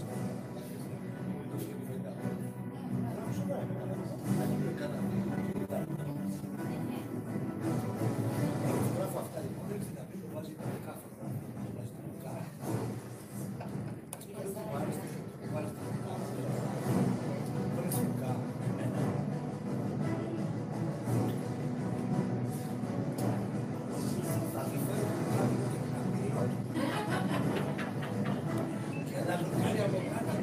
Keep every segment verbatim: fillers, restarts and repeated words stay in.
Και να του κάνει από κάτω.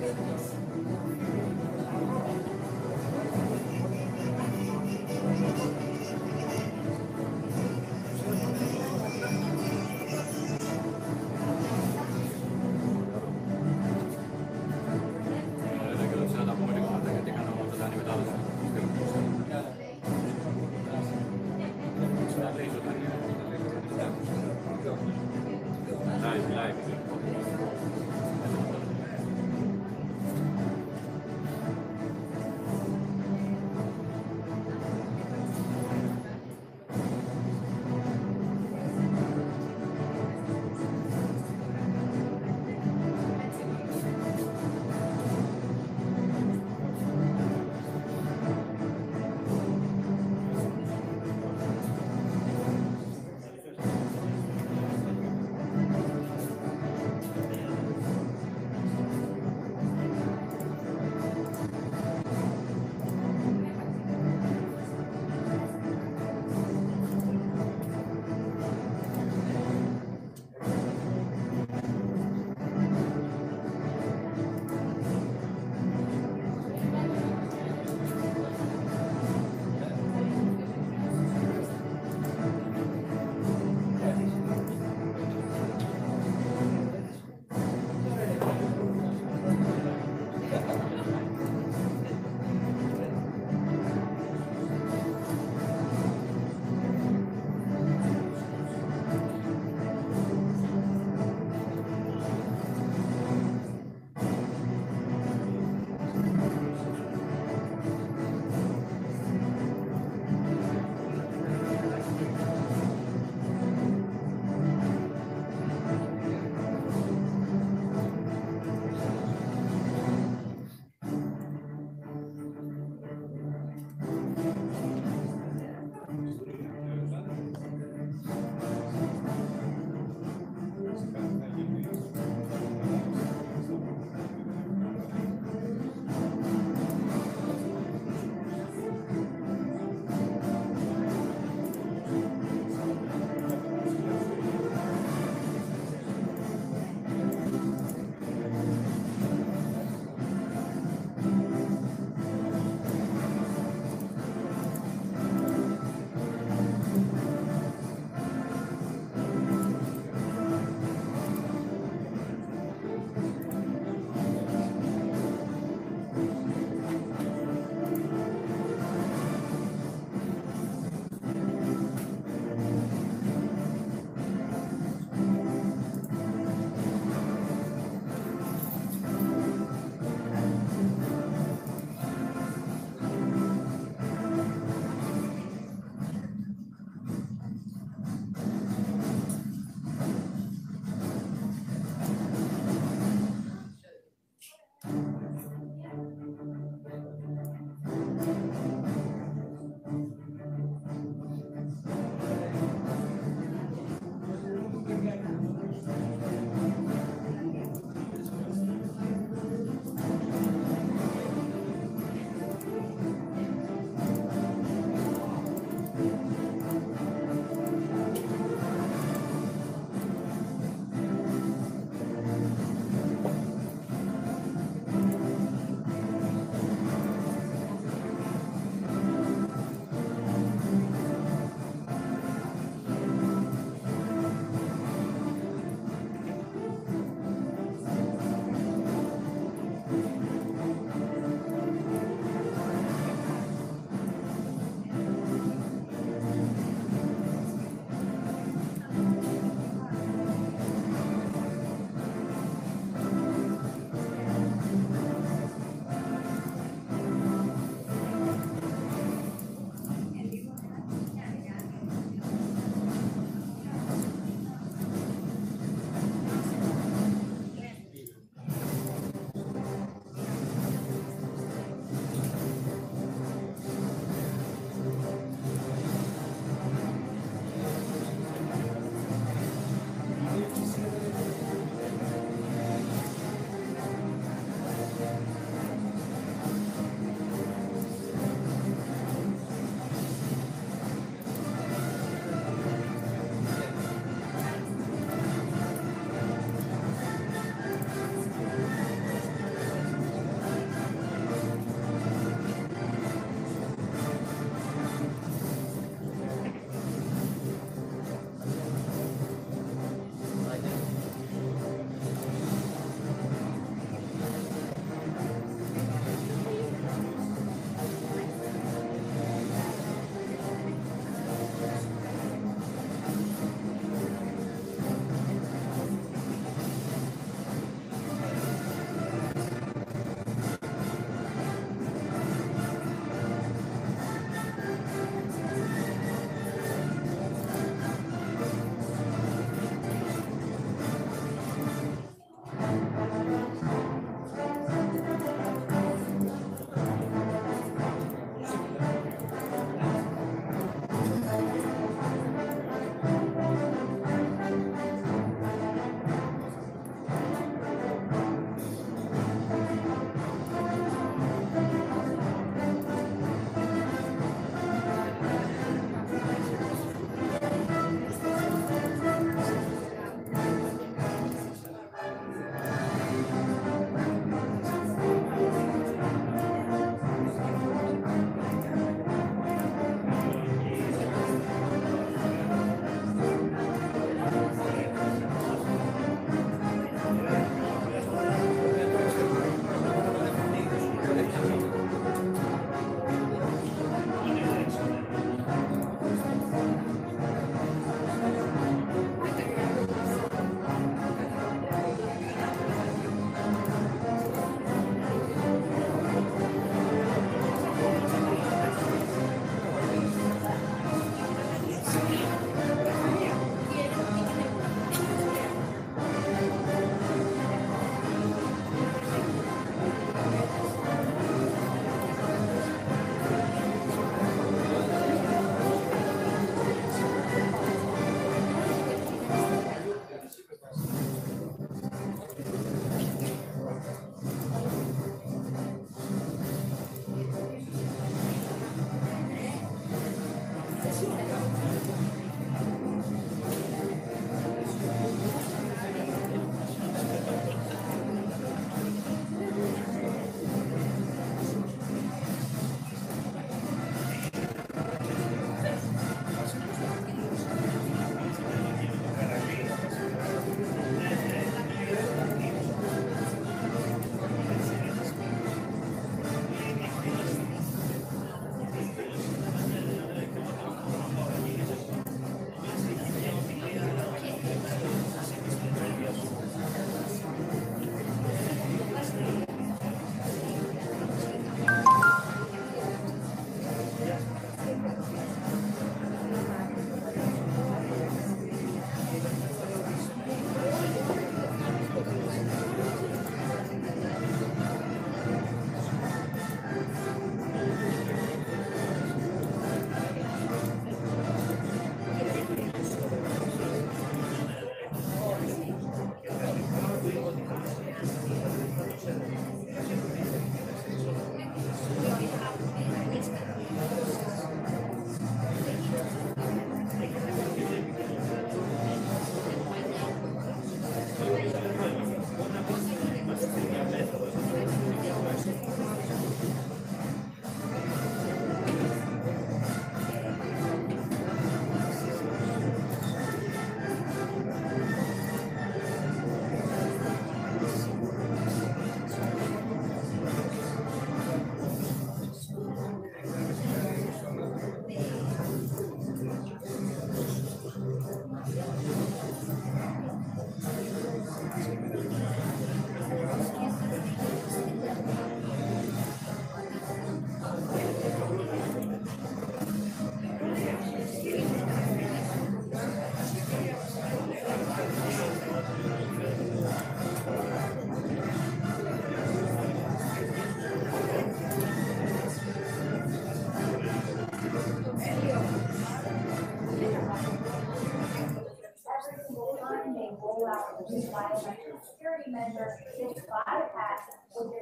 Security measure is bypass with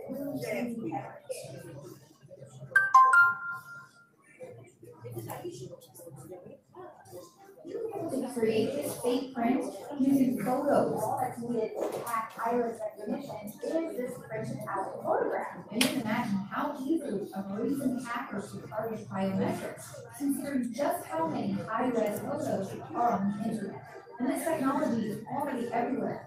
the to create this fake print using photos that's needed to hack iris recognition is this printed out photograph. And you can imagine how easily a brazen hacker could target biometrics, considering just how many high-res photos are on the internet. And this technology is already everywhere.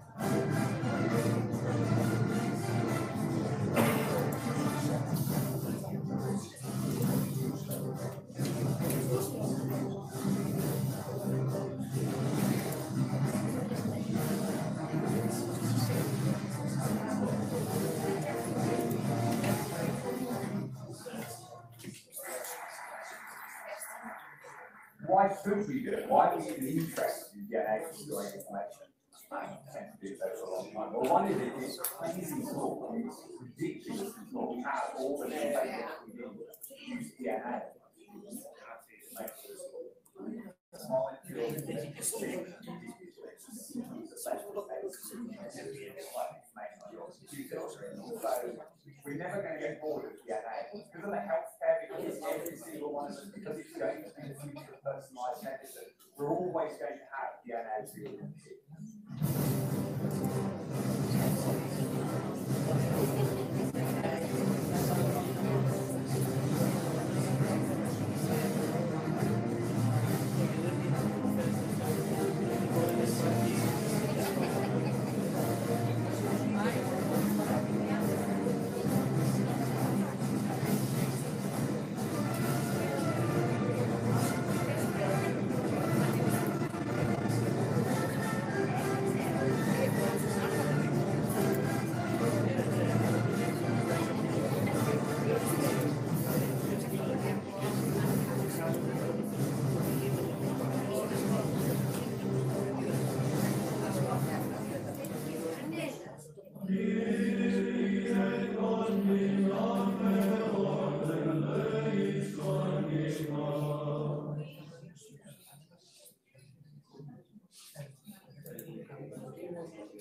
Why should we do it? Why are we even interested in D N A from storing information? I tend to do that for a long time. Well, one is it is crazy small, it's ridiculous small. We have all the data we need to use D N A. We're never going to get bored of D N A. Because of the healthcare, because it's every single one of them, because it's going to be the future of personalized medicine, we're always going to have D N A to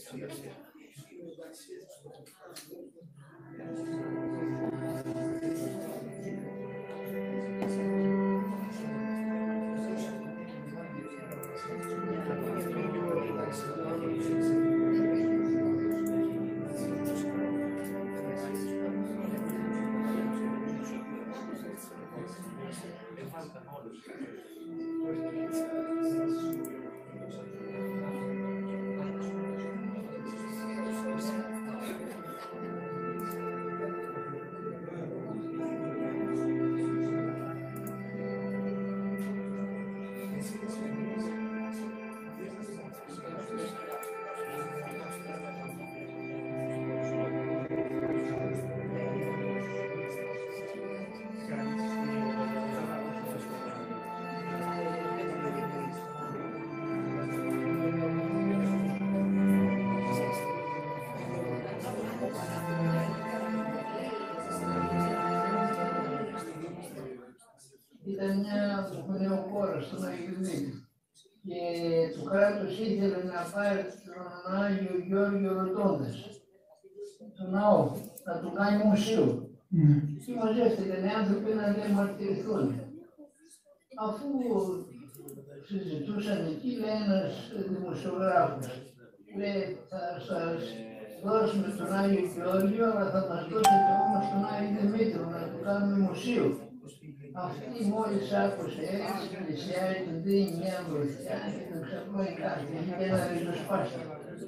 Ήταν μια νεοκόρα στον Άγιο Δημήτρη και το κράτος ήθελε να πάρει τον Άγιο Γιώργιο ρωτώντας το ναό, να του κάνει μουσείο. Mm. Και μαζεύτηκαν οι άνθρωποι να διαμαρτυρηθούν. Αφού συζητούσαν εκεί, λέει ένας δημοσιογράφος, λέει θα σας δώσουμε τον Άγιο Γεώργιο, αλλά θα μας δώσετε όμως τον Άγιο Δημήτριο να του κάνουμε μουσείο. Αυτή μόλις άκουσε έτσι, πλησιάζει, του δίνει μια βοηθιά και τον ξαπλώνει κάτι και ένα ριζοσπάστα.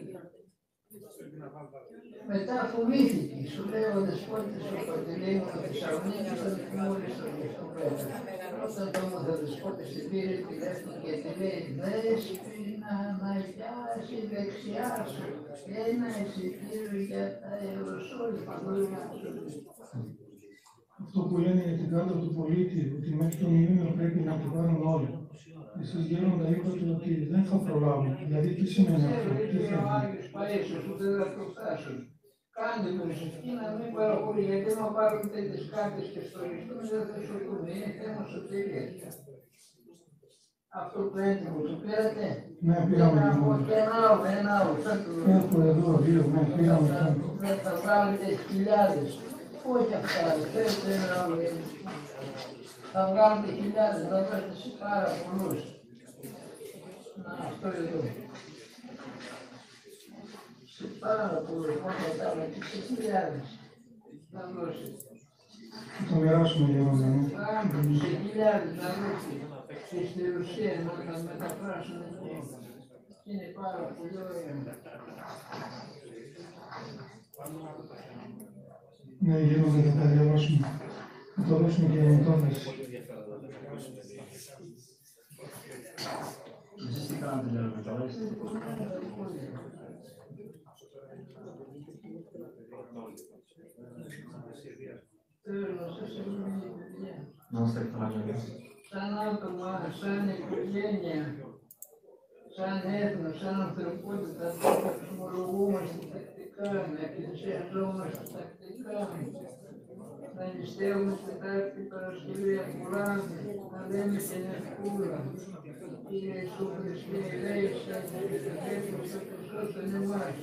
Μετά φοβήθηκε, σου λέει ο δεσπότης ο Παντελήμου του Θεσσαλονίκη όταν μόλις τον στον Πέτρο. Όταν το όμως ο δεσπότης την πήρε τηλέφωνο και τη λέει «Δέσποινα να πιάσει δεξιά σου ένα εισιτήριο για τα αεροσόλ παγκόσμια ζωή». Αυτό που λένε για την κάρτα του πολίτη, ότι μέχρι τον Ιούνιο πρέπει να την πάρουν όλοι. Εσείς γέροντα είπατε ότι δεν θα προλάβουν. Δηλαδή τι σημαίνει αυτό, τι θα γίνει. Ο Άγιος Παΐσιος, ούτε δεν θα φτάσουν. Κάντε προσευχή να μην παραχωρεί, γιατί άμα πάρουν τέτοιες κάρτες και στοριστούν δεν θα σωθούν. Είναι θέμα σωτηρίας. Αυτό το έτοιμο το πήρατε. Ναι, πήραμε. Και ένα άλλο, ένα άλλο. Έχω εδώ δύο, ναι, πήραμε. Θα βγάλετε χιλιάδες. Όχι αυτά, θέλετε ένα άλλο. Θα βγάλετε χιλιάδες, θα βγάλετε σε πάρα πολλούς. Να, αυτό εδώ. Σε πάρα πολλούς, όχι θα βγάλετε σε χιλιάδες. Να δώσετε. Θα το μοιράσουμε για να δούμε. Σε χιλιάδες να δώσετε. Και στη Ρουσία να τα μεταφράσουν εδώ. Είναι πάρα πολύ ωραία. Ναι, γύρω θα τα διαβάσουμε. Θα το δώσουμε και για μετάφραση. Εσείς τι κάνετε για να μεταβάσετε? Να είστε εκτραγωνίες. Σαν άτομα, σαν οικογένεια, σαν έθνος, σαν ανθρωπότητα, θα εξομολογούμαστε τακτικά, να εκκλησιαζόμαστε τακτικά, να νηστεύουμε Τετάρτη Παρασκευή Απολάβη, να λέμε την ευχούλα. Κύριε Ιησού Χριστέ, ελέησέ με και το χέρι στο Χριστόν εμάς.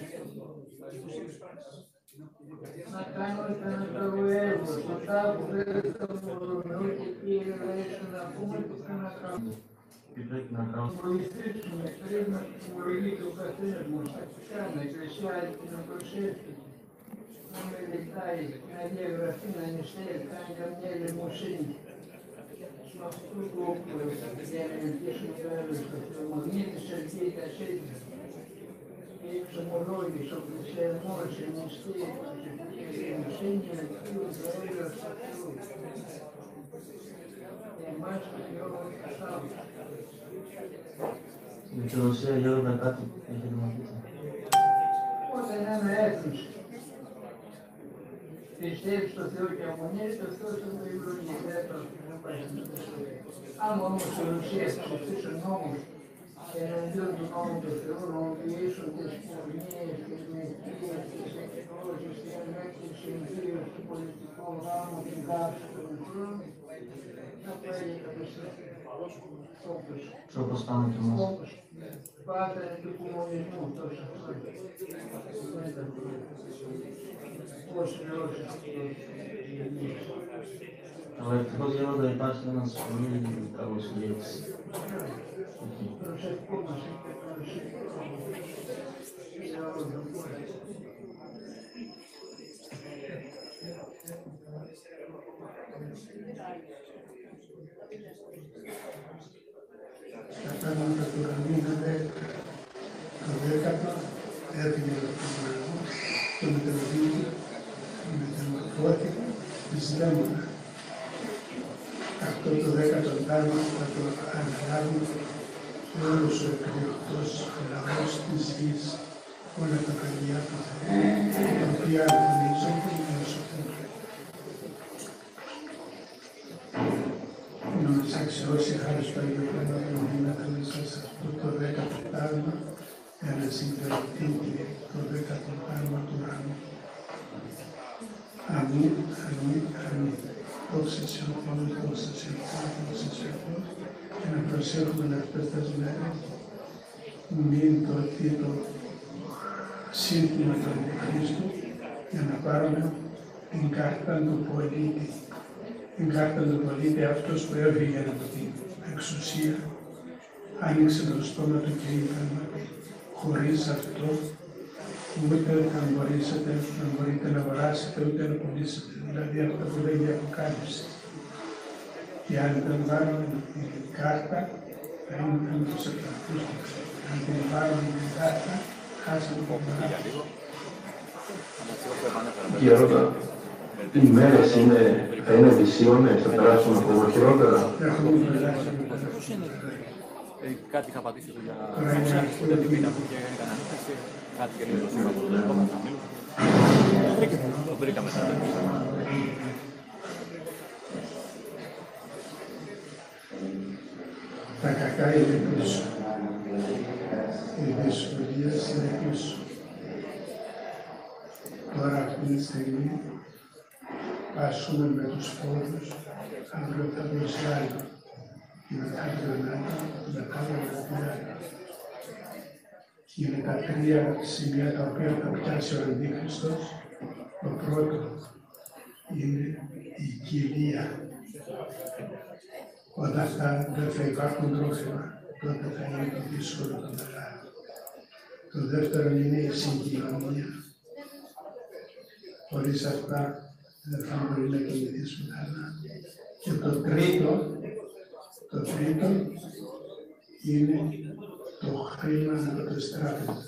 Να κάνουμε κανένα έργο, στο τάφο δεν θα μπορούμε, ούτε Κύριε ελέησέ να πούμε τι θα να κάνουμε. Να βοηθήσουμε πριν να τιμωρεί το καθένας μας τακτικά, να εκκλησιάζει και να προσέχει, να μελετάει, να διαγραφεί, να νηστεύει, κάνει καμιά ελεημοσύνη. Με αυτόν τον τρόπο για να ελπίσουμε το έργο στο Θεομαγνήτης ελπίδας έτσι. Και η εξομολόγηση, ο πλησιασμός, η νηστεία, η ελεημοσύνη, η ελπίδα, το έργο στο Θεό. Εμάς και όλους τους άλλους. Με τη Ρωσία γέροντα κάτι έχετε να πείτε? Όταν ένα έθνος πιστεύει στο Θεό και αγωνίζει, το Θεό θα το ευλογεί. Αν όμως η Ρωσία ψηφίσει νόμους εναντίον του νόμου του Θεού, νομοποιήσουν τις πορνίες, τις μεθύες, τις εκδόσεις, τις ελέγχες συμβίους, το πολιτικό γάμο, την κάψη των ανθρώπων, θα πάει καταστροφή. Όπως. Όπως πάμε και εμάς. Όπως. Πάτερ του κομμουνισμού τόσα χρόνια. όχι, όχι, Αλλά ευτυχώς Γέροντα υπάρχει ένας πολύ καλός ηγέτης. προσευχή μας είναι προσευχή. Τα πράγματα του Ραμίνανε, το δέκατο, έφυγε από τον Παναγό, το μεταβολή, μεταμορφώθηκε, της Δέμονα. Αυτό το δέκατο τάγμα θα το αναλάβει όλος ο εκδιωχτός λαός της γης, όλα τα παιδιά του Θεού, τα οποία αγωνίζονται για να σωθούν. Μας αξιώσει χάρη στο Άγιο Πνεύμα που δίνεται μέσα σε αυτό το δέκατο τάγμα για να συγκρατεί το δέκατο τάγμα του ουρανού. Αμήν, αμήν, αμήν. Δόξα σε ο Θεός, δόξα σε ο Θεός, δόξα σε ο Θεός. Και να προσέχουμε αυτές τις μέρες μην το τίτλο σύνθημα του Αντιχρίστου για να πάρουμε την κάρτα του πολίτη. Την κάρτα του πολίτη, αυτός που έφυγε από την εξουσία, άνοιξε το στόμα του και είπε χωρίς αυτό ούτε θα μπορέσετε να μπορείτε να αγοράσετε ούτε να πουλήσετε. Δηλαδή αυτό που λέγει η Αποκάλυψη. Και αν δεν βάλουμε την κάρτα, θα είναι τους εκπληκτούς μας. Αν δεν βάλουμε την κάρτα, χάσαμε το πράγμα. Γέροντα, οι μέρες είναι, θα είναι δυσίωνες, θα περάσουν ακόμα χειρότερα. Έχουμε περάσει. Κάτι είχα πατήσει για Τώρα την πίτα που και έκανα. Κάτι και λίγο σήμερα από το βρήκα μετά. Τα κακά είναι πίσω. Οι δυσκολίες είναι πίσω. Τώρα αυτή τη στιγμή πάσουμε με τους φόρους, αύριο θα προσλάβει. Μετά γρανάτα, μετά γρανάτα. Και είναι τα τρία σημεία τα οποία θα πιάσει ο Αντίχριστος. Το πρώτο είναι η κοιλία. Όταν αυτά δεν θα υπάρχουν τρόφιμα, τότε θα είναι το δύσκολο το μεγάλο. Το δεύτερο είναι η συγκοινωνία. Χωρίς αυτά δεν θα μπορεί να κινηθήσουμε καλά. Και το τρίτο, το τρίτο είναι το χρήμα από τις τράπεζες.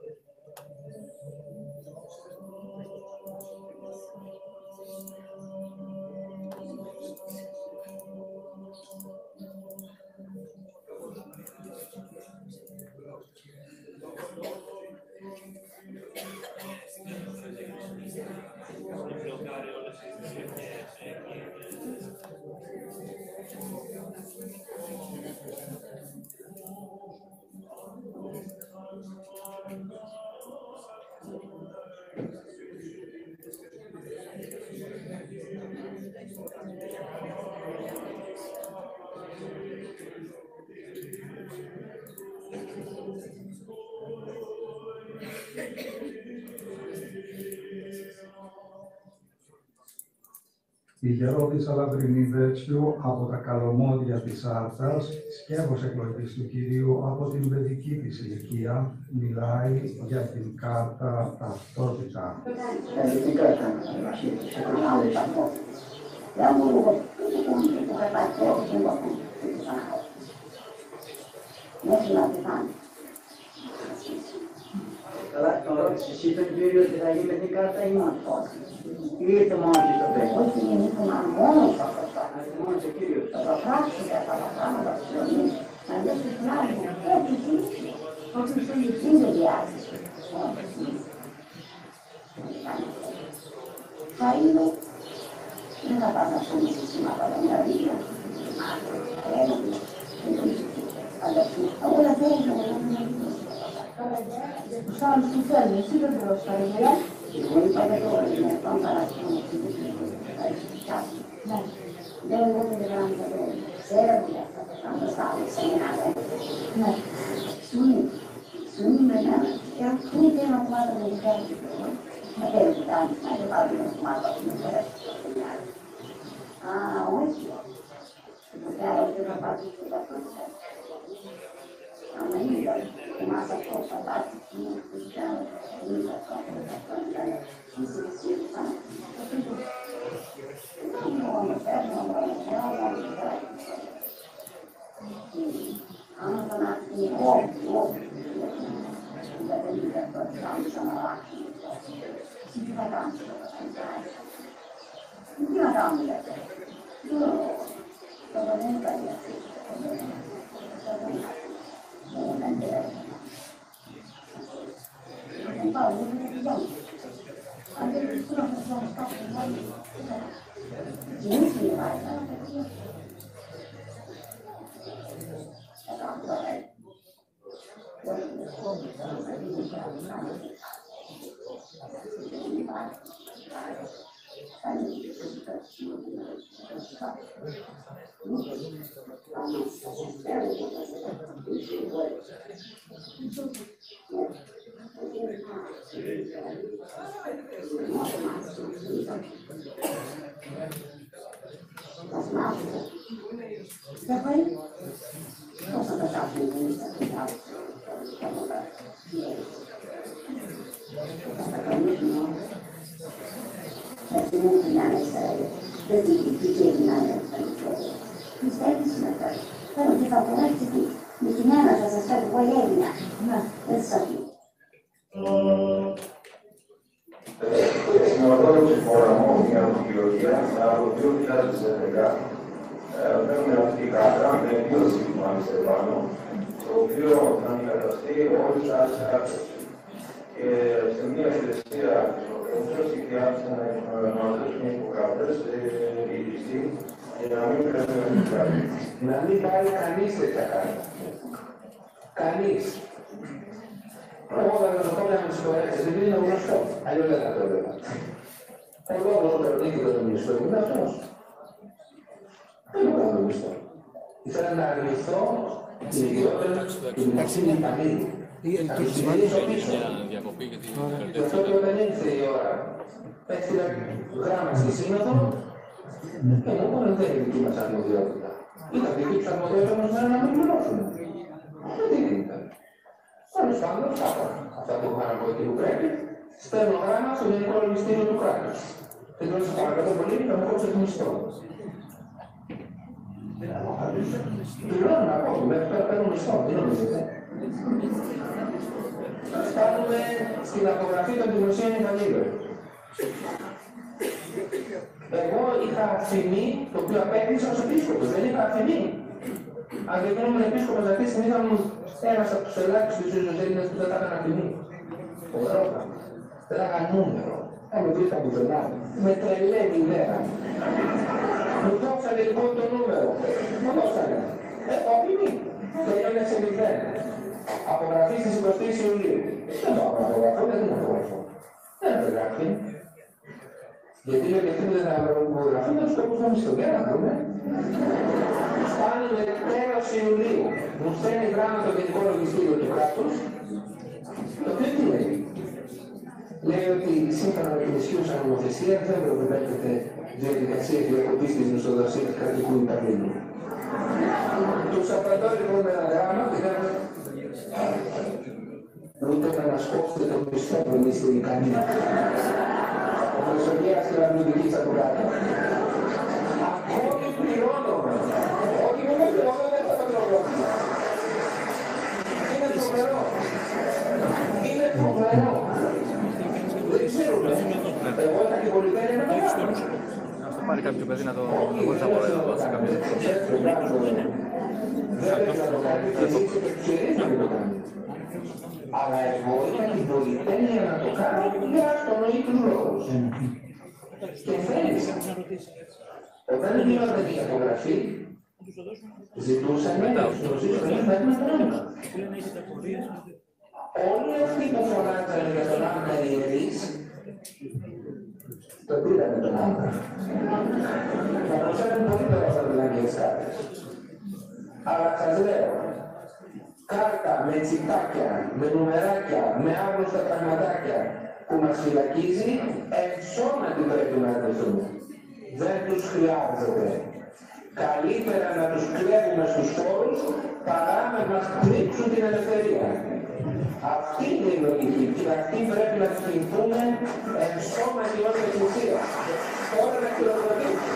Η γερόντισσα Λαμπρινή Βέτσιου από τα καλωμόδια της Άρτας, σκεύος εκλογής του Κυρίου από την παιδική της ηλικία, μιλάει για την κάρτα ταυτότητα. Καλά, τον ρώτησε εσύ τον Κύριο τι θα γίνει με την κάρτα ή μόνο. Ή ήρθε μόνο και στο τέλος. Όχι, ήρθα μόνο στο αυτό. Μόνο ο Κύριος. Θα το πράξει κατά τα πράγματα της ζωής. Να δεν σου πλάνει. Όχι, όχι. Όχι, όχι. Είναι διάθεση. Όχι. Θα είναι. Δεν θα πάμε να πούμε συστήματα με μια βία. Όλα θέλουν να είναι. Τους άλλους που θέλουν, εσύ δεν τρως τα ρεγιά. Εγώ είπα για το είναι, πάμε παράσχημα να φύγει. Ναι. Δεν μπορούν να κάνουν τα ρεγιά. Ξέρετε για αυτά, θα μας βάλει σε ένα ρε. Ναι. Σου είναι, σου είναι με ένα, και αυτό είναι ένα πλάτο με δικά του. Naquele que está mais levado no mapa, que não parece que ah, onde? Porque ela tem uma parte que dá para você. Amanhã, com massa força, bate, tinha, puxando, ainda, ainda, isso, isso, isso, não, não, não, perde, não, não, não, não, não, não, não, Να μην πάει κανείς τέτοια κάρτα. Κανείς. Εγώ θα το πω να με συγχωρέσετε, επειδή είναι γνωστό. Αλλιώς δεν θα το έλεγα. Εγώ όπως το περνίκητο το μισθό είναι αυτός. Δεν μπορώ να το μισθώ. Ήθελα να αρνηθώ την ιδιότητα του Μαξίμου Παμίδη. Θα τους συνεχίσω πίσω. Γι' αυτό και όταν ήρθε η ώρα, έστειλα γράμμα στη Σύνοδο και μου είπαν δεν είναι δική μας αρμοδιότητα. Ήταν δική τους αρμοδιότητα όμως να μην πληρώσουν. Δεν ήταν. Τέλος πάντων, αυτά που είχαν από εκεί που πρέπει, στέλνω γράμμα στο Γενικό Λογιστήριο του κράτους. Και τώρα σας παρακαλώ πολύ να μου κόψετε το μισθό. Πληρώνουν ακόμα, μέχρι τώρα παίρνουν μισθό, δεν νομίζετε. Φτάνουμε στην απογραφή των δημοσίων υπαλλήλων. Εγώ είχα αφημί, το οποίο απέκτησα ως επίσκοπος, δεν είχα αφημί. Αν δεν ήμουν επίσκοπος αυτή τη στιγμή, θα ήμουν ένας από τους ελάχιστους Έλληνες που δεν θα έκανα αφημί. Ωραία. Δεν έκανα νούμερο. Θα με βρει στα πουθενά. Με τρελαίνει η ιδέα. Μου δώσανε λοιπόν το νούμερο. Μου δώσανε. Έχω αφημί. Τελειώνει σε μηδέν. Απογραφή στις εικοστή Ιουλίου. Δεν το απογραφώ, δεν είναι απογραφώ. Δεν απογραφεί. Γιατί λέω και αυτοί δεν θα απογραφούν, τους σκοπούς να μισθούν. Για να δούμε. Φτάνουμε τέλος Ιουλίου. Μου στέλνει γράμμα το Γενικό Λογιστήριο του κράτους. Το οποίο τι λέει. Λέει ότι σύμφωνα με την ισχύουσα νομοθεσία δεν προβλέπεται διαδικασία διακοπής της μισθοδοσίας κρατικού υπαλλήλου. Τους απαντώ λοιπόν με ένα γράμμα και λέμε ούτε να μας κόψετε το μισθό που εμείς είστε ικανοί. Ο Χρυσογέας και η Λαμπλουδική θα το κάνει. Ακόμη πληρώνομαι. Όχι μόνο πληρώνω, δεν θα το πληρώνω. Είναι φοβερό. Είναι φοβερό. Δεν ξέρουμε. Εγώ τα κυβολητέρια με το κάνω. Να στο πάρει κάποιο παιδί να το μπορείς να μπορέσει να το δώσει κάποιο. Δεν πρέπει να το κάνει. Και εσύ είσαι και ξέρεις να μην το κάνει. Αλλά εγώ είχα την πολυτέλεια να το κάνω για αυτονοήτους λόγους. Και θέλησα. Όταν γίνονται την απογραφή, ζητούσαμε να προσθέσουν να έχουμε το νόημα. Όλοι αυτοί που φωνάζανε για τον Άμνα ιερείς, το πήραμε τον Άμνα. Θα προσέχουν πολύ τώρα στα δουλάκια της κάρτες. Αλλά σας λέω, κάρτα με τσιτάκια, με νουμεράκια, με άγνωστα πραγματάκια που μας φυλακίζει, εν σώματι πρέπει να εργαστούμε. Δεν τους χρειάζεται. Καλύτερα να τους κλέβουμε στους χώρους παρά να μας πνίξουν την ελευθερία. Αυτή είναι η λογική και αυτή πρέπει να θυμηθούμε εν σώματι ως εκκλησία. Τώρα να χειροκροτήσουμε.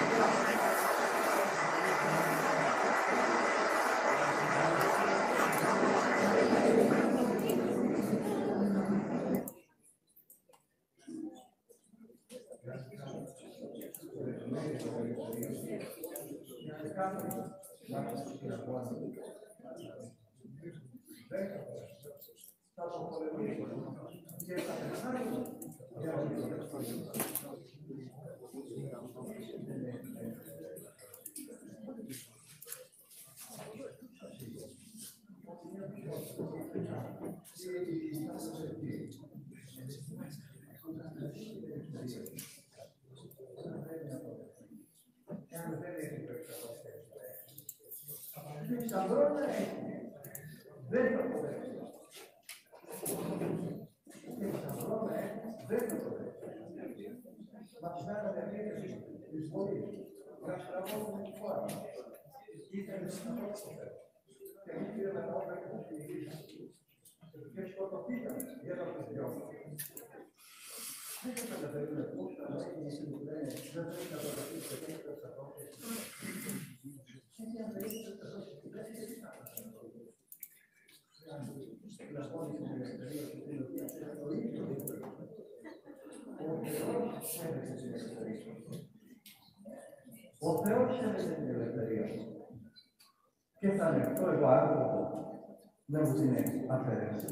Ο Θεός έδωσε την ελευθερία. Και θα είναι αυτό εγώ άνθρωπο να μου την αφαιρέσει.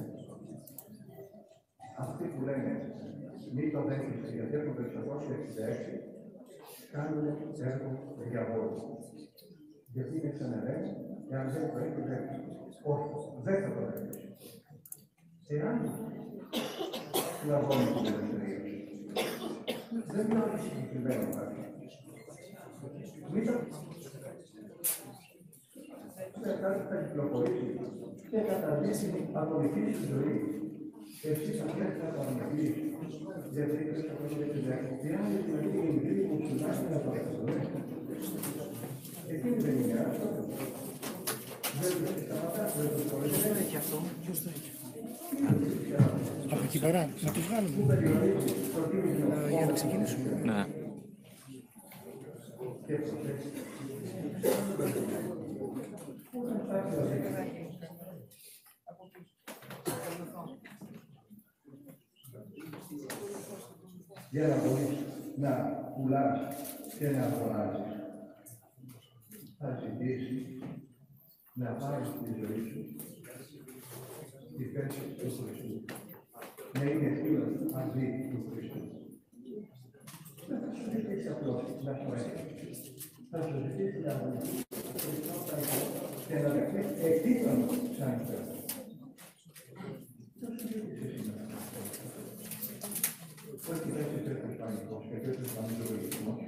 Αυτοί που λένε μη το δέχεστε γιατί από το εξακόσια εξήντα έξι κάνουν έργο διαβόλου. Γιατί είναι ξαναδέξει και αν δεν το έχει δέχεται. Όχι, δεν θα το δέχεται. Εάν λαμβάνει την ελευθερία, δεν είναι συγκεκριμένο κάτι. Μην το θα κυκλοφορήσει και καταργήσει ατομική στη ζωή. Εσείς αυτές θα παραμετρήσει. Γιατί δεν θα προσέχετε και αν είναι την αντίγενη που τουλάχιστον να παρακολουθήσει. Εκείνη δεν είναι αυτό. Δεν το έχει σταματάσει, δεν το φορέσει. Δεν έχει αυτό. Ποιος το έχει. Από εκεί πέρα, να το βγάλουμε. Για να ξεκινήσουμε. Ναι. Για να μπορείς να πουλάς και να αγοράζεις, θα ζητήσεις να πάρεις τη ζωή σου υπέρ του Χριστού. Να είναι φίλος μαζί του Χριστού. Δεν θα σου ζητήσει απλώς να σου έρθει. Θα σου ζητήσει να βοηθήσει και να δεχτείς εκτίθον σαν υπέρ. Θα σου ζητήσει σήμερα. Όχι, δεν είσαι τέτοιος πανικός και τέτοιος πανικός.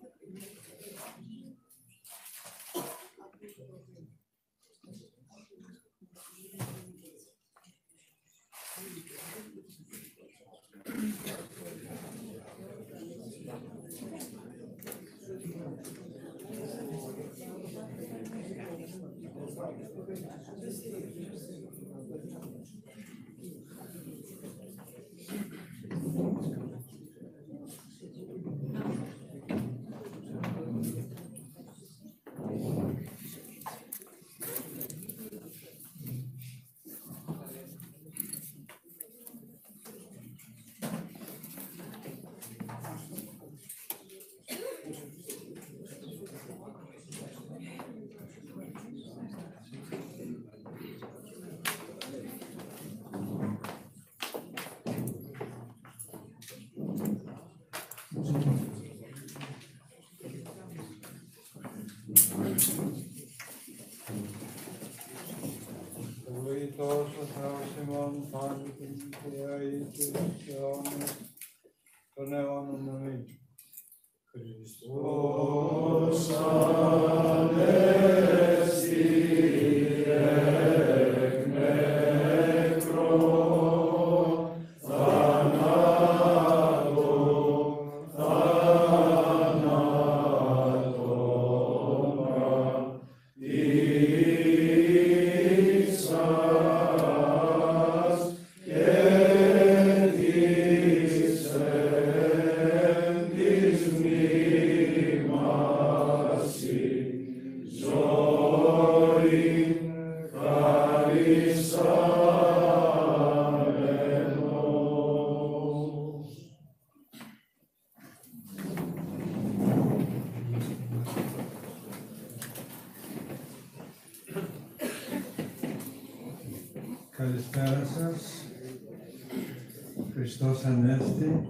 Βοηθός ο Θεός ημών πάλι την Θεία ή τους αιώνες των αιώνων αμήν. Χριστός Ανέστη εκ Χριστός Ανέστη.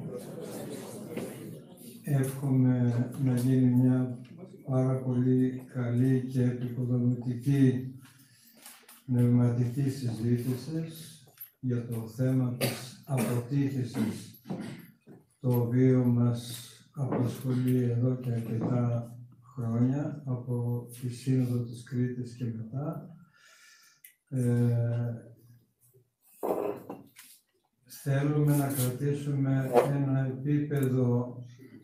Εύχομαι να γίνει μια πάρα πολύ καλή και επικοδομητική πνευματική συζήτηση για το θέμα της αποτύχησης, το οποίο μας απασχολεί εδώ και αρκετά χρόνια, από τη Σύνοδο της Κρήτης και μετά. Ε, θέλουμε να κρατήσουμε ένα επίπεδο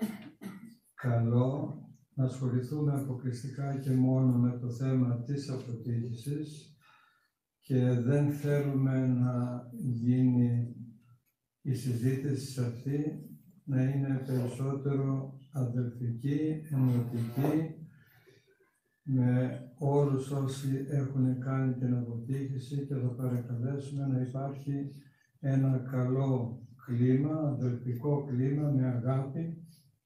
καλό, να ασχοληθούμε αποκλειστικά και μόνο με το θέμα της αποτύχησης και δεν θέλουμε να γίνει η συζήτηση αυτή να είναι περισσότερο αδελφική, ενωτική, με όλους όσοι έχουν κάνει την αποτύχηση και θα παρακαλέσουμε να υπάρχει ένα καλό κλίμα, αδελφικό κλίμα με αγάπη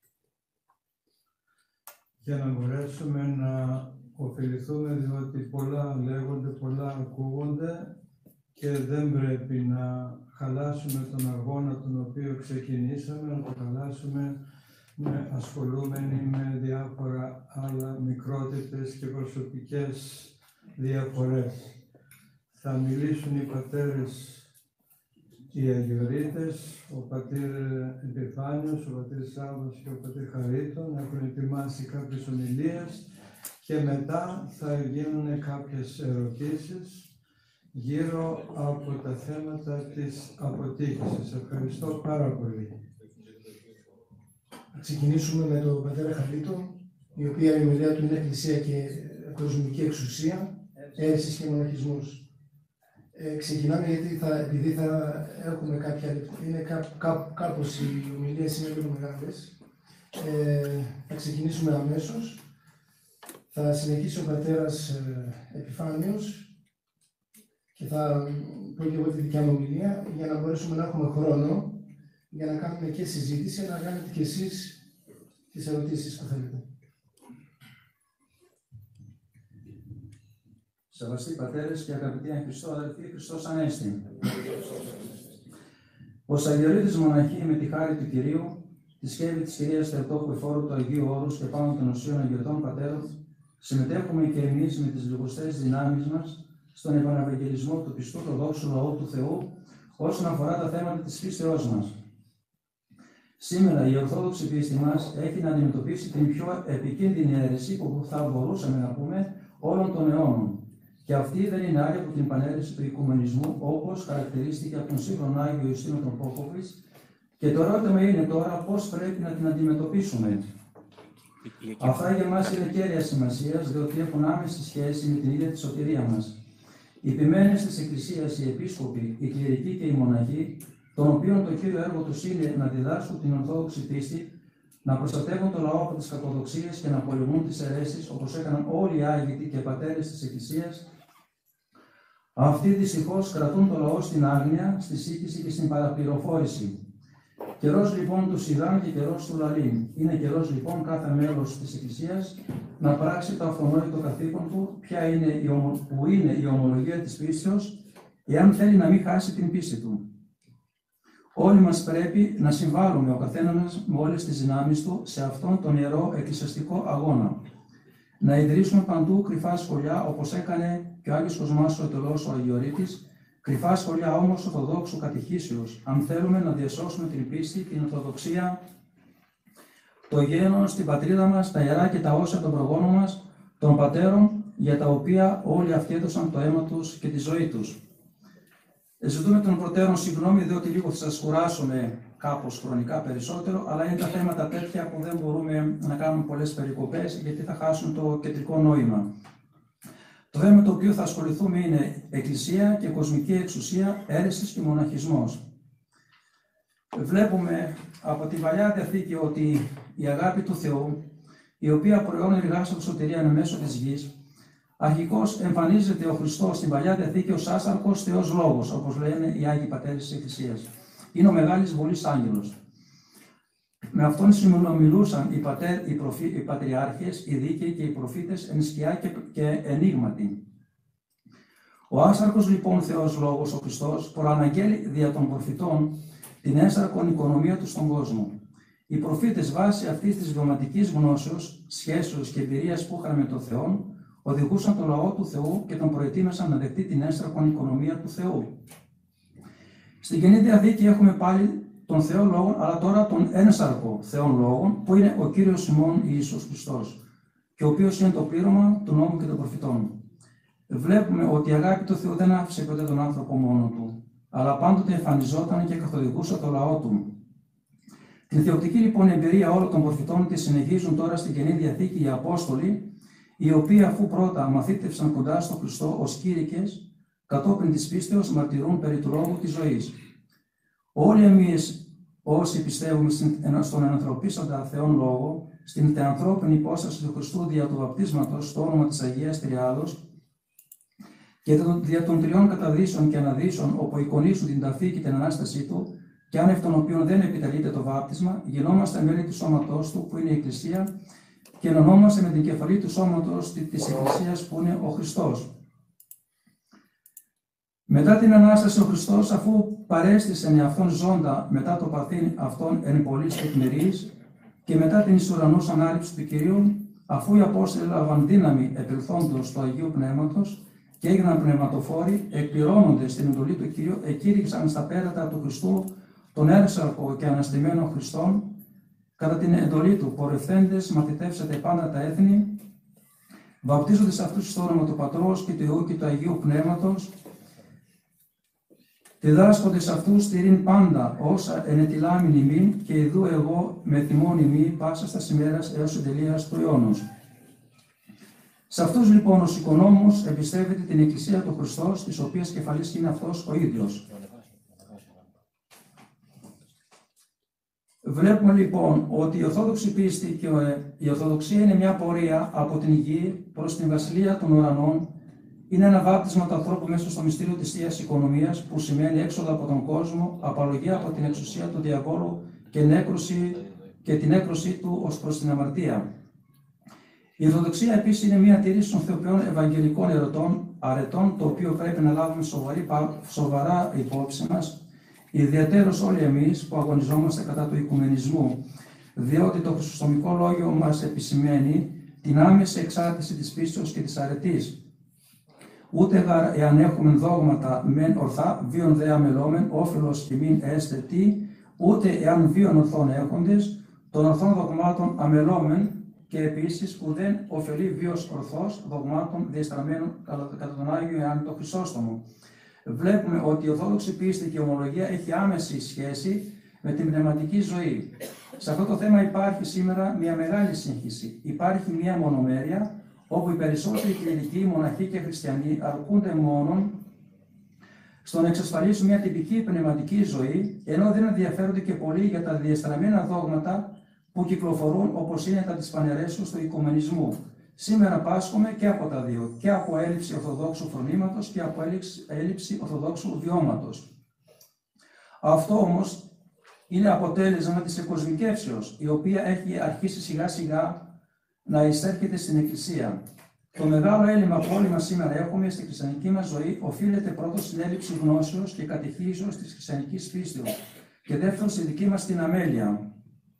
για να μπορέσουμε να ωφεληθούμε, διότι πολλά λέγονται, πολλά ακούγονται και δεν πρέπει να χαλάσουμε τον αγώνα τον οποίο ξεκινήσαμε, να το χαλάσουμε με ασχολούμενοι με διάφορα άλλα μικρότητες και προσωπικές διαφορές. Θα μιλήσουν οι πατέρες οι Αγιορείτες, ο πατήρ Επιφάνιος, ο πατήρ Σάββας και ο πατήρ Χαρίτων έχουν ετοιμάσει κάποιες ομιλίες και μετά θα γίνουν κάποιες ερωτήσεις γύρω από τα θέματα της αποτύχησης. Ευχαριστώ πάρα πολύ. Θα ξεκινήσουμε με τον πατέρα Χαρίτο, η οποία η ομιλία του είναι Εκκλησία και Κοσμική Εξουσία, Αίρεσης και Μοναχισμός. Ε, ξεκινάμε γιατί θα, επειδή θα έχουμε κάποια λεπτά, είναι κά, κά, κάπως οι ομιλίες είναι λίγο μεγάλες. Ε, θα ξεκινήσουμε αμέσως. Θα συνεχίσει ο πατέρας ε, Επιφάνιος και θα πω και εγώ τη δικιά μου ομιλία για να μπορέσουμε να έχουμε χρόνο για να κάνουμε και συζήτηση, να κάνετε και εσείς τις ερωτήσεις που θέλετε. Σεβαστοί πατέρες και αγαπητοί εν Χριστώ αδελφοί, Χριστός Ανέστη. Ως Αγιορείτες μοναχοί με τη χάρη του Κυρίου, τη σκεύη της Κυρίας Θεοτόκου εφόρου του Αγίου Όρους και πάνω των Οσίων Αγιορτών Πατέρων, συμμετέχουμε και εμείς με τις λιγοστές δυνάμεις μας στον επαναβαγγελισμό του πιστού του δόξου λαού του Θεού όσον αφορά τα θέματα της πίστεώς μας. Σήμερα η Ορθόδοξη πίστη μας έχει να αντιμετωπίσει την πιο επικίνδυνη αίρεση που θα μπορούσαμε να πούμε όλων των αιώνων. Και αυτή δεν είναι άλλη από την παναίρεση του οικουμενισμού, όπως χαρακτηρίστηκε από τον σύγχρονο Άγιο Ιωστίνο τον Πόκοπης. Και το ερώτημα είναι τώρα πώς πρέπει να την αντιμετωπίσουμε. Αυτά για μας είναι κέρια σημασίας, διότι έχουν άμεση σχέση με την ίδια τη σωτηρία μας. Οι ποιμένες της Εκκλησίας, οι επίσκοποι, οι κληρικοί και οι μοναχοί, των οποίων το κύριο έργο τους είναι να διδάσκουν την Ορθόδοξη πίστη, να προστατεύουν το λαό από τις κακοδοξίες και να πολεμούν τις αιρέσεις, όπως έκαναν όλοι οι Άγιοι και πατέρες της Εκκλησίας, αυτοί δυστυχώς κρατούν το λαό στην άγνοια, στη σύγχυση και στην παραπληροφόρηση. Καιρός λοιπόν του Σιδάν και καιρός του Λαλήν. Είναι καιρός λοιπόν κάθε μέλος της Εκκλησίας να πράξει το αυτονόητο καθήκον του, ποια είναι η ομο... που είναι η ομολογία της πίστεως, εάν θέλει να μην χάσει την πίστη του. Όλοι μας πρέπει να συμβάλλουμε ο καθένας με όλες τις δυνάμεις του σε αυτόν τον ιερό εκκλησιαστικό αγώνα. Να ιδρύσουμε παντού κρυφά σχολιά, όπως έκανε και ο Άγιος Κοσμάς ο Τελός ο Αγιορείτης, κρυφά σχολιά όμως ορθοδόξου κατηχήσεως, αν θέλουμε να διασώσουμε την πίστη, την ορθοδοξία, το γένος, την πατρίδα μας, τα ιερά και τα όσα των προγόνων μας, των πατέρων, για τα οποία όλοι αυτοί έδωσαν το αίμα τους και τη ζωή τους. Ζητούμε των προτέρων συγγνώμη, διότι λίγο θα σας κουράσουμε κάπως χρονικά περισσότερο, αλλά είναι τα θέματα τέτοια που δεν μπορούμε να κάνουμε πολλές περικοπές, γιατί θα χάσουν το κεντρικό νόημα. Το θέμα με το οποίο θα ασχοληθούμε είναι Εκκλησία και Κοσμική Εξουσία, Αίρεσης και Μοναχισμός. Βλέπουμε από την Παλιά Διαθήκη ότι η αγάπη του Θεού, η οποία προϊόν εργάσεων σωτηρία μέσω της γης, αρχικώς εμφανίζεται ο Χριστός στην Παλιά Διαθήκη ως άσαρκος Θεός Λόγος, όπως λένε οι Άγιοι Πατέρες της Εκκλησίας. Είναι ο Μεγάλης Βολής Άγγελος. Με αυτόν συνομιλούσαν οι, πατέρ, οι, προφή, οι πατριάρχες, οι δίκαιοι και οι προφήτες εν σκιά και, και ενίγματι. Ο άσαρκος λοιπόν Θεός Λόγος, ο Χριστός, προαναγγέλει δια των προφητών την ένσαρκον οικονομία του στον κόσμο. Οι προφήτες βάσει αυτής της βιωματικής γνώσεως, σχέσεως και εμπειρίας που είχαν με τον Θεό, οδηγούσαν τον λαό του Θεού και τον προετοίμασαν να δεχτεί την ένσαρκον οικονομία του Θεού. Στην Καινή Διαθήκη έχουμε πάλι τον Θεό Λόγον, αλλά τώρα τον ένσαρκο Θεόν Λόγον, που είναι ο Κύριος ημών Ιησούς Χριστός, και ο οποίος είναι το πλήρωμα του νόμου και των προφητών. Βλέπουμε ότι η αγάπη του Θεού δεν άφησε ποτέ τον άνθρωπο μόνο του, αλλά πάντοτε εμφανιζόταν και καθοδηγούσε το λαό του. Την θεοπτική λοιπόν εμπειρία όλων των προφητών τη συνεχίζουν τώρα στην Καινή Διαθήκη οι Απόστολοι, οι οποίοι αφού πρώτα μαθήτευσαν κοντά στον Χριστό ως κήρυκες, κατόπιν της πίστεως μαρτυρούν περί του λόγου της ζωής. Όλοι εμείς όσοι πιστεύουμε στον ενανθρωπίσαντα Θεόν Λόγο, στην θεανθρώπινη υπόσταση του Χριστού δια του βαπτίσματος στο όνομα της Αγίας Τριάδος και δια των τριών καταδύσεων και αναδύσεων όπου εικονίζουν την ταφή και την Ανάστασή Του, και άνευ των οποίων δεν επιτελείται το βάπτισμα, γινόμαστε μέλη του σώματός Του που είναι η Εκκλησία και ενωνόμαστε με την κεφαλή του σώματος της Εκκλησίας που είναι ο Χριστός. Μετά την Ανάσταση ο Χριστός, αφού παρέστησε εαυτόν ζώντα μετά το παθήν αυτόν εν πολλής τεκμηρίης και μετά την εις ουρανούς ανάληψη του Κυρίου, αφού οι Απόστολοι έλαβαν δύναμη επελθόντος του Αγίου Πνεύματος και έγιναν πνευματοφόροι, εκπληρώνοντες την εντολή του Κυρίου, εκήρυξαν στα πέρατα του Χριστού τον ένσαρκο και αναστημένο Χριστόν, κατά την εντολή του, πορευθέντες μαθητεύσατε πάντα τα έθνη, βαπτίζοντες αυτούς στο όνομα του Πατρός και του Υιού και του Αγίου Πνεύματος, διδάσκοντες αυτούς στηρήν πάντα όσα ενετιλάμιν ημίν, και ειδού εγώ με θυμών ημί πάσα στα ημέρας έως την τελείας του αιώνος. Σε αυτούς λοιπόν ως οικονόμους εμπιστεύεται την Εκκλησία του Χριστός, της οποίας κεφαλής είναι αυτός ο ίδιος. Βλέπουμε λοιπόν ότι η Ορθόδοξη πίστη και η Ορθοδοξία είναι μια πορεία από την γη προς την Βασιλεία των Ουρανών. Είναι ένα βάπτισμα του ανθρώπου μέσα στο μυστήριο της Θείας Οικονομίας, που σημαίνει έξοδο από τον κόσμο, απαλλαγή από την εξουσία του διαβόλου και, νέκρωση, και την έκρωσή του ως προς την αμαρτία. Η Ορθοδοξία επίσης είναι μια τήρηση των θεοποιών ευαγγελικών ερωτών, αρετών, το οποίο πρέπει να λάβουμε σοβαρή, σοβαρά υπόψη μας, ιδιαίτερως όλοι εμείς που αγωνιζόμαστε κατά του οικουμενισμού, διότι το χρυσοστομικό λόγιο μας επισημαίνει την άμεση εξάρτηση της πίστεως και της αρετής. Ούτε γαρ εάν έχουμε δόγματα μεν ορθά, βίον δε αμελόμεν, όφελος ημίν έστε τι, ούτε εάν βίον ορθών έχοντες, των ορθών δογμάτων αμελόμεν, και επίσης ουδέν ωφελεί βίος ορθός δογμάτων διεστραμμένων κατά τον Άγιο Ιωάννη το Χρυσόστομο. Βλέπουμε ότι η Ορθόδοξη πίστη και η ομολογία έχει άμεση σχέση με την πνευματική ζωή. Σε αυτό το θέμα υπάρχει σήμερα μια μεγάλη σύγχυση. Υπάρχει μια μονομέρεια, όπου οι περισσότεροι κληρικοί, μοναχοί και χριστιανοί αρκούνται μόνον στο να εξασφαλίσουν μια τυπική πνευματική ζωή, ενώ δεν ενδιαφέρονται και πολύ για τα διεστραμμένα δόγματα που κυκλοφορούν, όπως είναι τα της πανερέσεως του οικουμενισμού. Σήμερα πάσχουμε και από τα δύο, και από έλλειψη ορθοδόξου φρονήματος και από έλλειψη ορθοδόξου βιώματος. Αυτό όμως είναι αποτέλεσμα της εκοσμικεύσεως, η οποία έχει αρχίσει σιγά σιγά να εισέρχεται στην Εκκλησία. Το μεγάλο έλλειμμα που όλοι μας σήμερα έχουμε στη χριστιανική μας ζωή οφείλεται πρώτος στην έλλειψη γνώσεως και κατηχήσεως της χριστιανικής πίστεως και δεύτερον στη δική μας την αμέλεια.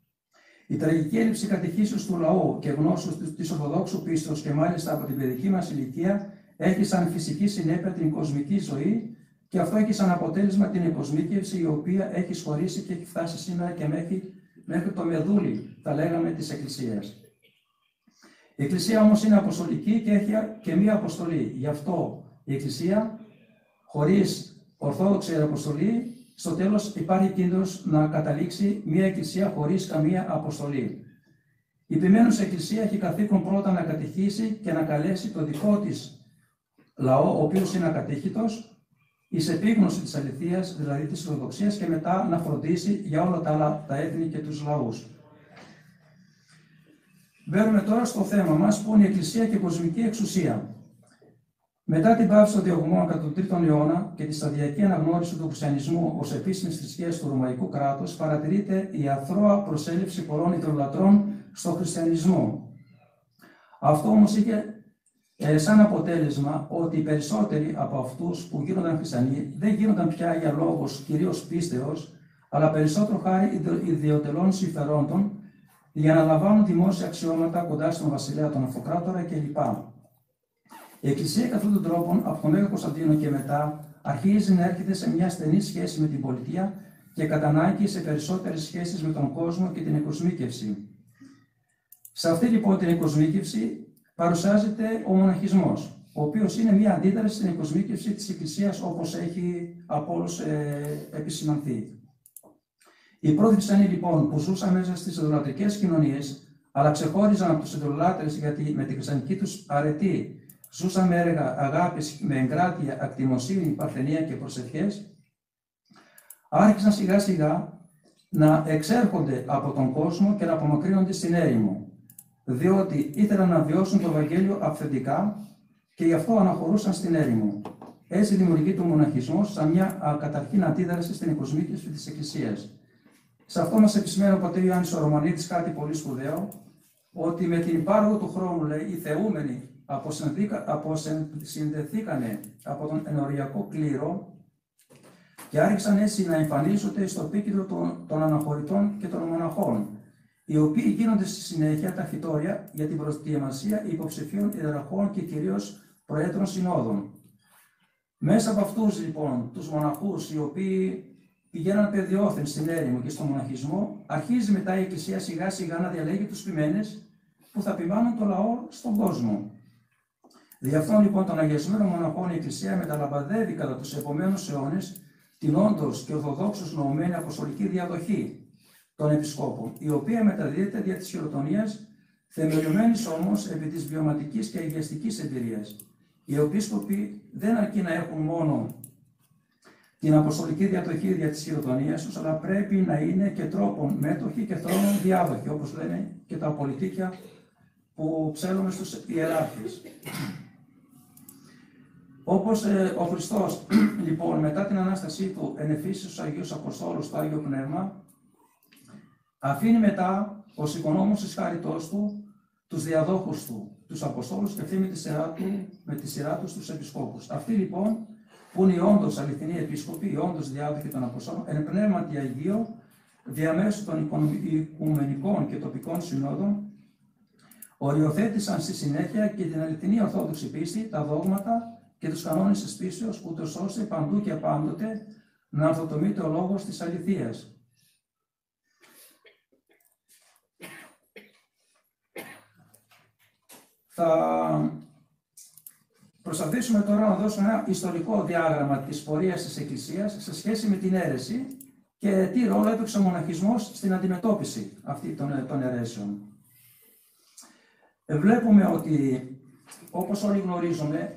Η τραγική έλλειψη κατηχήσεως του λαού και γνώσεως της Ορθοδόξου πίστεως και μάλιστα από την παιδική μας ηλικία έχει σαν φυσική συνέπεια την κοσμική ζωή, και αυτό έχει σαν αποτέλεσμα την εκοσμίκευση, η οποία έχει σχωρήσει και έχει φτάσει σήμερα και μέχρι, μέχρι το μεδούλι, θα λέγαμε, της Εκκλησίας. Η Εκκλησία όμως είναι αποστολική και έχει και μία αποστολή. Γι' αυτό η Εκκλησία, χωρίς ορθόδοξη αποστολή, στο τέλος υπάρχει κίνδυνος να καταλήξει μία Εκκλησία χωρίς καμία αποστολή. Η επιμένουσα Εκκλησία έχει καθήκον πρώτα να κατηχήσει και να καλέσει το δικό της λαό, ο οποίος είναι ακατήχητος, εις επίγνωση της αληθείας, δηλαδή της Ορθοδοξίας, και μετά να φροντίσει για όλα τα άλλα τα έθνη και τους λαούς. Μπαίνουμε τώρα στο θέμα μας, που είναι η Εκκλησία και η κοσμική εξουσία. Μετά την πάυση των διωγμών κατά τον τρίτον αιώνα και τη σταδιακή αναγνώριση του χριστιανισμού ως επίσημης θρησκείας του Ρωμαϊκού κράτους, παρατηρείται η αθρώα προσέλευση πολλών ιδωλολατρών στο χριστιανισμό. Αυτό όμως είχε ε, σαν αποτέλεσμα ότι οι περισσότεροι από αυτούς που γίνονταν χριστιανοί δεν γίνονταν πια για λόγους κυρίως πίστεως, αλλά περισσότερο χάρη ιδιωτελών συμφερόντων για να λαμβάνουν δημόσια αξιώματα κοντά στον βασιλέα, τον Αυτοκράτορα κλπ. Η Εκκλησία κατά αυτόν τον τρόπο, από τον Μέγα Κωνσταντίνο και μετά, αρχίζει να έρχεται σε μια στενή σχέση με την πολιτεία και κατά ανάγκη σε περισσότερες σχέσεις με τον κόσμο και την εκοσμίκευση. Σε αυτή λοιπόν την εκοσμίκευση παρουσιάζεται ο μοναχισμός, ο οποίος είναι μια αντίδραση στην εκοσμίκευση της Εκκλησίας όπως έχει από όλους ε, επισημανθεί. Οι πρώτοι χριστιανοί λοιπόν που ζούσαν μέσα στις ιδωλατρικές κοινωνίες, αλλά ξεχώριζαν από τους ιδωλολάτρες γιατί με την χριστιανική τους αρετή ζούσαν με έργα αγάπης, με εγκράτεια, ακτιμοσύνη, παρθενία και προσευχές, άρχισαν σιγά σιγά να εξέρχονται από τον κόσμο και να απομακρύνονται στην έρημο, διότι ήθελαν να βιώσουν το Ευαγγέλιο αυθεντικά και γι' αυτό αναχωρούσαν στην έρημο. Έτσι δημιουργείται ο μοναχισμός σαν μια καταρχήν αντίδραση στην εκοσμίκευση της Εκκλησίας. Σε αυτό μας επισημαίνει ο πατήρ Ιωάννης ο Ρωμανίτης κάτι πολύ σπουδαίο, ότι με την πάροδο του χρόνου, λέει, οι θεούμενοι αποσυνδεθήκανε από τον ενοριακό κλήρο και άρχισαν έτσι να εμφανίζονται στο επίκεντρο των, των αναχωρητών και των μοναχών, οι οποίοι γίνονται στη συνέχεια ταχυτόρια για την προετοιμασία υποψηφίων ιεραρχών και κυρίως προέδρων συνόδων. Μέσα από αυτούς λοιπόν τους μοναχούς, οι οποίοι πηγαίναν παιδιόθεν στην έρημο και στον μοναχισμό, αρχίζει μετά η Εκκλησία σιγά σιγά να διαλέγει τους ποιμένες που θα ποιμένουν το λαό στον κόσμο. Δι' αυτόν λοιπόν των αγιασμένων μοναχών η Εκκλησία μεταλαμπαδεύει κατά τους επομένους αιώνες την όντως και ορθοδόξως νοωμένη αποστολική διαδοχή των επισκόπων, η οποία μεταδίδεται δια της χειροτονίας, θεμελιωμένης όμως επί της βιωματικής και αγιαστικής εμπειρίας. Οι επίσκοποι δεν αρκεί να έχουν μόνο την αποστολική διαδοχή δια της χειροτονίας τους, αλλά πρέπει να είναι και τρόπον μέτοχοι και θρόνων διάδοχοι, όπως λένε και τα πολιτίκια που ψέλνουμε στους ιεράρχες. Όπως ε, ο Χριστός, λοιπόν, μετά την Ανάστασή του ενεφίσει στους Αγίους Αποστόλους το Άγιο Πνεύμα, αφήνει μετά ως οικονόμος της χάριτός του τους διαδόχους του, τους Αποστόλους, και αυτή με τη σειρά του, με τη σειρά τους τους επισκόπους. Αυτοί λοιπόν, που είναι οι όντως αληθινοί επίσκοποι, οι όντως διάδοχοι των Αποστόλων, εν πνεύματι Αγίο, διαμέσου των οικουμενικών και τοπικών συνόδων, οριοθέτησαν στη συνέχεια και την αληθινή ορθόδοξη πίστη, τα δόγματα και τους κανόνες της πίστεως, ούτως ώστε παντού και πάντοτε να αυτοτομείται ο λόγος της αληθείας. Θα προσπαθήσουμε τώρα να δώσουμε ένα ιστορικό διάγραμμα της πορείας της Εκκλησίας σε σχέση με την αίρεση και τι ρόλο έπαιξε ο μοναχισμός στην αντιμετώπιση αυτή των, των αιρέσεων. Βλέπουμε ότι, όπως όλοι γνωρίζουμε,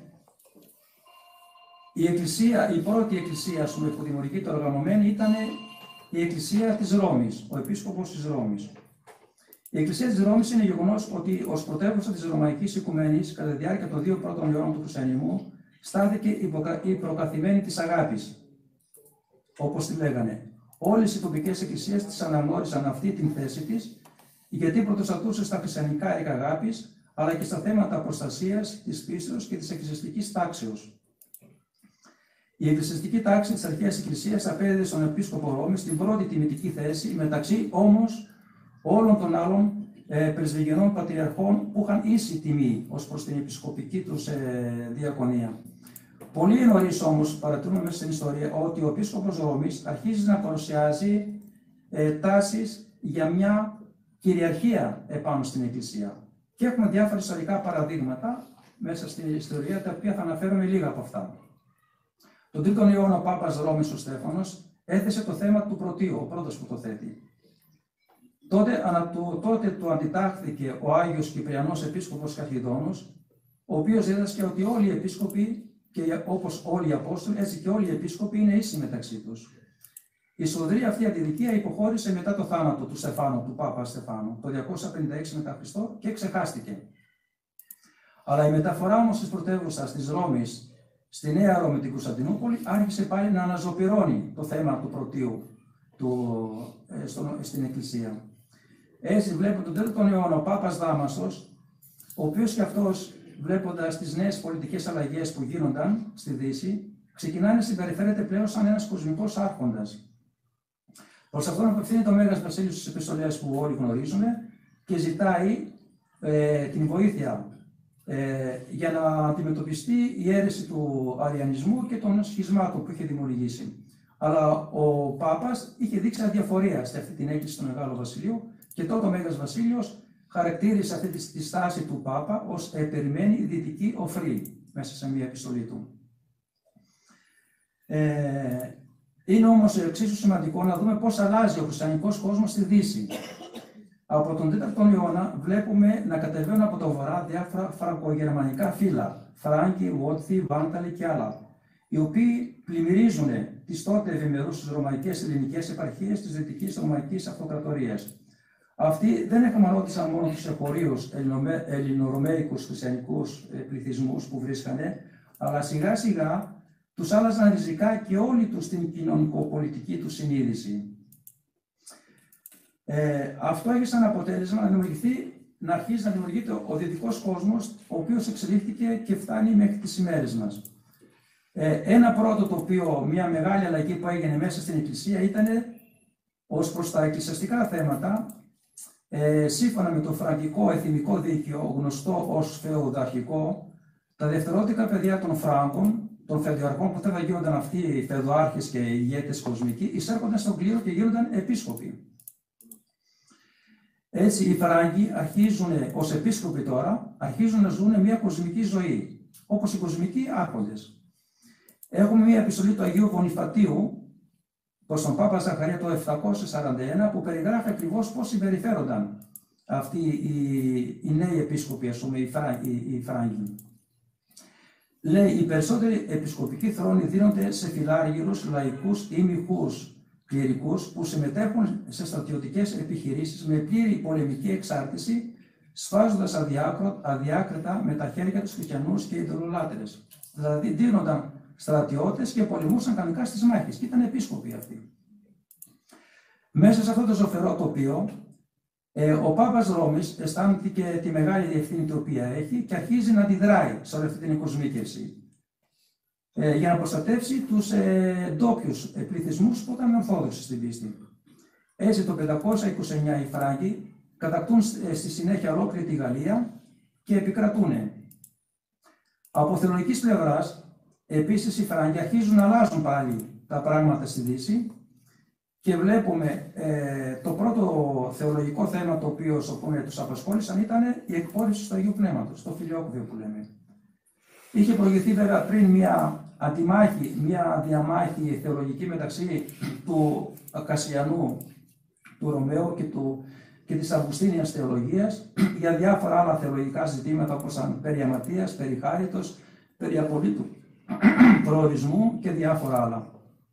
η εκκλησία, η πρώτη εκκλησία πούμε, που δημιουργείται οργανωμένη ήταν η εκκλησία της Ρώμης, ο επίσκοπος της Ρώμης. Η εκκλησία της Ρώμης είναι γεγονός ότι ως πρωτεύουσα της Ρωμαϊκής Οικουμένης κατά τη διάρκεια των δύο πρώτων αιώνων του χριστιανισμού στάθηκε η προκαθημένη της αγάπης, όπως τη λέγανε. Όλες οι τοπικές εκκλησίες της αναγνώρισαν αυτή την θέση της, γιατί πρωτοστατούσε στα χριστιανικά έργα αγάπης, αλλά και στα θέματα προστασίας της πίστεως και της εκκλησιαστικής τάξεως. Η εκκλησιαστική τάξη της αρχαίας Εκκλησίας απέδιδε στον Επίσκοπο Ρώμης την πρώτη τιμητική θέση, μεταξύ όμως όλων των άλλων ε, πρεσβυγενών πατριαρχών που είχαν ίση τιμή ως προς την επισκοπική τους ε, διακονία. Πολύ νωρίς όμως παρατηρούμε μέσα στην ιστορία ότι ο Επίσκοπος Ρώμης αρχίζει να παρουσιάζει ε, τάσεις για μια κυριαρχία επάνω στην Εκκλησία. Και έχουμε διάφορα ιστορικά παραδείγματα μέσα στην ιστορία, τα οποία θα αναφέρουμε λίγα από αυτά. Τον τρίτον αιώνα ο Πάπας Ρώμης ο Στέφανος έθεσε το θέμα του πρωτείου, ο πρώτος που το θέτει. Τότε, ανα του, τότε του αντιτάχθηκε ο Άγιος Κυπριανός Επίσκοπος Καλχιδόνος, ο οποίος δίδασκε ότι όλοι οι επίσκοποι, και όπως όλοι οι Απόστολοι, έτσι και όλοι οι επίσκοποι είναι ίσοι μεταξύ τους. Η σφοδρή αυτή αντιδικία υποχώρησε μετά το θάνατο του Στεφάνου, του Πάπα Στεφάνου, το διακόσια πενήντα έξι μετά Χριστό και ξεχάστηκε. Αλλά η μεταφορά όμως της πρωτεύουσας της Ρώμης στη Νέα Ρώμη, την Κωνσταντινούπολη, άρχισε πάλι να αναζωπυρώνει το θέμα του πρωτείου του, ε, στο, στην Εκκλησία. Έτσι βλέπουμε τον τέταρτο αιώνα ο Πάπας Δάμασος, ο οποίος και αυτός, βλέποντας τις νέες πολιτικές αλλαγές που γίνονταν στη Δύση, ξεκινάει να συμπεριφέρεται πλέον σαν ένας κοσμικός άρχοντας. Προς αυτόν απευθύνεται ο Μέγας Βασίλειος στις επιστολές που όλοι γνωρίζουμε και ζητάει ε, την βοήθεια ε, για να αντιμετωπιστεί η αίρεση του αριανισμού και των σχισμάτων που είχε δημιουργήσει. Αλλά ο Πάπας είχε δείξει αδιαφορία σε αυτή την έκκληση του Μεγάλου Βασιλείου και τότε ο Μέγας Βασίλειος χαρακτήρισε αυτή τη στάση του Πάπα ως επερημένη δυτική οφρή μέσα σε μια επιστολή του. Ε, είναι όμως εξίσου σημαντικό να δούμε πώς αλλάζει ο χριστιανικός κόσμος στη Δύση. Από τον τέταρτο αιώνα βλέπουμε να κατεβαίνουν από το βορρά διάφορα φραγκογερμανικά φύλλα, Φράγκοι, Βότθοι, Βάνταλοι και άλλα, οι οποίοι πλημμυρίζουν τις τότε ευημερούσες ρωμαϊκές ελληνικές επαρχίες της Δυτικής Ρωμαϊκής Αυτοκρατορίας. Αυτοί δεν εκμαλώτησαν μόνο τους εφορείους ελληνορωμαϊκούς χριστιανικούς πληθυσμούς που βρίσκανε, αλλά σιγά σιγά τους άλλαζαν ριζικά και όλη τους την κοινωνικοπολιτική του συνείδηση. Ε, αυτό έχει σαν αποτέλεσμα να δημιουργηθεί, να αρχίσει να δημιουργείται ο δυτικός κόσμος, ο οποίος εξελίχθηκε και φτάνει μέχρι τις ημέρες μας. Ε, ένα πρώτο τοπίο, μια μεγάλη αλλαγή που έγινε μέσα στην Εκκλησία ήταν ως προς τα εκκλησιαστικά θέματα, ε, σύμφωνα με το φραγκικό εθνικό δίκαιο, γνωστό ως φεουδαρχικό, τα δευτερότικα παιδιά των Φράγκων, των φεουδαρχών που θα γίνονταν αυτοί οι φεουδάρχες και οι ηγέτες κοσμικοί, εισέρχονταν στον κλήρο και γίνονταν επίσκοποι. Έτσι, οι Φράγκοι αρχίζουν, ως επίσκοποι τώρα, αρχίζουν να ζουν μια κοσμική ζωή, όπως οι κοσμικοί άρχοντες. Έχουμε μια επιστολή του Αγίου Βονιφατίου προς τον Πάπα Ζαχαρία το επτακόσια σαράντα ένα που περιγράφει ακριβώς πώς συμπεριφέρονταν αυτοί οι, οι νέοι επίσκοποι, ας πούμε, οι, Φρά, οι, οι Φράγκοι. Λέει, οι περισσότεροι επισκοπικοί θρόνοι δίνονται σε φιλάργυρους, λαϊκούς ή μειχούς κληρικούς που συμμετέχουν σε στρατιωτικές επιχειρήσεις με πλήρη πολεμική εξάρτηση, σφάζοντας αδιάκριτα με τα χέρια τους χριστιανούς και ειδωλολάτρες. Δηλαδή, δίνονταν στρατιώτες και πολεμούσαν κανονικά στις μάχες και ήταν επίσκοποι αυτοί. Μέσα σε αυτό το ζωφερό τοπίο, ε, ο Πάπας Ρώμης αισθάνθηκε τη μεγάλη ευθύνη την οποία έχει και αρχίζει να αντιδράει σε όλη αυτή την οικοσμίκευση ε, για να προστατεύσει τους ε, ντόπιους ε, πληθυσμούς που ήταν ορθόδοξοι στην πίστη. Έτσι, το πεντακόσια είκοσι εννιά οι Φράγκοι κατακτούν ε, στη συνέχεια ολόκληρη τη Γαλλία και επικρατούν. Από θεολογικής πλευράς, επίσης, οι Φράγκοι αρχίζουν να αλλάζουν πάλι τα πράγματα στη Δύση και βλέπουμε ε, το πρώτο θεολογικό θέμα το οποίο πούμε, τους απασχόλησαν ήταν η εκπόρευση του Αγίου Πνεύματος, το φιλιόκουβιο που λέμε. Είχε προηγηθεί βέβαια πριν μια αντιμάχη, μια διαμάχη θεολογική μεταξύ του Κασιανού, του Ρωμαίου και, του, και της Αυγουστίνιας θεολογίας για διάφορα άλλα θεολογικά ζητήματα όπως αν περί αμαρτίας, περί χάριτος, περί απολύτου προορισμού και διάφορα άλλα.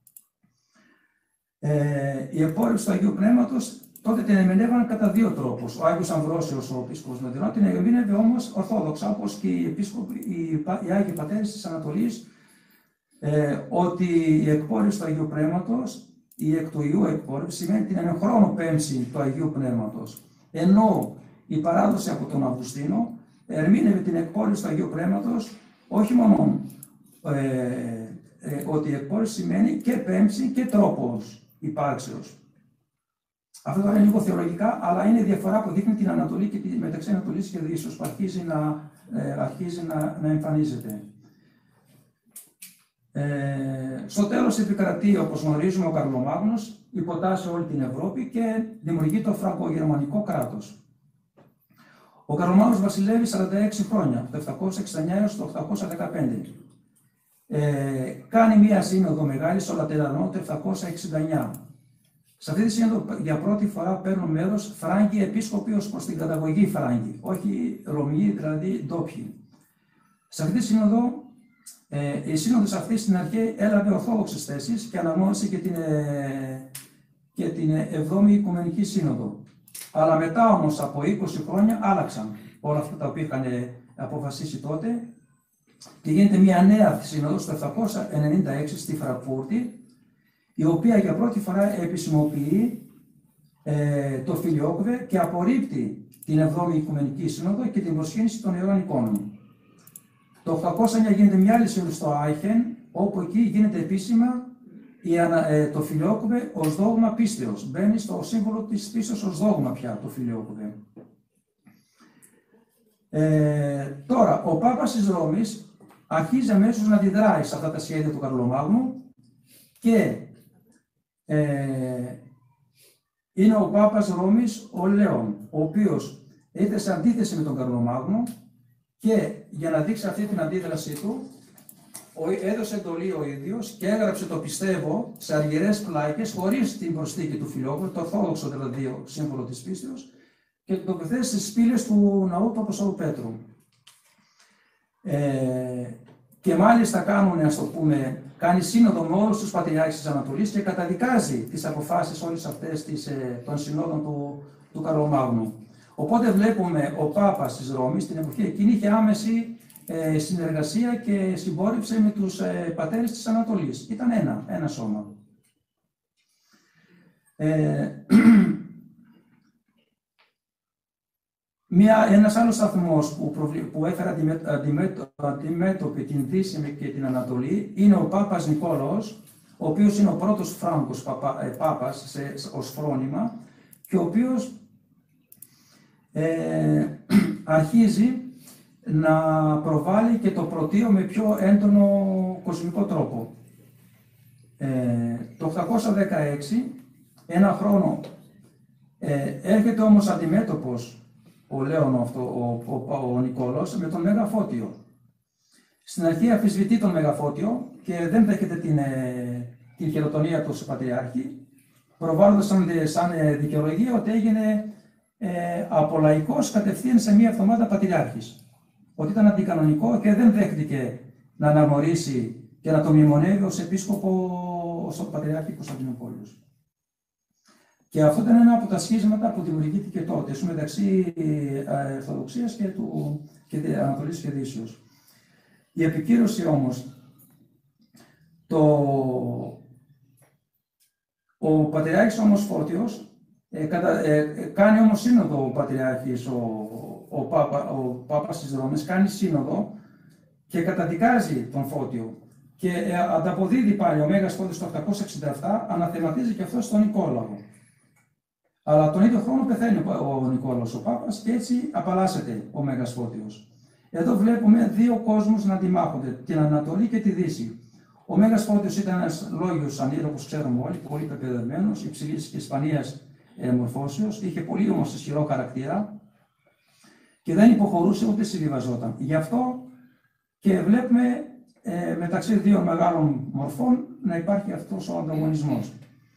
Ε, η εκπόρευση του Αγίου Πνεύματος τότε την ερμηνεύαν κατά δύο τρόπους. Ο Άγιος Αμβρόσιος, ο επίσκοπος Νοτινών, την ερμηνεύε όμως ορθόδοξα, όπως και οι, επίσκοποι, οι, οι Άγιοι Πατέρες της Ανατολής, ε, ότι η εκπόρευση του Αγίου Πνεύματος, η εκ του Ιού εκπόρευση, σημαίνει την ενεχρόνο πέμψη του Αγίου Πνεύματος. Ενώ η παράδοση από τον Αυγουστίνο ερμήνευε την εκπόρευση του Αγίου Πνεύματος όχι μόνο ε, ε, ότι η εκπόρευση σημαίνει και πέμψη και τρόπος υπάρξεως. Αυτό τώρα είναι λίγο θεολογικά, αλλά είναι διαφορά που δείχνει την Ανατολή και τη, μεταξύ Ανατολής και Δύσεως που αρχίζει να, ε, αρχίζει να, να εμφανίζεται. Ε, στο τέλος επικρατεί, όπως γνωρίζουμε, ο Καρλομάγνος, υποτάσσει όλη την Ευρώπη και δημιουργεί το φραγκογερμανικό κράτος. Ο Καρλομάγνος βασιλεύει σαράντα έξι χρόνια, από το επτακόσια εξήντα εννιά έως το οκτακόσια δεκαπέντε. Ε, κάνει μία σύνοδο μεγάλη στο Λατερανό το επτακόσια εξήντα εννιά. Σε αυτή τη σύνοδο για πρώτη φορά παίρνουν μέρος Φράγκοι επίσκοποι ως προς την καταγωγή Φράγκοι, όχι Ρωμιοί, δηλαδή ντόπιοι. Σε αυτή τη σύνοδο, ε, η σύνοδος αυτή στην αρχή έλαβε ορθόδοξες θέσεις και αναγνώρισε και την, ε, και την εβδόμη Οικουμενική Σύνοδο. Αλλά μετά όμως από είκοσι χρόνια άλλαξαν όλα αυτά τα οποία είχαν αποφασίσει τότε και γίνεται μια νέα σύνοδος το επτακόσια ενενήντα έξι στη Φραγκφούρτη, η οποία για πρώτη φορά επισημοποιεί ε, το φιλιόκουβε και απορρίπτει την εβδόμη Οικουμενική Σύνοδο και την προσκύνηση των Ιερών Εικόνων. Το οκτακόσια εννιά γίνεται μια άλλη σύνοδος στο Άιχεν, όπου εκεί γίνεται επίσημα η ανα, ε, το φιλιόκουβε ως δόγμα πίστεως. Μπαίνει στο σύμβολο της πίστεως ως δόγμα πια το φιλιόκουβε. Ε, τώρα, ο Πάπας της Ρώμης αρχίζει αμέσως να αντιδράει σε αυτά τα σχέδια του Καρλομάγνου και ε, είναι ο Πάπας Ρώμης ο Λέων, ο οποίος ήρθε σε αντίθεση με τον Καρλομάγνο και για να δείξει αυτή την αντίδρασή του έδωσε εντολή ο ίδιος και έγραψε το πιστεύω σε αργυρές πλάκες χωρίς την προσθήκη του φιλιόκουβε, το orthodoxo δηλαδή σύμβολο της πίστεως, και το τοποθέτησε στις πύλες του ναού του Αποστόλου Πέτρου. Ε, και μάλιστα κάνουν, ας το πούμε, κάνει σύνοδο με όλους τους πατριάρχες της Ανατολής και καταδικάζει τις αποφάσεις όλες αυτές τις, ε, των συνόδων του, του Καρλομάγνου. Οπότε βλέπουμε ο Πάπας της Ρώμης την εποχή εκείνη είχε άμεση ε, συνεργασία και συμπόρευσε με τους ε, πατέρες της Ανατολής. Ήταν ένα, ένα σώμα. Ε, Μια, ένας άλλος σταθμός που, προβλη, που έφερε αντιμέτωπη την Δύση και την Ανατολή είναι ο Πάπας Νικόλαος, ο οποίος είναι ο πρώτος Φράγκος παπα, ε, Πάπας σε, ως φρόνημα και ο οποίος ε, αρχίζει να προβάλλει και το πρωτείο με πιο έντονο κοσμικό τρόπο. Ε, το οκτακόσια δεκαέξι, ένα χρόνο, ε, έρχεται όμως αντιμέτωπος ο Λέων αυτό, ο, ο, ο, ο Νικόλαος, με τον Μέγα Φώτιο. Στην αρχή αμφισβητεί τον Μέγα Φώτιο και δεν δέχεται την, ε, την χειροτονία του Πατριάρχη, προβάλλοντας σαν, σαν ε, δικαιολογία ότι έγινε ε, από λαϊκός κατευθείαν σε μία εβδομάδα πατριάρχης. Ότι ήταν αντικανονικό και δεν δέχτηκε να αναγνωρίσει και να το μνημονεύει ως επίσκοπο ως Πατριάρχη Κωνσταντινούπολης. Και αυτό ήταν ένα από τα σχίσματα που δημιουργήθηκε τότε, μεταξύ Ορθοδοξίας και, του, και Ανατολής και Δύσεως. Η επικύρωση όμως, το, ο Πατριάρχης όμως Φώτιος, ε, κατα, ε, κάνει όμως σύνοδο ο Πατριάρχης, ο, ο, Πάπα, ο Πάπας της Ρώμης, κάνει σύνοδο και καταδικάζει τον Φώτιο. Και ε, ανταποδίδει πάλι ο Μέγας Φώτιος το οκτακόσια εξήντα επτά, αναθεματίζει και αυτό στον Νικόλαο. Αλλά τον ίδιο χρόνο πεθαίνει ο Νικόλαος ο Πάπας και έτσι απαλλάσσεται ο Μέγας Φώτιος. Εδώ βλέπουμε δύο κόσμους να αντιμάχονται, την Ανατολή και τη Δύση. Ο Μέγας Φώτιος ήταν ένας λόγιος ανήρ, όπως ξέρουμε όλοι, πολύ πεπαιδευμένος, υψηλής και σπανίας ε, μορφώσεως, είχε πολύ όμως ισχυρό χαρακτήρα και δεν υποχωρούσε ούτε συμβιβαζόταν. Γι' αυτό και βλέπουμε ε, μεταξύ δύο μεγάλων μορφών να υπάρχει αυτός ο ανταγωνισμός.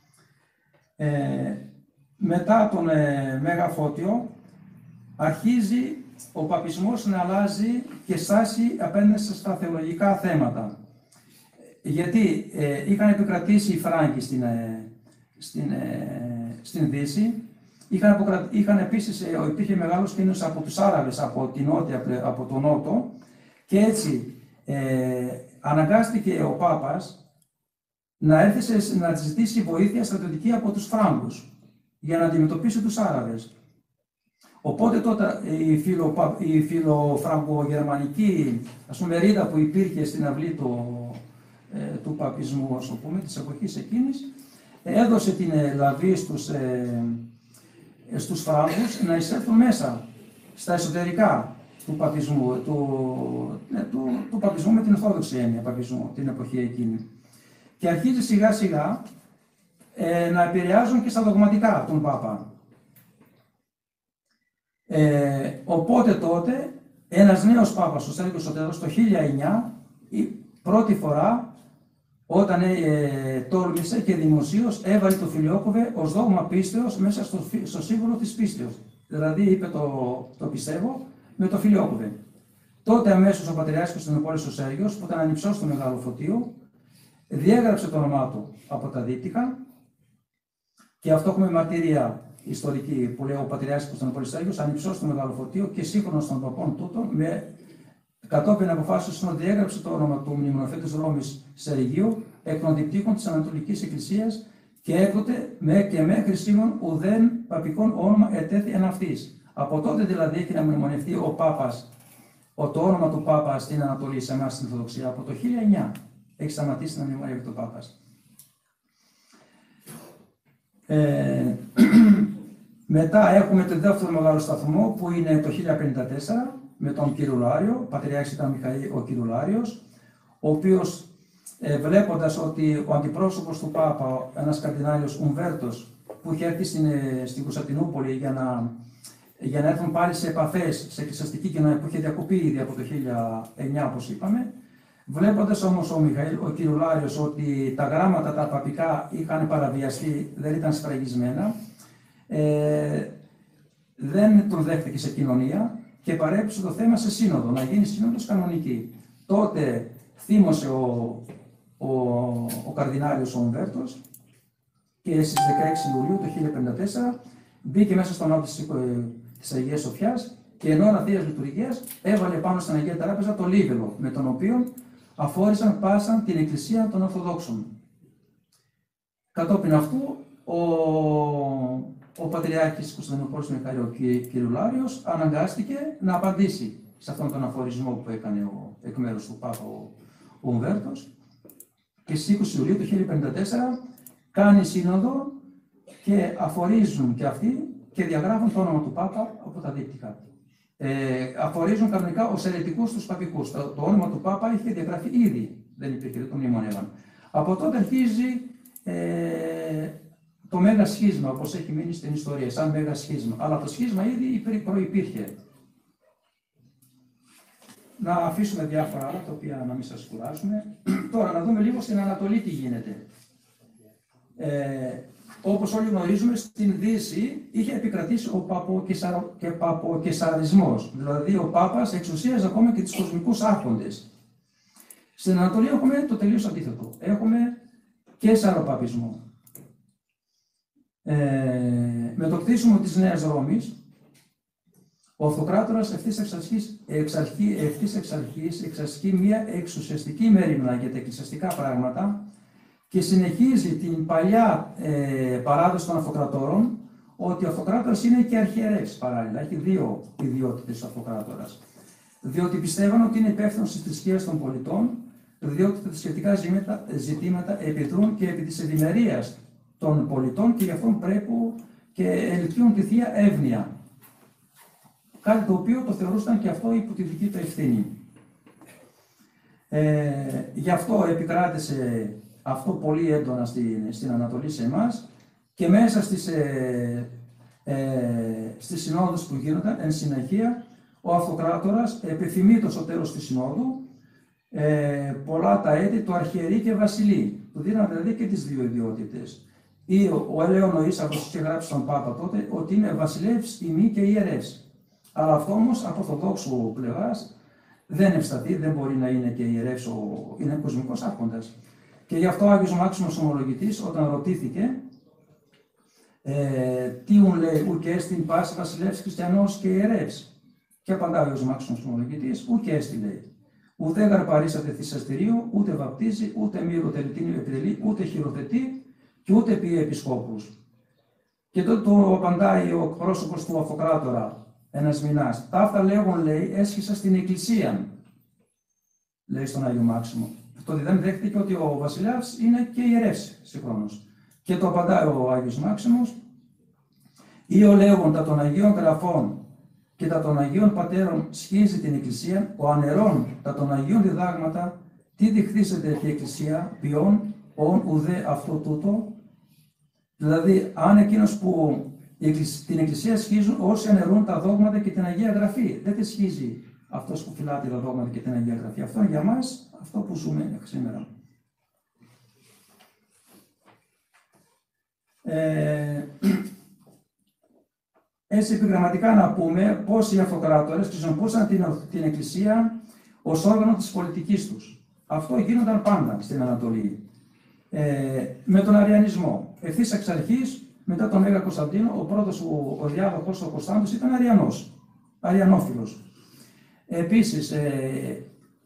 Ε, Μετά τον ε, Μέγα Φώτιο αρχίζει ο παπισμός να αλλάζει και στάση απέναντι στα θεολογικά θέματα. Γιατί ε, είχαν επικρατήσει οι Φράγκοι στην, ε, στην, ε, στην Δύση, είχαν, αποκρα... είχαν επίσης, ε, υπήρχε μεγάλος κίνδυνος από τους Άραβες, από, την νότια, από τον Νότο, και έτσι ε, αναγκάστηκε ο Πάπας να έρθει σε, να ζητήσει βοήθεια στρατιωτική από τους Φράγκους για να αντιμετωπίσει τους Άραβες. Οπότε τότε η, φιλο, η φιλοφραγκογερμανική ας πούμε, ρίδα που υπήρχε στην αυλή του, ε, του παπισμού, ας πούμε, της εποχής εκείνης, έδωσε την λαβή στους, ε, στους Φράγκους να εισέλθουν μέσα στα εσωτερικά του παπισμού, του, ε, του, του παπισμού με την ορθόδοξη έννοια παπισμού την εποχή εκείνη. Και αρχίζει σιγά σιγά ε, να επηρεάζουν και στα δογματικά τον Πάπα. Ε, οπότε τότε ένας νέος Πάπας, ο Σέργιος ο Τέταρτος, το χίλια εννιά, η πρώτη φορά όταν ε, τόλμησε και δημοσίως έβαλε το φιλιόκοβε ως δόγμα πίστεως μέσα στο, στο σύμβολο της πίστεως. Δηλαδή είπε το, το πιστεύω με το φιλιόκοβε. Τότε αμέσως ο Πατριάρχης Κωνσταντινούπολης ο Σέργιος, που ήταν ανυψός του Μεγάλου Φωτίου, διέγραψε το όνομά του από τα δίπτυχα και αυτό έχουμε μαρτυρία ιστορική που λέει ο Πατριάρχης Κωνσταντινούπολης Σέργιος, ανυψός του Μεγάλου Φωτίου και σύγχρονος των παπών τούτων, με κατόπιν αποφάσεως να διέγραψε το όνομα του μνημονοφέτης Ρώμης Σεργίου εκ των διπτύχων της Ανατολικής Εκκλησίας και έκτοτε με και μέχρι σήμων ουδέν παπικών όνομα ετέθη εν αυτής. Από τότε δηλαδή έχει να μνημονευτεί ο Πάπας, ο, το όνομα του Πάπα στην Ανατολή, σε εμάς στην Ορθοδοξία, από το χίλια εννιά έχει σταματήσει να μνημονεύει το Πάπας. Ε, μετά έχουμε τον δεύτερο μεγάλο σταθμό που είναι το χίλια πενήντα τέσσερα με τον κύριο Λάριο, πατριάρχης ήταν Μιχαήλ ο κύριο Λάριος, ο οποίος ε, βλέποντας ότι ο αντιπρόσωπος του Πάπα, ένας καρδινάλιος Ουμβέρτος, που είχε έρθει στην, στην Κωνσταντινούπολη για να, για να έρθουν πάλι σε επαφές, σε εκκλησιαστική κοινωνία που είχε διακοπεί ήδη από το χίλια εννιά, όπως είπαμε, βλέποντας όμως ο Μιχαήλ, ο κύριο Λάριος, ότι τα γράμματα τα παπικά είχαν παραβιαστεί, δεν ήταν σφραγισμένα, ε, δεν τον δέχτηκε σε κοινωνία και παρέπεισε το θέμα σε σύνοδο, να γίνει σύνοδος κανονική. Τότε θύμωσε ο, ο, ο καρδινάλιος ο Ουμβέρτος και στις δεκαέξι Ιουλίου του χίλια πενήντα τέσσερα μπήκε μέσα στον ναό της, της Αγίας Σοφιάς και εν ώρα Θείας Λειτουργίας έβαλε πάνω στην Αγία Τράπεζα το λίβελο με τον οποίο αφόρησαν πάσαν την Εκκλησία των Ορθοδόξων. Κατόπιν αυτού, ο, ο Πατριάρχης Κωνσταντινούπολης Μιχαήλ ο κ. Λάριος αναγκάστηκε να απαντήσει σε αυτόν τον αφορισμό που έκανε ο, εκ μέρους του Πάπα ο, ο Ουμβέρτος και στις είκοσι Ιουλίου του χίλια πενήντα τέσσερα κάνει σύνοδο και αφορίζουν και αυτοί και διαγράφουν το όνομα του Πάπα από τα δίκτυα. Ε, αφορίζουν κανονικά ως αιρετικούς τους παπικούς. Το, το όνομα του Πάπα είχε διαγραφεί ήδη, δεν υπήρχε, δεν το μνημονεύαν. Από τότε αρχίζει ε, το μέγα σχίσμα, όπως έχει μείνει στην ιστορία, σαν μέγα σχίσμα. Αλλά το σχίσμα ήδη προϋπήρχε. Να αφήσουμε διάφορα άλλα, τα οποία να μην σας κουράσουμε. Τώρα, να δούμε λίγο στην Ανατολή τι γίνεται. Ε, όπως όλοι γνωρίζουμε, στην Δύση είχε επικρατήσει ο παποκεσαρισμός, δηλαδή ο Πάπας εξουσίαζε ακόμα και τους κοσμικούς άρχοντες. Στην Ανατολή έχουμε το τελείως αντίθετο. Έχουμε κεσαροπαπισμό. Ε, με το κτίσιμο της Νέας Ρώμης, ο Αυτοκράτορας ευθύς εξ αρχής, ευθύς εξ αρχής εξασκεί μια εξουσιαστική μέριμνα για τα εκκλησιαστικά πράγματα και συνεχίζει την παλιά ε, παράδοση των αυτοκρατόρων ότι ο αυτοκράτορας είναι και αρχιερεύς παράλληλα. Έχει δύο ιδιότητες ο αυτοκράτορας. Διότι πιστεύαν ότι είναι υπεύθυνος στις θρησκείες των πολιτών, διότι τα θρησκευτικά ζητήματα επιδρούν και επί της ευημερίας των πολιτών και γι' αυτό πρέπει και ελκύουν τη θεία εύνοια. Κάτι το οποίο το θεωρούσαν και αυτό υπό τη δική του ευθύνη. Ε, γι' αυτό επικράτησε αυτό πολύ έντονα στην, στην Ανατολή σε εμάς και μέσα στις, ε, ε, στις συνόδους που γίνονταν εν συνεχεία ο Αυτοκράτορας επιθυμεί στο τέλος της συνόδου ε, πολλά τα έτη του αρχιερεί και βασιλεί. Του δίναν δηλαδή και τις δύο ιδιότητες. Ή ο, ο Ελαιονοής, αυτός είχε γράψει στον Πάπα τότε, ότι είναι βασιλεύς, ημί και ιερεύς. Αλλά αυτό όμως από ορθοδόξου πλευράς δεν ευσταθεί, δεν μπορεί να είναι και ιερεύς, είναι κοσμικός άρχοντας. Και γι' αυτό ο Άγιος Μάξιμος Ομολογητής, όταν ρωτήθηκε, ε, τι ουν λέει, ουκ έστιν πάση βασιλεύς χριστιανός και ιερεύς. Και απαντά ο Άγιος Μάξιμος Ομολογητής, ουκ έστι λέει. Ούτε γαρπαρίσατε θυσιαστηρίο, ούτε βαπτίζει, ούτε μύρο τελετήνιο επιτελεί, ούτε χειροθετεί και ούτε ποιεί επισκόπους. Και τότε το απαντάει ο πρόσωπος του Αυτοκράτορα, ένας μηνάς. Τα αυτά λέγον, λέει, έσχισα στην Εκκλησία, λέει στον Άγιο Μάξιμο. Τότε δεν δέχτηκε ότι ο βασιλιάς είναι και ιερεύς συγχρόνως. Και το απαντάει ο Άγιος Μάξιμος, ή ο λέγον τα των Αγίων Γραφών και τα των Αγίων Πατέρων σχίζει την Εκκλησία, ο ανερών τα των Αγίων Διδάγματα, τι διχθήσεται η Εκκλησία, ποιον, ον ουδέ αυτό τούτο. Δηλαδή, αν εκείνος που την Εκκλησία σχίζουν όσοι αναιρούν τα δόγματα και την Αγία Γραφή, δεν τη σχίζει αυτός που φυλάτει τα δόγματα και την Αγία Γραφή. Αυτό είναι για μας αυτό που ζούμε σήμερα. Ε, έτσι επιγραμματικά να πούμε πώς οι αυτοκράτορες χρησιμοποιούσαν την, την Εκκλησία ως όργανο της πολιτικής τους. Αυτό γίνονταν πάντα στην Ανατολή. Ε, με τον Αριανισμό. Ευθύς εξ αρχής, μετά τον Μέγα Κωνσταντίνο, ο πρώτος ο, ο διάδοχος, ο Κωνσταντίνος, ήταν Αριανός, Αριανόφιλος. Επίσης, ε,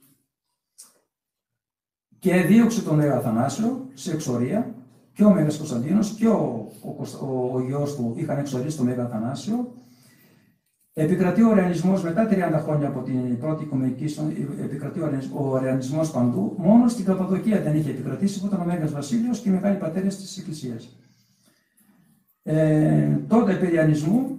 και δίωξε τον Μέγα Αθανάσιο σε εξορία, και ο Μέγας Κωνσταντίνος και ο, ο, ο, ο γιος του είχαν εξορίσει τον Μέγα Αθανάσιο. Επικρατεί ο Αριανισμός μετά τριάντα χρόνια από την πρώτη Οικουμενική, επικρατεί ο Αριανισμός παντού. Μόνο στην Καπαδοκία δεν είχε επικρατήσει, που ήταν ο Μέγας Βασίλειος και οι μεγάλοι πατέρες της Εκκλησίας. ε, τότε περιανισμού,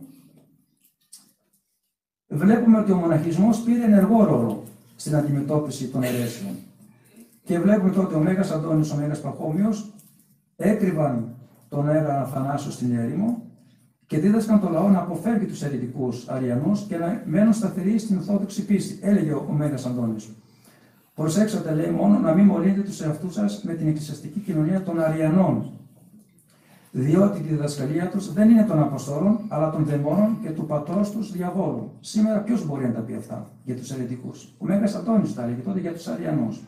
βλέπουμε ότι ο μοναχισμός πήρε ενεργό ρόλο στην αντιμετώπιση των αιρέσεων. Και βλέπουμε τότε ο Μέγας Αντώνης, ο Μέγας Παχώμιος έκρυβαν τον Μέγα Αθανάσιο στην έρημο και δίδασκαν το λαό να αποφεύγει τους αιρετικούς Αριανούς και να μένουν σταθεροί στην Ορθόδοξη πίστη. Έλεγε ο Μέγας Αντώνης. Προσέξτε, λέει, μόνο να μην μολύνετε τους εαυτούς σας με την εκκλησιαστική κοινωνία των Αριανών. Διότι τη διδασκαλία τους δεν είναι των Αποστόλων, αλλά των δαιμόνων και του πατρός τους διαβόλου. Σήμερα ποιος μπορεί να τα πει αυτά για τους αιρετικούς? Ο Μέγας Αντώνης τα έλεγε τότε για τους Αριανούς.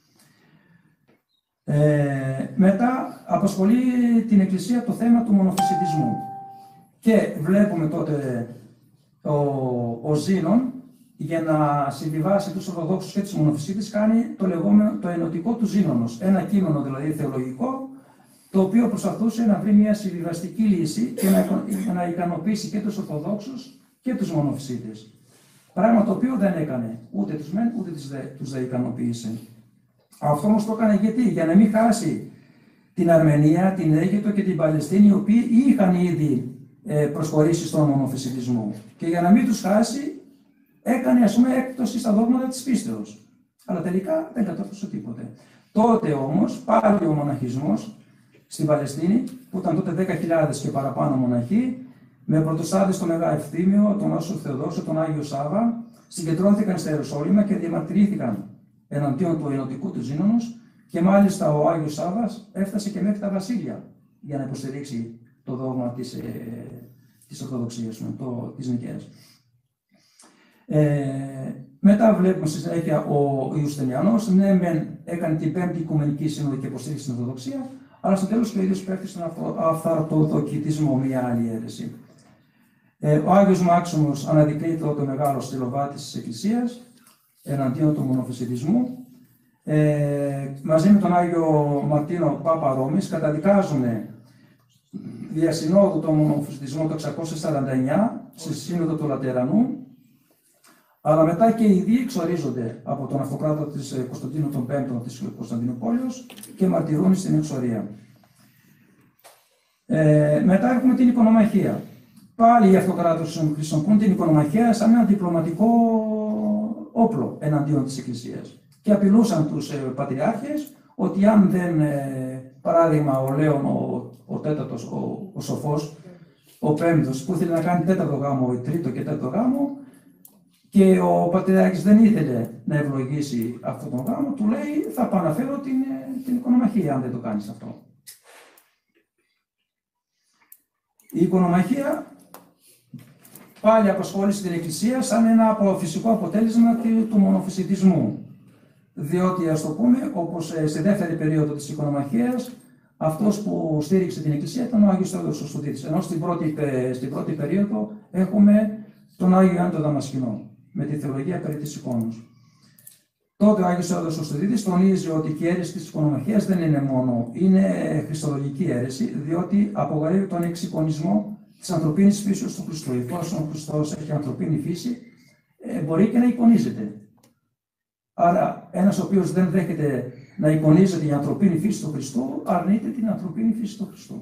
Ε, μετά απασχολεί την Εκκλησία το θέμα του μονοφυσιτισμού. Και βλέπουμε τότε ο, ο Ζήνων, για να συμβιβάσει τους Ορθοδόξους και τους Μονοφυσίτες, κάνει το λεγόμενο το ενωτικό του Ζήνωνος. Ένα κείμενο δηλαδή θεολογικό, το οποίο προσπαθούσε να βρει μια συμβιβαστική λύση και να, να ικανοποιήσει και τους Ορθοδόξους και τους Μονοφυσίτες. Πράγμα το οποίο δεν έκανε ούτε τους μεν ούτε τους δε, τους δε ικανοποίησε. Αυτό όμως το έκανε γιατί? Για να μην χάσει την Αρμενία, την Αίγυπτο και την Παλαιστίνη, οι οποίοι είχαν ήδη ε, προσχωρήσει στον μονοφυσιτισμό. Και για να μην τους χάσει, έκανε ας πούμε έκπτωση στα δόγματα της πίστεως. Αλλά τελικά δεν κατόρθωσε τίποτε. Τότε όμως πάλι ο μοναχισμός στην Παλαιστίνη, που ήταν τότε δέκα χιλιάδες και παραπάνω μοναχοί, με πρωτοστάτης τον Μεγά Ευθύμιο, τον Άσο Θεοδόσιο, τον Άγιο Σάβα, συγκεντρώθηκαν στα Ιεροσόλυμα και διαμαρτυρήθηκαν εναντίον του ενωτικού του Ζήνωνος, και μάλιστα ο Άγιος Σάββας έφτασε και μέχρι τα βασίλεια για να υποστηρίξει το δόγμα της, ε, της Ορθοδοξίας, το, της Νικαίας. Ε, μετά βλέπουμε στη συνέχεια ο Ιουστινιανός, ναι, μεν έκανε την πέμπτη Οικουμενική Σύνοδο και υποστήριξε την Ορθοδοξία, αλλά στο τέλος και ο ίδιος πέφτει στον αυθαρτοδοκητισμό, μια άλλη αίρεση. Ε, ο Άγιος Μάξιμος αναδεικνύει το, το μεγάλο στυλοβάτη της Εκκλησίας εναντίον του μονοφυσιτισμού. Ε, μαζί με τον Άγιο Μαρτίνο Πάπα Ρώμης καταδικάζουν δια συνόδου τον μονοφυσιτισμό το εξακόσια σαράντα εννιά στη Σύνοδο του Λατερανού, αλλά μετά και οι δύο εξορίζονται από τον αυτοκράτορα της Κωνσταντίνου τον Πέμπτο της Κωνσταντινούπολης και μαρτυρούν στην εξορία. Ε, μετά έχουμε την οικονομαχία. Πάλι οι αυτοκράτορες χρησιμοποιούν την οικονομαχία σαν ένα διπλωματικό όπλο εναντίον της Εκκλησίας. Και απειλούσαν τους ε, πατριάρχες ότι αν δεν, ε, παράδειγμα, ο Λέων, ο, ο τέταρτος, ο, ο σοφός, ο πέμπτος, που ήθελε να κάνει τέταρτο γάμο, ή τρίτο και τέταρτο γάμο, και ο πατριάρχης δεν ήθελε να ευλογήσει αυτόν τον γάμο, του λέει θα επαναφέρω την, την οικονομαχία αν δεν το κάνεις αυτό. Η οικονομαχία πάλι απασχόλησε την Εκκλησία σαν ένα φυσικό αποτέλεσμα του μονοφυσιτισμού. Διότι, ας το πούμε, όπως στη δεύτερη περίοδο της οικονομαχίας, αυτός που στήριξε την Εκκλησία ήταν ο Άγιος Θεόδωρος ο Στουδίτης. Ενώ στην πρώτη, στην πρώτη περίοδο έχουμε τον Άγιο Ιωάννη τον Δαμασκηνό, με τη θεολογία περί της εικόνος. Τότε ο Άγιος Θεόδωρος ο Στουδίτης τονίζει ότι η αίρεση της οικονομαχίας δεν είναι μόνο, είναι χριστολογική αίρεση, διότι απογορεύει τον εξεικονισμό της ανθρωπίνης φύσεως του Χριστού. Εφόσον ο Χριστός έχει ανθρωπίνη φύση, μπορεί και να εικονίζεται. Άρα, ένας ο οποίος δεν δέχεται να εικονίζεται η ανθρωπίνη φύση του Χριστού, αρνείται την ανθρωπίνη φύση του Χριστού.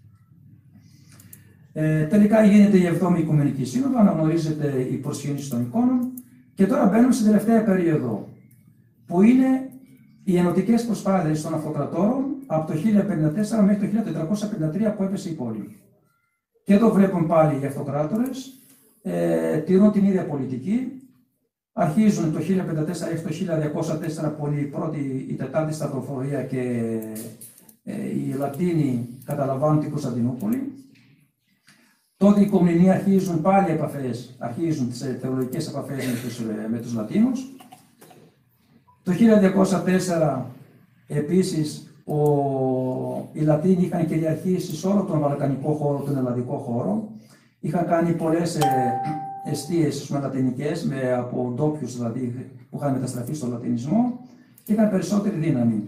Ε, τελικά γίνεται η εβδόμη Οικουμενική Σύνοδο, αναγνωρίζεται η προσχήνιση των εικόνων, και τώρα μπαίνουμε στην τελευταία περίοδο, που είναι οι ενωτικές προσπάθειες των αυτοκρατόρων από το χίλια πενήντα τέσσερα μέχρι το χίλια τετρακόσια πενήντα τρία που έπεσε η πόλη. Και εδώ βλέπουν πάλι οι αυτοκράτορες ε, τηρούν την ίδια πολιτική. Αρχίζουν το χίλια πενήντα τέσσερα μέχρι το χίλια διακόσια τέσσερα που είναι η πρώτη, η τετάρτη σταυροφορία και ε, οι Λατίνοι καταλαμβάνουν την Κωνσταντινούπολη. Τότε οι Κομνηνοί αρχίζουν πάλι επαφές, αρχίζουν τις θεολογικές επαφές με τους, με τους Λατίνους. Το χίλια διακόσια τέσσερα επίσης ο, οι Λατίνοι είχαν κυριαρχήσει σε όλο τον βαλκανικό χώρο, τον ελλαδικό χώρο. Είχαν κάνει πολλές ε, εστίες με λατινικές, με, από ντόπιους δηλαδή που είχαν μεταστραφεί στο λατινισμό, και είχαν περισσότερη δύναμη.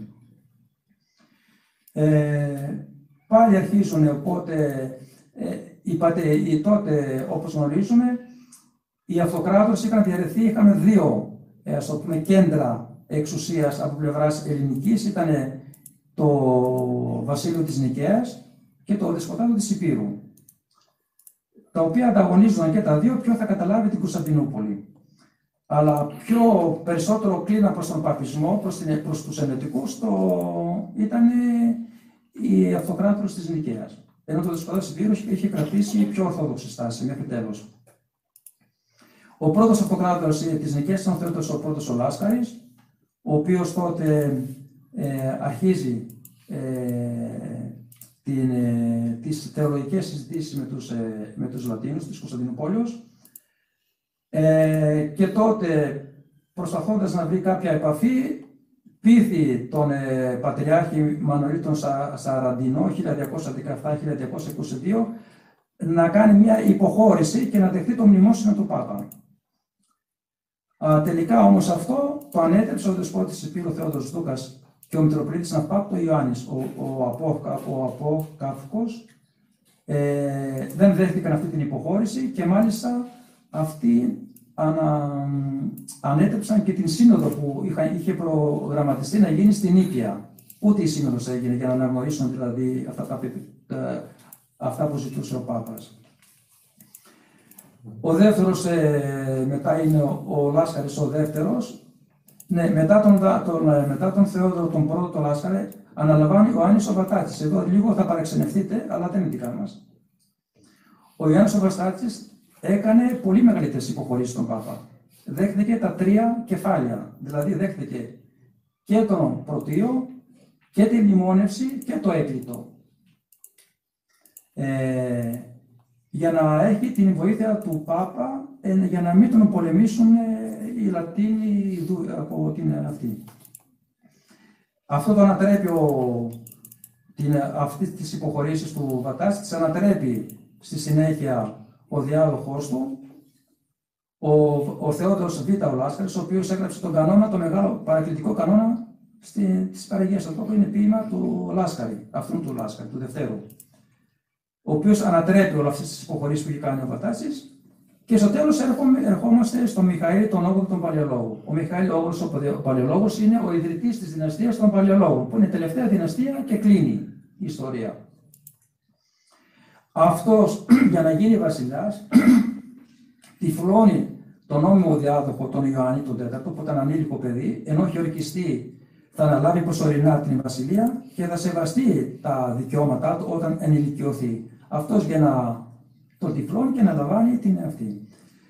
Ε, πάλι αρχίζουν, οπότε ε, είπατε, τότε όπως γνωρίζουμε, οι αυτοκράτορες είχαν διαρρεθεί, είχαν δύο ε, ας το πούμε, κέντρα εξουσίας από πλευράς ελληνικής, ήταν το βασίλειο της Νικαίας και το δεσποτάτο της Υπήρου. τα οποία ανταγωνίζονταν και τα δύο ποιο θα καταλάβει την Κωνσταντινούπολη. Αλλά πιο περισσότερο κλείνα προς τον παπισμό, προς, την, προς τους Ενετικούς, το ήταν η αυτοκράτορας της Νικαίας. Ενώ το Δεσποτάς Βύρος είχε κρατήσει πιο ορθόδοξη στάση μέχρι τέλος. Ο πρώτος αυτοκράτορας της Νικαίας ήταν ο Θεόδωρος ο πρώτος ο Λάσκαρης, ο οποίος τότε ε, αρχίζει ε, την, ε, τις θεολογικές συζητήσεις με τους, ε, με τους Λατίνους της Κωνσταντινούπολης. Ε, και τότε, προσπαθώντας να βρει κάποια επαφή, πείθει τον ε, Πατριάρχη Μανωλή τον Σα, Σαραντινό χίλια διακόσια δεκαεπτά με χίλια διακόσια είκοσι δύο να κάνει μια υποχώρηση και να δεχτεί το μνημόσυνο του Πάπα. Α, τελικά όμως αυτό το ανέτρεψε ο Δεσπότης Επίρου Θεόδωρος Δούκας και ο Μητροπολίτης Ναυπάπτου Ιωάννης, ο, ο, απόκα, ο Απόκαυκος. Ε, δεν δέχτηκαν αυτή την υποχώρηση και μάλιστα αυτοί ανα, ανέτρεψαν και την σύνοδο που είχα, είχε προγραμματιστεί να γίνει στην Νίκαια. Ούτε η σύνοδος έγινε για να αναγνωρίσουν δηλαδή αυτά, τα, αυτά που ζητούσε ο Πάπας. Ο δεύτερος ε, μετά είναι ο, ο Λάσκαρης ο δεύτερος. Ναι, μετά τον, τον, μετά τον Θεόδωρο τον πρώτο τον Λάσκαρη αναλαμβάνει ο Άννης ο Βατάτσης. Εδώ λίγο θα παραξενευτείτε, αλλά δεν είναι δικά μας. Ο Ιωάννης ο Βατάτσης έκανε πολύ μεγαλύτερες υποχωρήσεις στον Πάπα. Δέχτηκε τα τρία κεφάλια, δηλαδή δέχτηκε και τον Πρωτείο και τη μνημόνευση και το έκλειτο. Ε, για να έχει την βοήθεια του Πάπα, ε, για να μην τον πολεμήσουν ε, οι Λατίνοι από την αυτή. Αυτό το ανατρέπει ο, την, αυτές τις υποχωρήσεις του Βατάση, τις ανατρέπει στη συνέχεια ο διάδοχός του, ο, ο Θεόδωρος Β. ο Λάσκαρης, ο οποίος έγραψε τον κανόνα, το μεγάλο παρακλητικό κανόνα της Παραγίας. Αυτό που είναι ποίημα του Λάσκαρη, αυτού του Λάσκαρη, του Δευτέρου, ο οποίος ανατρέπει όλες αυτές τις υποχωρήσεις που είχε κάνει ο Βατάσης. Και στο τέλος ερχόμαστε στον Μιχαήλ τον όγδοο τον Παλαιολόγο. Ο Μιχαήλ ο όγδοος ο Παλαιολόγος είναι ο ιδρυτής της δυναστείας των Παλαιολόγων, που είναι η τελευταία δυναστεία και κλείνει η ιστορία. Αυτός για να γίνει βασιλιάς τυφλώνει τον νόμιμο διάδοχο τον Ιωάννη τον τέταρτο, που ήταν ανήλικο παιδί, ενώ έχει ορκιστεί θα αναλάβει προσωρινά την βασιλεία και θα σεβαστεί τα δικαιώματά του όταν ενηλικιωθεί. Αυτός για να τον τυφλώνει και να λαμβάνει την αυτή.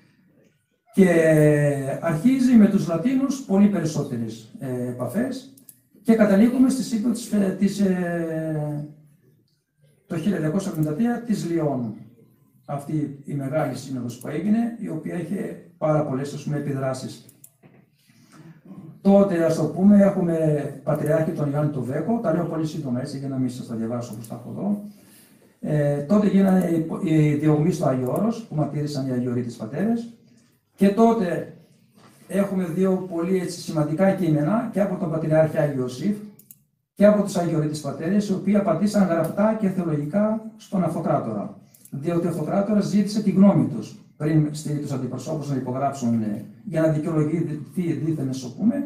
Και αρχίζει με τους Λατίνους πολύ περισσότερες ε, επαφές και καταλήγουμε στη σύμπτωση της, ε, της, ε, το χίλια διακόσια εβδομήντα τρία της Λιώνου. Αυτή η μεγάλη σύνοδος που έγινε, η οποία είχε πάρα πολλές ας πούμε, επιδράσεις. Τότε, ας το πούμε, έχουμε Πατριάρχη τον Ιωάννη τον Δέκο, τα λέω πολύ σύντομα έτσι για να μην σας τα διαβάσω όπως τα έχω εδώ. Ε, τότε γίνανε οι διωγμοί στο Άγιο Όρος, που μαρτύρησαν οι Αγιορείτες πατέρες. Και τότε έχουμε δύο πολύ έτσι, σημαντικά κείμενα και από τον Πατριάρχη Άγιο Ιωσήφ και από τους Αγιορείτες πατέρες, οι οποίοι απαντήσαν γραπτά και θεολογικά στον Αυτοκράτορα. Διότι ο Αυτοκράτορας ζήτησε τη γνώμη τους πριν στείλει τους αντιπροσώπους να υπογράψουν για να δικαιολογηθεί δίθεν, ας πούμε,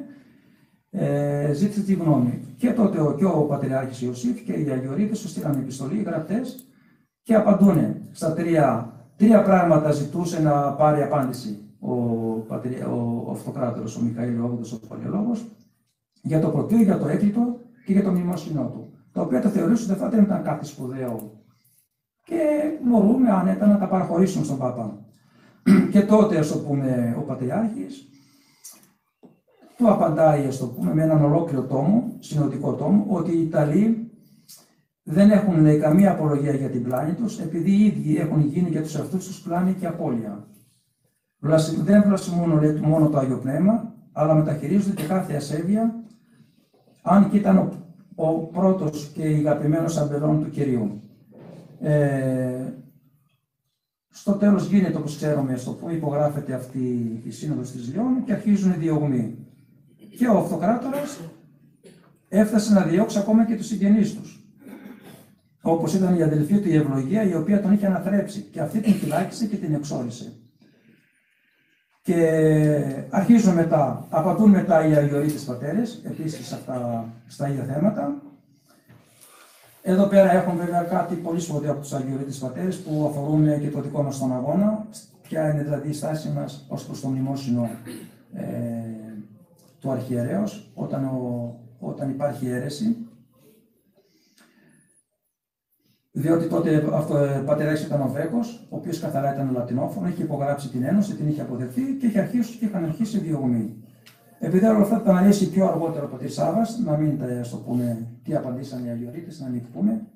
ε, ζήτησε τη γνώμη. Και τότε ο, και ο Πατριάρχης Ιωσήφ και οι Αγιορείτες του στείλαν επιστολή γραπτές και απαντούν στα τρία. Τρία πράγματα ζητούσε να πάρει απάντηση ο, πατρι, ο, ο Αυτοκράτορας, ο Μιχαήλ ο όγδοος ο Παλαιολόγος, για το Πρωτείο, για το έκλειτο και για το μνημόσυνό του. Τα οποία τα θεωρούσαν ότι δεν ήταν κάτι σπουδαίο. Και μπορούμε άνετα να τα παραχωρήσουμε στον Πάπα. Και τότε, ας το πούμε, ο Πατριάρχης του απαντάει, ας το πούμε, με έναν ολόκληρο τόμο, συνοδικό τόμο, ότι οι Ιταλοί δεν έχουν λέει, καμία απολογία για την πλάνη τους, επειδή οι ίδιοι έχουν γίνει για τους εαυτούς τους πλάνη και απώλεια. Δεν βλασιμούν λέει, μόνο το Άγιο Πνεύμα, αλλά μεταχειρίζονται και κάθε ασέβεια, αν και ήταν ο, ο πρώτος και αγαπημένος αμπελών του Κυρίου. Ε, στο τέλος γίνεται, όπως ξέρουμε, στο που υπογράφεται αυτή η σύνοδος της Λιών και αρχίζουν οι διωγμοί. Και ο Αυτοκράτορας έφτασε να διώξει ακόμα και τους συγγενείς τους. Όπως ήταν η αδελφή του η Ευλογία, η οποία τον είχε αναθρέψει και αυτή την φυλάκισε και την εξόρισε. Και αρχίζουν μετά, απαντούν μετά οι Αγιορείτες πατέρες, επίσης αυτά στα ίδια θέματα. Εδώ πέρα έχουμε βέβαια κάτι πολύ σπουδαίο από τους Αγιορείτες Πατέρες που αφορούν και το δικό μας τον αγώνα. Ποια είναι δηλαδή η στάση μας ως προς το μνημόσυνο ε, του Αρχιερέως όταν, ο, όταν υπάρχει αίρεση. Διότι τότε αυτό, πατέρας ήταν ο Βέκος, ο οποίος καθαρά ήταν λατινόφωνο, είχε υπογράψει την Ένωση, την είχε αποδεχθεί και είχε αρχίσει, και είχαν αρχίσει διωγμοί. Επειδή όλα αυτά τα αναλύσει πιο αργότερα από τη Σάββας, να μην τα στο πούμε τι απαντήσαν οι Αγιορείτες, να μην το πούμε.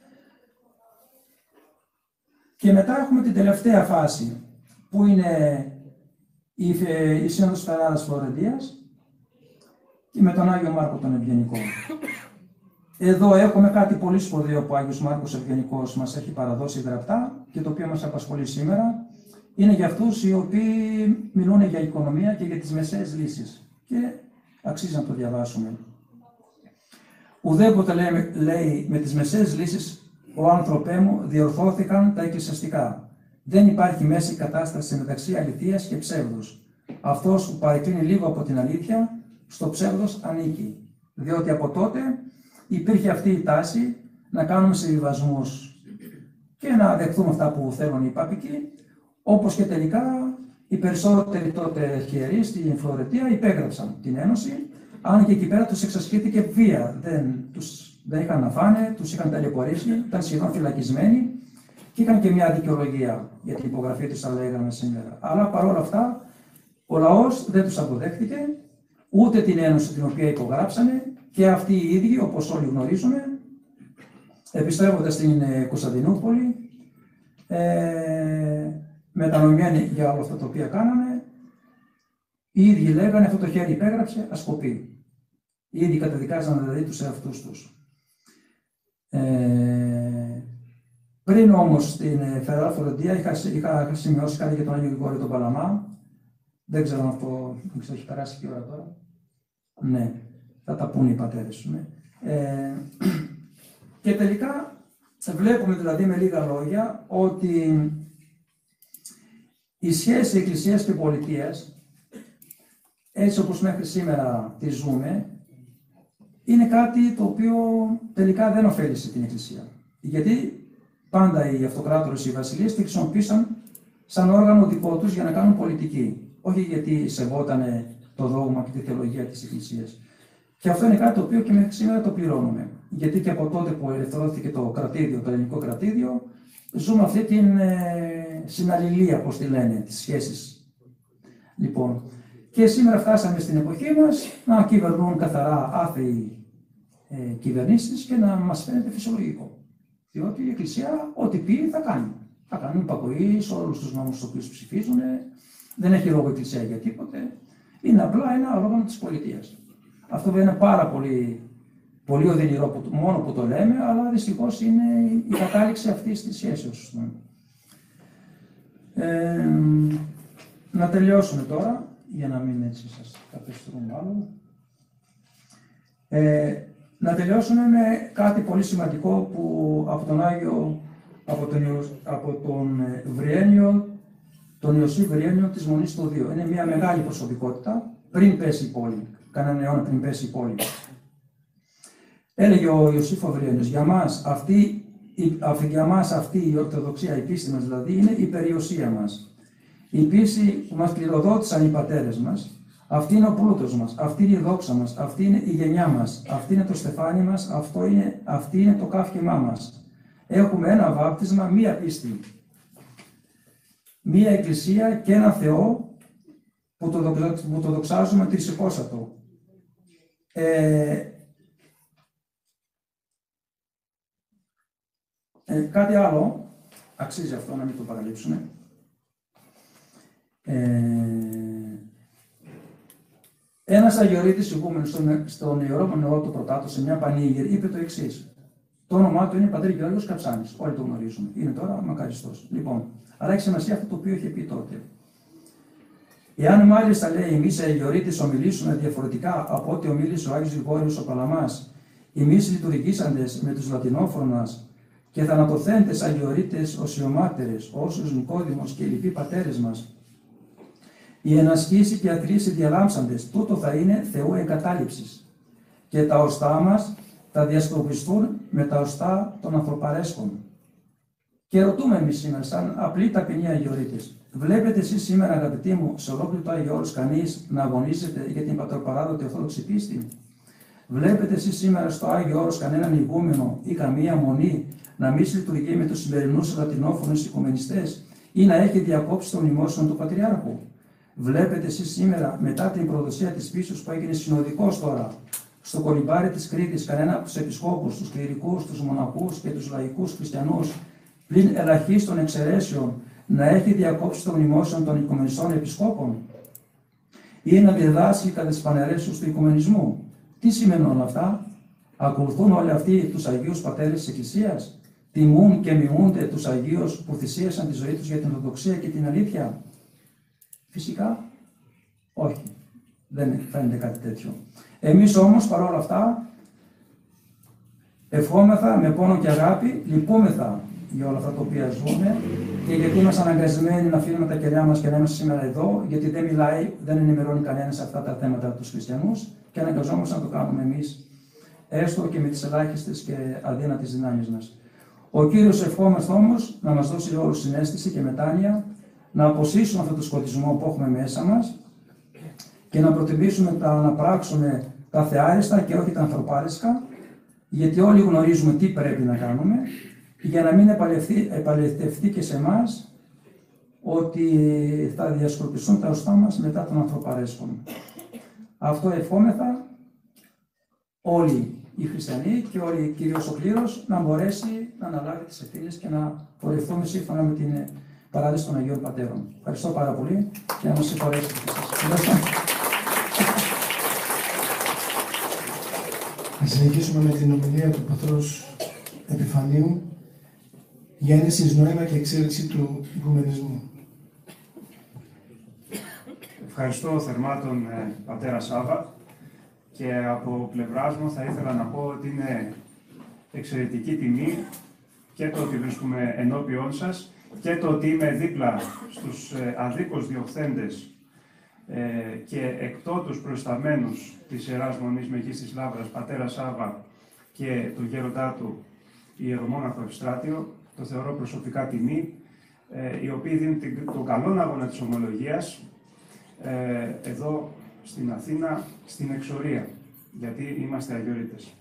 Και μετά έχουμε την τελευταία φάση, που είναι η, η Σύνοδος Φεράδας Φλωρεντίας και με τον Άγιο Μάρκο τον Ευγενικό. Εδώ έχουμε κάτι πολύ σπουδαίο που ο Άγιος Μάρκος Ευγενικός μας έχει παραδώσει γραπτά και το οποίο μας απασχολεί σήμερα. Είναι για αυτούς οι οποίοι μιλούν για οικονομία και για τις μεσαίες λύσεις. Και αξίζει να το διαβάσουμε. Ουδέποτε λέει, λέει με τις μεσαίες λύσεις ο άνθρωπέ μου διορθώθηκαν τα εκκλησιαστικά. Δεν υπάρχει μέση κατάσταση μεταξύ αληθείας και ψεύδους. Αυτός που παρεκκλίνει λίγο από την αλήθεια, στο ψεύδος ανήκει. Διότι από τότε υπήρχε αυτή η τάση να κάνουμε συμβιβασμούς και να δεχθούμε αυτά που θέλουν οι παπικοί, όπως και τελικά οι περισσότεροι τότε αρχιερείς στην Φλωρεντία υπέγραψαν την Ένωση, αν και εκεί πέρα τους εξασκήθηκε βία. Δεν, τους, δεν είχαν να φάνε, τους είχαν ταλαιπωρήσει, ήταν σχεδόν φυλακισμένοι και είχαν και μια δικαιολογία για την υπογραφή τους, θα λέγαμε σήμερα. Αλλά παρόλα αυτά, ο λαός δεν τους αποδέχτηκε, ούτε την Ένωση την οποία υπογράψανε, και αυτοί οι ίδιοι, όπως όλοι γνωρίζουμε, επιστρέφοντας στην Κωνσταντινούπολη, ε, μετανοημένοι για όλα αυτά τα οποία κάνανε, οι ίδιοι λέγανε αυτό το χέρι υπέγραψε, ας κοπεί. Οι ίδιοι καταδικάζαν δηλαδή τους εαυτούς τους. Ε, πριν όμως στην Φεράδα Φλωρεντία είχα, είχα σημειώσει κάτι για τον Άγιο Γρηγόριο τον Παλαμά. Δεν ξέρω αν αυτό έχει περάσει και η ώρα τώρα. Ναι, θα τα πούνε οι πατέρες σου. Ναι. Ε, και τελικά βλέπουμε δηλαδή με λίγα λόγια ότι η σχέση Εκκλησίας και Πολιτείας, έτσι όπως μέχρι σήμερα τη ζούμε, είναι κάτι το οποίο τελικά δεν ωφέλησε την Εκκλησία. Γιατί πάντα οι αυτοκράτορες, οι βασιλείες τη χρησιμοποίησαν σαν όργανο δικό τους για να κάνουν πολιτική. Όχι γιατί σεβότανε το δόγμα και τη θεολογία της Εκκλησίας. Και αυτό είναι κάτι το οποίο και μέχρι σήμερα το πληρώνουμε. Γιατί και από τότε που ελευθερώθηκε το κρατήδιο, το ελληνικό κρατήδιο, ζούμε αυτή την ε, συναλληλία, όπως τη λένε, τις σχέσεις. Λοιπόν, και σήμερα φτάσαμε στην εποχή μας να κυβερνούν καθαρά άθεοι ε, κυβερνήσεις και να μας φαίνεται φυσιολογικό. Διότι η Εκκλησία ό,τι πει θα κάνει. Θα κάνουν υπακοή σε όλους τους νόμους τους οποίους ψηφίζουν. Δεν έχει λόγο η Εκκλησία για τίποτε. Είναι απλά ένα όργανο της πολιτείας. Αυτό βέβαια είναι πάρα πολύ, πολύ οδυνηρό που, μόνο που το λέμε, αλλά δυστυχώς είναι η κατάληξη αυτής της σχέσεως. Ε, να τελειώσουμε τώρα, για να μην έτσι σας καπεστρούμε άλλο. Ε, να τελειώσουμε με κάτι πολύ σημαντικό που από τον Άγιο, από τον, από τον Βριένιο, τον Ιωσήφ Βριένιο της Μονής του Δύο. Είναι μια μεγάλη προσωπικότητα, πριν πέσει η πόλη, κανέναν αιώνα πριν πέσει η πόλη. Έλεγε ο Ιωσήφ ο Βριένιος, για μας αυτή, η, για μας αυτή η Ορθοδοξία, η πίστη μας δηλαδή, είναι η περιουσία μας. Η πίστη που μας κληροδότησαν οι πατέρες μας, αυτή είναι ο πλούτος μας, αυτή είναι η δόξα μας, αυτή είναι η γενιά μας, αυτή είναι το στεφάνι μας, αυτό είναι, αυτή είναι το καύχημά μας. Έχουμε ένα βάπτισμα, μία πίστη, μία εκκλησία και ένα Θεό που το, δοξα, που το δοξάζουμε τρισικόσατο. Ε, ε, κάτι άλλο, αξίζει αυτό να μην το παραλείψουμε. Ε, ένας Αγιορείτης ηγούμενος στον, στον Ιερό Νεό του Πρωτάτου σε μια πανήγυρη είπε το εξής. Το όνομά του είναι Πατήρ Γεώργιος Καψάνης. Όλοι το γνωρίζουμε. Είναι τώρα μακαριστός. Λοιπόν, αλλά έχει σημασία αυτό το οποίο είχε πει τότε. Εάν μάλιστα λέει εμείς οι Αγιορείτες ομιλήσουμε διαφορετικά από ό,τι ομίλησε ο Άγιος Γρηγόριος ο Παλαμάς, εμείς λειτουργήσαντες με τους Λατινόφρονας και θανατοθέντες Αγιορείτες οσιομάτερες, όσους Νικόδημος και οι λοιποί πατέρες μας, οι ενασκήσει και ατρίσει διαλάμψαντες, τούτο θα είναι Θεού εγκατάλειψης. Και τα οστά μας θα διασκοπιστούν με τα οστά των ανθρωπαρέσκων. Και ρωτούμε εμείς σήμερα, σαν απλοί ταπεινοί αγιορείτες, βλέπετε εσείς σήμερα, αγαπητοί μου, σε ολόκληρο το Άγιο Όρος κανείς να αγωνίζεται για την πατροπαράδοτη ορθόδοξη πίστη? Βλέπετε εσείς σήμερα στο Άγιο Όρος κανέναν ηγούμενο ή καμία μονή να μην λειτουργεί με τους σημερινούς λατινόφωνους οικουμενιστές ή να έχει διακόψει των μνημόσυνων του Πατριάρχου? Βλέπετε εσείς σήμερα, μετά την προδοσία της πίστης που έγινε συνοδικός τώρα, στο κολυμπάρι της Κρήτης, κανένα από τους επισκόπους, τους κληρικούς, τους μοναχούς και τους λαϊκούς χριστιανούς, πλην ελαχίστων εξαιρέσεων, να έχει διακόψει των μνημόσυνων των οικουμενιστών επισκόπων ή να διδάσκει κατά τις πανερέσεις του οικουμενισμού? Τι σημαίνουν όλα αυτά? Ακολουθούν όλοι αυτοί τους Αγίους Πατέρες της Εκκλησίας? Τιμούν και μιμούνται τους Αγίους που θυσίασαν τη ζωή τους για την ορθοδοξία και την αλήθεια? Φυσικά, όχι. Δεν φαίνεται κάτι τέτοιο. Εμείς όμως, παρόλα αυτά, ευχόμεθα με πόνο και αγάπη, λυπούμεθα για όλα αυτά τα οποία ζούμε και γιατί είμαστε αναγκασμένοι να αφήνουμε τα κεριά μας και να είμαστε σήμερα εδώ, γιατί δεν μιλάει, δεν ενημερώνει κανένας αυτά τα θέματα από τους χριστιανούς και αναγκαζόμαστε να το κάνουμε εμείς, έστω και με τις ελάχιστες και αδύνατες δυνάμεις μας. Ο Κύριος ευχόμαστε όμως να μας δώσει όλους συναίσθηση και μετάνοια, να αποσύσουμε αυτό το σκοτισμό που έχουμε μέσα μας και να προτιμήσουμε τα, να πράξουμε τα θεάριστα και όχι τα ανθρωπάρισκα, γιατί όλοι γνωρίζουμε τι πρέπει να κάνουμε, για να μην επαληθευτεί και σε εμάς ότι θα διασκορπιστούν τα οστά μας μετά των ανθρωπαρέσκων. Αυτό ευχόμεθα όλοι οι χριστιανοί και όλοι, κυρίως ο κλήρος, να μπορέσει να αναλάβει τις ευθύνες και να πορευτούμε σύμφωνα με την παράδειση των Αγίων Πατέρων. Ευχαριστώ πάρα πολύ και να μας συγχωρέσετε. Θα συνεχίσουμε με την ομιλία του Πατρός Επιφανίου, γέννηση, νόημα και εξέλιξη του οικουμενισμού. Ευχαριστώ θερμά τον ε, Πατέρα Σάβα και από πλευράς μου θα ήθελα να πω ότι είναι εξαιρετική τιμή και το ότι βρίσκουμε ενώπιόν σας και το ότι είμαι δίπλα στους ε, αδίκως διοχθέντες ε, και εκτότους προϊσταμένους της Ιεράς Μονής Μεγίστης Λαύρας, Πατέρα Σάβα και του γέροντά του Ιερομόναχο Ευστράτιο. Το θεωρώ προσωπικά τιμή, ε, οι οποίοι δίνουν τον καλό αγώνα της ομολογίας ε, εδώ στην Αθήνα, στην εξορία, γιατί είμαστε αγιορείτες.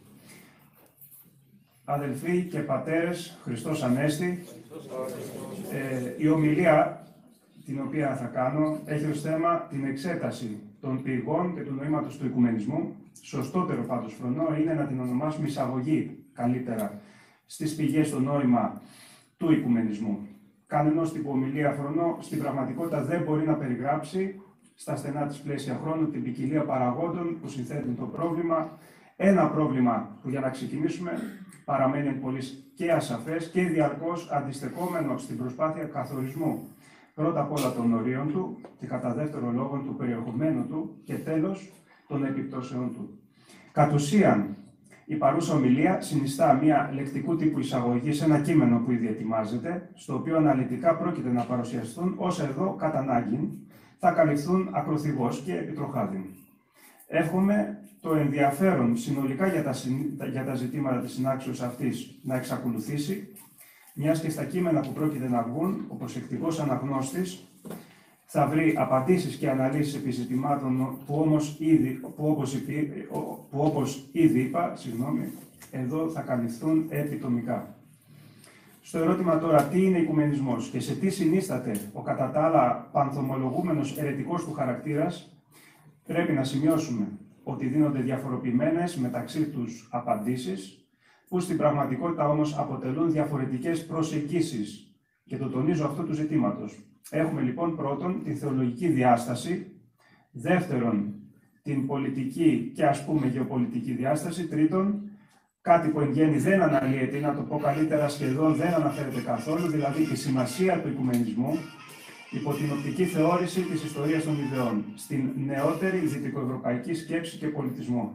Αδελφοί και πατέρες, Χριστός Ανέστη, ε, η ομιλία την οποία θα κάνω έχει ως θέμα την εξέταση των πηγών και του νοήματος του οικουμενισμού. Σωστότερο πάντως φρονώ είναι να την ονομάσουμε εισαγωγή καλύτερα στις πηγές στο νόημα του οικουμενισμού. Κανενός τύπου ομιλία φρονώ στην πραγματικότητα δεν μπορεί να περιγράψει στα στενά της πλαίσια χρόνου την ποικιλία παραγόντων που συνθέτουν το πρόβλημα. Ένα πρόβλημα που, για να ξεκινήσουμε, παραμένει πολύ και ασαφές και διαρκώς αντιστεκόμενο στην προσπάθεια καθορισμού πρώτα απ' όλα των ορίων του και κατά δεύτερο λόγο του περιεχομένου του και τέλος των επιπτώσεων του. Κατ' ουσίαν, η παρούσα ομιλία συνιστά μια λεκτικού τύπου εισαγωγή σε ένα κείμενο που ήδη ετοιμάζεται, στο οποίο αναλυτικά πρόκειται να παρουσιαστούν όσα εδώ κατά ανάγκη θα καλυφθούν ακροθυγώς και επιτροχάδιν. Εύχομαι το ενδιαφέρον συνολικά για τα, για τα ζητήματα της συνάξεως αυτής να εξακολουθήσει, μιας και στα κείμενα που πρόκειται να βγουν, ο προσεκτικός αναγνώστης θα βρει απαντήσεις και αναλύσεις επί ζητημάτων που, όμως ήδη, που, όπως, που όπως ήδη είπα, συγγνώμη, εδώ θα καλυφθούν επιτομικά. Στο ερώτημα τώρα, τι είναι οικουμενισμός και σε τι συνίσταται ο κατά τα άλλα πανθομολογούμενος αιρετικός του χαρακτήρας, πρέπει να σημειώσουμε ότι δίνονται διαφοροποιημένες μεταξύ τους απαντήσεις, που στην πραγματικότητα όμως αποτελούν διαφορετικές προσεγγίσεις και το τονίζω αυτό του ζητήματος. Έχουμε λοιπόν πρώτον την θεολογική διάσταση, δεύτερον την πολιτική και ας πούμε γεωπολιτική διάσταση, τρίτον κάτι που εν γέννη δεν αναλύεται, να το πω καλύτερα σχεδόν δεν αναφέρεται καθόλου, δηλαδή τη σημασία του οικουμενισμού υπό την οπτική θεώρηση της ιστορίας των ιδεών, στην νεότερη δυτικοευρωπαϊκή σκέψη και πολιτισμό.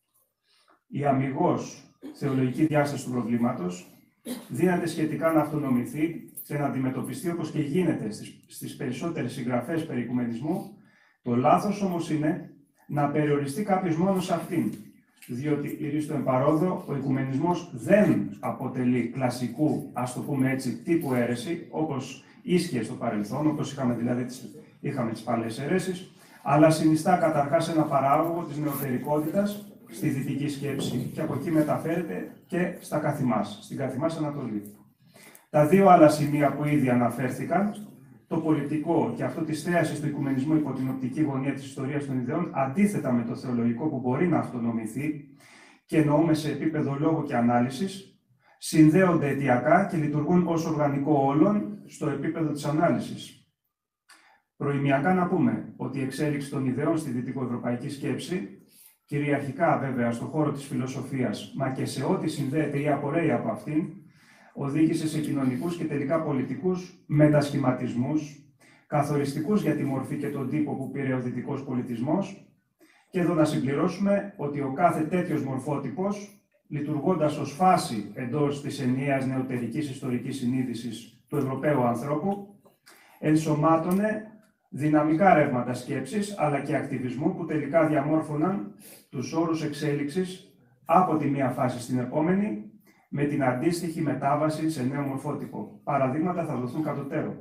Η αμιγώς θεολογική διάσταση του προβλήματος δύναται σχετικά να αυτονομηθεί και να αντιμετωπιστεί όπως και γίνεται στις, στις περισσότερες συγγραφές περί οικουμενισμού. Το λάθος όμως είναι να περιοριστεί κάποιος μόνο σε αυτήν, διότι ηρίστο εμπαρόδο ο οικουμενισμός δεν αποτελεί κλασικού, ας το πούμε έτσι, τύπου αίρεση, όπως ίσχυε στο παρελθόν, όπως είχαμε δηλαδή τις, είχαμε τις παλαιές αιρέσεις, αλλά συνιστά καταρχάς ένα παράγωγο της νεωτερικότητας στη δυτική σκέψη και από εκεί μεταφέρεται και στα καθημάς, στην καθημάς Ανατολή. Τα δύο άλλα σημεία που ήδη αναφέρθηκαν, το πολιτικό και αυτό της θέασης του οικουμενισμού υπό την οπτική γωνία της ιστορίας των ιδεών, αντίθετα με το θεολογικό που μπορεί να αυτονομηθεί και εννοούμε σε επίπεδο λόγου και ανάλυσης, συνδέονται αιτιακά και λειτουργούν ως οργανικό όλον στο επίπεδο της ανάλυσης. Προημιακά να πούμε ότι η εξέλιξη των ιδεών στη δυτικοευρωπαϊκή σκέψη, κυριαρχικά βέβαια στον χώρο της φιλοσοφίας, μα και σε ό,τι συνδέεται ή απορρέει από αυτήν, οδήγησε σε κοινωνικούς και τελικά πολιτικούς μετασχηματισμούς, καθοριστικούς για τη μορφή και τον τύπο που πήρε ο δυτικός πολιτισμός, και εδώ να συμπληρώσουμε ότι ο κάθε τέτοιος μορφότυπος, λειτουργώντας ως φάση εντός της ενιαίας νεωτερικής ιστορικής συνείδησης του Ευρωπαίου ανθρώπου, ενσωμάτωνε δυναμικά ρεύματα σκέψης αλλά και ακτιβισμού που τελικά διαμόρφωναν τους όρους εξέλιξης από τη μία φάση στην επόμενη, με την αντίστοιχη μετάβαση σε νέο μορφότυπο. Παραδείγματα θα δοθούν κατωτέρω.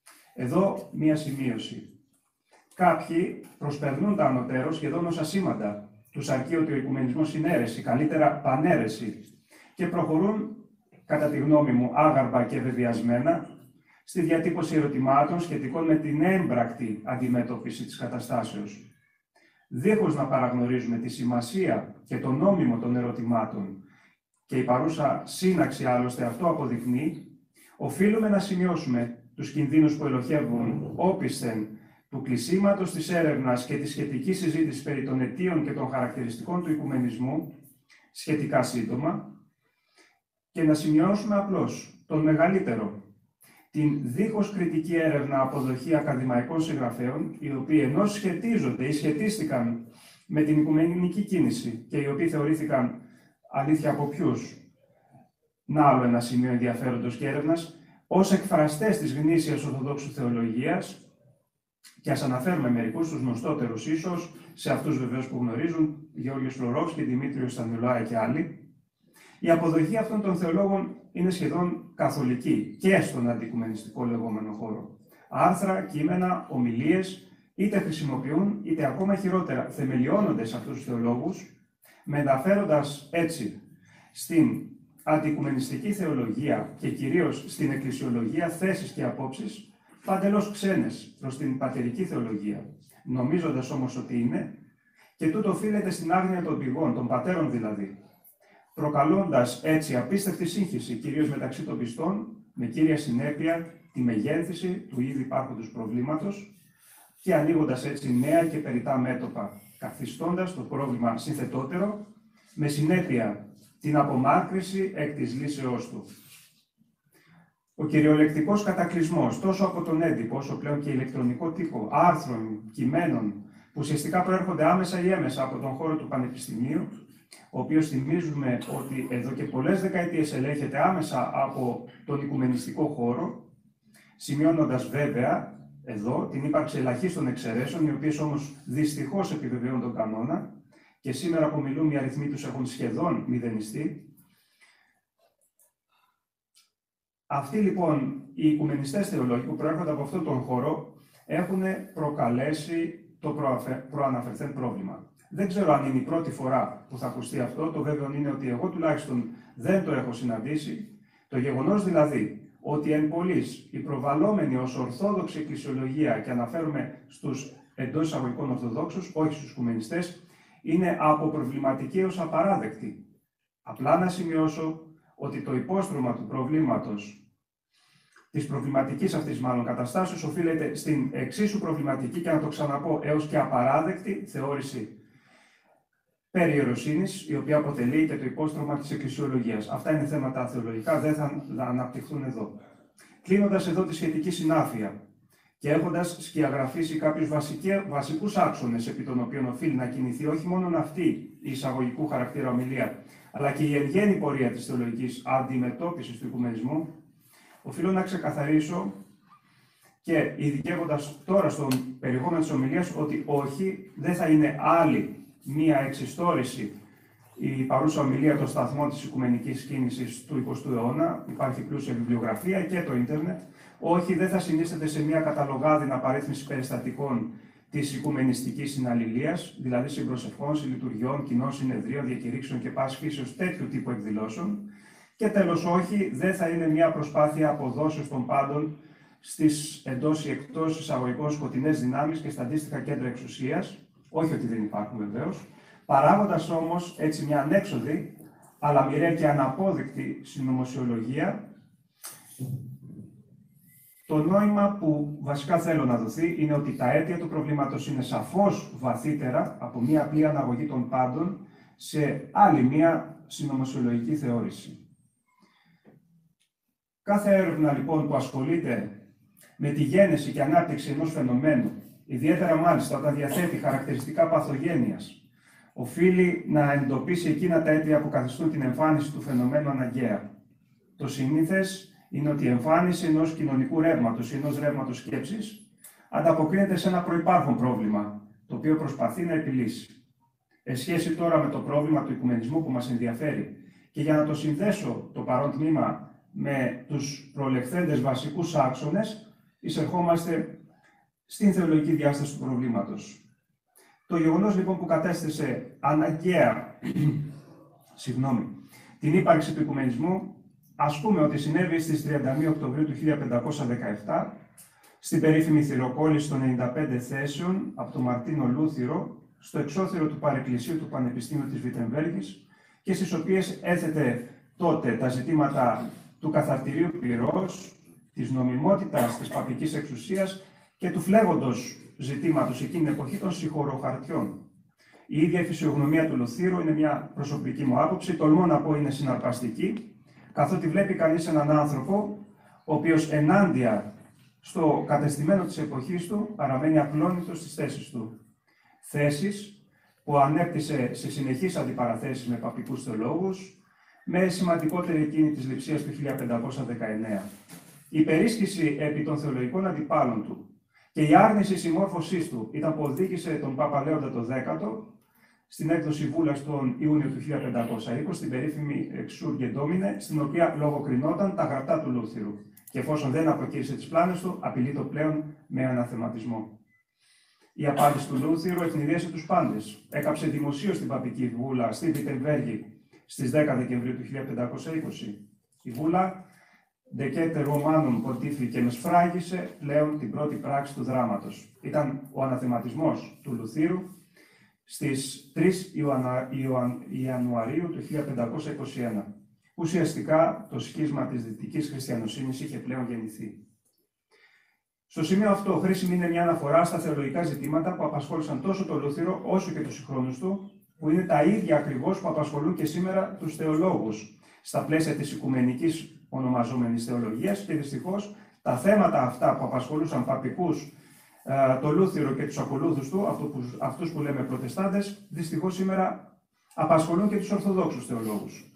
Εδώ μία σημείωση. Κάποιοι προσπερνούν τα ανωτέρω σχεδόν ως ασήμαντα. Τους αρκεί ότι ο οικουμενισμός είναι αίρεση, καλύτερα παναίρεση, και προχωρούν, κατά τη γνώμη μου, άγαρμα και βεβαιασμένα, στη διατύπωση ερωτημάτων σχετικών με την έμπρακτη αντιμετώπιση της καταστάσεως. Δίχως να παραγνωρίζουμε τη σημασία και το νόμιμο των ερωτημάτων, και η παρούσα σύναξη άλλωστε αυτό αποδεικνύει, οφείλουμε να σημειώσουμε τους κινδύνους που ελοχεύουν όπισθεν του κλεισίματος της έρευνας και τη σχετική συζήτηση περί των αιτίων και των χαρακτηριστικών του οικουμενισμού, σχετικά σύντομα, και να σημειώσουμε απλώς τον μεγαλύτερο, την δίχως κριτική έρευνα αποδοχή ακαδημαϊκών συγγραφέων, οι οποίοι ενώ σχετίζονται ή σχετίστηκαν με την οικουμενική κίνηση και οι οποίοι θεωρήθηκαν αλήθεια από ποιους, να άλλο ένα σημείο ενδιαφέροντος και έρευνας, ως εκφραστές της γνήσιας ορθοδόξου θεολογίας, και ας αναφέρουμε μερικούς, τους γνωστότερους ίσως, σε αυτούς βεβαίως που γνωρίζουν, Γεώργιος Φλωρόφσκι, Δημήτριος Στανιουλάη και άλλοι. Η αποδοχή αυτών των θεολόγων είναι σχεδόν καθολική και στον αντικουμενιστικό λεγόμενο χώρο. Άρθρα, κείμενα, ομιλίες, είτε χρησιμοποιούν, είτε ακόμα χειρότερα θεμελιώνονται σε αυτούς τους θεολόγους, μεταφέροντας έτσι στην αντικουμενιστική θεολογία και κυρίως στην εκκλησιολογία θέσεις και απόψεις παντελώς ξένες προς την πατερική θεολογία, νομίζοντας όμως ότι είναι, και τούτο οφείλεται στην άγνοια των πηγών, των πατέρων δηλαδή, προκαλώντας έτσι απίστευτη σύγχυση, κυρίως μεταξύ των πιστών, με κύρια συνέπεια τη μεγένθηση του ήδη υπάρχοντος προβλήματος και ανοίγοντας έτσι νέα και περιττά μέτωπα, καθιστώντας το πρόβλημα συνθετότερο, με συνέπεια την απομάκρυση εκ της λύσεώς του. Ο κυριολεκτικός κατακλυσμός, τόσο από τον έντυπο, όσο πλέον και ηλεκτρονικό τύπο, άρθρων, κειμένων, που ουσιαστικά προέρχονται άμεσα ή έμεσα από τον χώρο του Πανεπιστημίου, ο οποίος θυμίζουμε ότι εδώ και πολλές δεκαετίες ελέγχεται άμεσα από τον οικουμενιστικό χώρο, σημειώνοντας βέβαια εδώ την ύπαρξη ελαχίστων εξαιρέσεων, οι οποίες όμως δυστυχώς επιβεβαιώνουν τον κανόνα, και σήμερα που μιλούμε οι αριθμοί τους έχουν σχεδόν μηδενιστεί. Αυτοί λοιπόν οι οικουμενιστές θεολόγοι που προέρχονται από αυτόν τον χώρο έχουν προκαλέσει το προαναφερθέν πρόβλημα. Δεν ξέρω αν είναι η πρώτη φορά που θα ακουστεί αυτό, το βέβαιο είναι ότι εγώ τουλάχιστον δεν το έχω συναντήσει. Το γεγονός δηλαδή ότι εν πολλοίς η προβαλλόμενη ως ορθόδοξη εκκλησιολογία, και αναφέρουμε στους εντός εισαγωγικών ορθοδόξους, όχι στους οικουμενιστές, είναι αποπροβληματική έως απαράδεκτη. Απλά να σημειώσω ότι το υπόστρωμα του προβλήματος, της προβληματικής αυτής μάλλον καταστάσεως, οφείλεται στην εξίσου προβληματική, και να το ξαναπώ, έως και απαράδεκτη θεώρηση περί ιεροσύνης, η οποία αποτελεί και το υπόστρωμα της εκκλησιολογίας. Αυτά είναι θέματα θεολογικά, δεν θα αναπτυχθούν εδώ. Κλείνοντας εδώ τη σχετική συνάφεια και έχοντας σκιαγραφίσει κάποιους βασικούς άξονες επί των οποίων οφείλει να κινηθεί όχι μόνο αυτή η εισαγωγικού χαρακτήρα ομιλία, αλλά και η εν γέννη πορεία της θεολογικής αντιμετώπισης του οικουμενισμού, οφείλω να ξεκαθαρίσω, και ειδικεύοντας τώρα στον περιεχόμενο της ομιλίας, ότι όχι, δεν θα είναι άλλη μία εξιστόρηση η παρούσα ομιλία των σταθμών της οικουμενικής κίνησης του εικοστού αιώνα, υπάρχει πλούσια βιβλιογραφία και το ίντερνετ. Όχι, δεν θα συνίσταται σε μια καταλογάδινα απαρίθμηση περιστατικών της οικουμενιστικής συναλληλίας, δηλαδή συμπροσευχών, συλλειτουργιών, κοινών συνεδρίων, διακηρύξεων και πάσης φύσεως τέτοιου τύπου εκδηλώσεων. Και τέλος, όχι, δεν θα είναι μια προσπάθεια αποδόσεως των πάντων στις εντός ή εκτός εισαγωγικών σκοτεινές δυνάμεις και στα αντίστοιχα κέντρα εξουσίας, όχι ότι δεν υπάρχουν βεβαίως, παράγοντας όμως έτσι μια ανέξοδη, αλλά μοιραία και αναπόδεικτη συνωμοσιολογία. Το νόημα που βασικά θέλω να δοθεί είναι ότι τα αίτια του προβλήματος είναι σαφώς βαθύτερα από μια απλή αναγωγή των πάντων σε άλλη μια συνωμοσιολογική θεώρηση. Κάθε έρευνα λοιπόν που ασχολείται με τη γένεση και ανάπτυξη ενός φαινομένου, ιδιαίτερα μάλιστα όταν διαθέτει χαρακτηριστικά παθογένειας, οφείλει να εντοπίσει εκείνα τα αίτια που καθιστούν την εμφάνιση του φαινομένου αναγκαία. Το συνήθες είναι ότι η εμφάνιση ενός κοινωνικού ρεύματος ή ενός ρεύματος σκέψης ανταποκρίνεται σε ένα προϋπάρχον πρόβλημα, το οποίο προσπαθεί να επιλύσει. Εν σχέση τώρα με το πρόβλημα του οικουμενισμού που μας ενδιαφέρει και για να το συνδέσω το παρόν τμήμα με τους προλεχθέντες βασικούς άξονες, εισερχόμαστε στην θεολογική διάσταση του προβλήματος. Το γεγονός λοιπόν που κατέστησε αναγκαία συγγνώμη, την ύπαρξη του οικουμενισμού, ας πούμε ότι συνέβη στις τριάντα μία Οκτωβρίου του χίλια πεντακόσια δεκαεπτά, στην περίφημη θυροκόλληση των ενενήντα πέντε θέσεων από τον Μαρτίνο Λούθυρο, στο εξώθυρο του Παρεκκλησίου του Πανεπιστήμιου της Βιτεμβέργης και στις οποίες έθετε τότε τα ζητήματα του καθαρτηρίου πυρός, της νομιμότητας της παπικής εξουσίας και του φλέγοντος ζητήματος εκείνη την εποχή των συγχωροχαρτιών. Η ίδια η φυσιογνωμία του Λουθύρου είναι μια προσωπική μου άποψη, τολμώ να πω είναι συναρπαστική, καθότι βλέπει κανείς έναν άνθρωπο, ο οποίος ενάντια στο κατεστημένο της εποχής του παραμένει ακλόνητος στις θέσεις του. Θέσεις που ανέπτυσε σε συνεχείς αντιπαραθέσεις με παπικούς θεολόγους, με σημαντικότερη εκείνη της Λειψίας του χίλια πεντακόσια δεκαεννέα. Η περίσχυση επί των θεολογικών αντιπάλων του και η άρνηση συμμόρφωσής του ήταν που οδήγησε τον Πάπα Λέοντα το δέκατο στην έκδοση βούλας τον Ιούνιο του χίλια πεντακόσια είκοσι, στην περίφημη Exurge Domine, στην οποία λογοκρινόταν τα γραπτά του Λούθυρου. Και εφόσον δεν αποκήρυσε τις πλάνες του, απειλεί το πλέον με αναθεματισμό. Η απάντηση του Λούθυρου ευνηδίασε τους πάντες. Έκαψε δημοσίως την παπική βούλα στη Βιτεμβέργη στις δέκα Δεκεμβρίου του χίλια πεντακόσια είκοσι. Η βούλα Decete Romanum Pontifice και με σφράγισε πλέον την πρώτη πράξη του δράματος. Ήταν ο αναθεματισμός του Λουθύρου στις τρεις Ιανουαρίου του χίλια πεντακόσια είκοσι ένα. Ουσιαστικά το σχίσμα της δυτικής χριστιανοσύνης είχε πλέον γεννηθεί. Στο σημείο αυτό, χρήσιμη είναι μια αναφορά στα θεολογικά ζητήματα που απασχόλησαν τόσο τον Λούθυρο όσο και τους συγχρόνους του, που είναι τα ίδια ακριβώς που απασχολούν και σήμερα τους θεολόγους στα πλαίσια της οικουμενικής ονομαζόμενης θεολογίας και δυστυχώς τα θέματα αυτά που απασχολούσαν παπικούς, το Λούθυρο και τους ακολούθους του, αυτούς που λέμε προτεστάντες, δυστυχώς σήμερα απασχολούν και τους ορθοδόξους θεολόγους.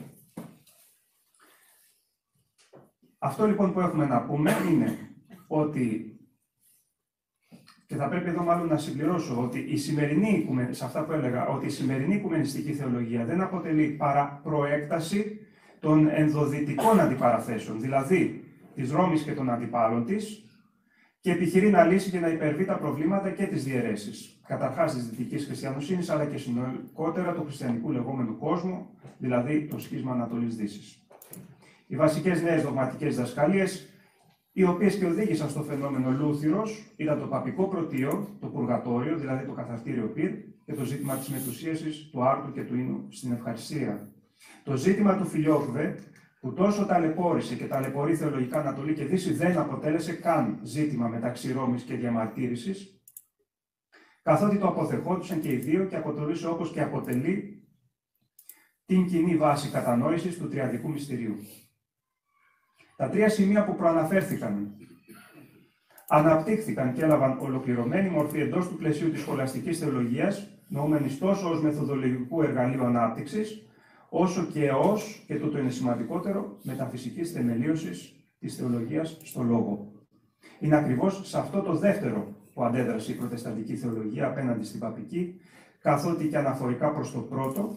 Αυτό λοιπόν που έχουμε να πούμε είναι ότι, και θα πρέπει εδώ μάλλον να συμπληρώσω, ότι η σημερινή, σε αυτά που έλεγα, ότι η σημερινή οικουμενιστική θεολογία δεν αποτελεί παρά προέκταση των ενδοδυτικών αντιπαραθέσεων, δηλαδή της Ρώμης και των αντιπάλων της, και επιχειρεί να λύσει και να υπερβεί τα προβλήματα και τις διαιρέσεις, καταρχάς της δυτικής χριστιανοσύνης, αλλά και συνολικότερα του χριστιανικού λεγόμενου κόσμου, δηλαδή το σχίσμα Ανατολής-Δύσης. Οι βασικές νέες δογματικές διδασκαλίες, οι οποίες και οδήγησαν στο φαινόμενο Λούθυρος, ήταν το παπικό πρωτείο, το πουργατόριο, δηλαδή το καθαρτήριο πυρ, και το ζήτημα της μετουσίασης του άρτου και του ίνου στην ευχαριστία. Το ζήτημα του Φιλιόκβε, που τόσο ταλαιπώρησε και ταλαιπωρεί θεολογικά Ανατολή και Δύση, δεν αποτέλεσε καν ζήτημα μεταξύ Ρώμης και διαμαρτύρησης, καθότι το αποθεχόντουσαν και οι δύο και αποτελούσε όπως και αποτελεί την κοινή βάση κατανόησης του τριαδικού μυστηρίου. Τα τρία σημεία που προαναφέρθηκαν αναπτύχθηκαν και έλαβαν ολοκληρωμένη μορφή εντός του πλαισίου της σχολαστικής θεολογίας, νοούμενης τόσο ως μεθοδολογικού εργαλείου ανάπτυξης, όσο και ως, και τούτο είναι σημαντικότερο, μεταφυσικής θεμελίωσης της θεολογίας στο λόγο. Είναι ακριβώς σε αυτό το δεύτερο που αντέδρασε η προτεσταντική θεολογία απέναντι στην παπική, καθότι και αναφορικά προς το πρώτο,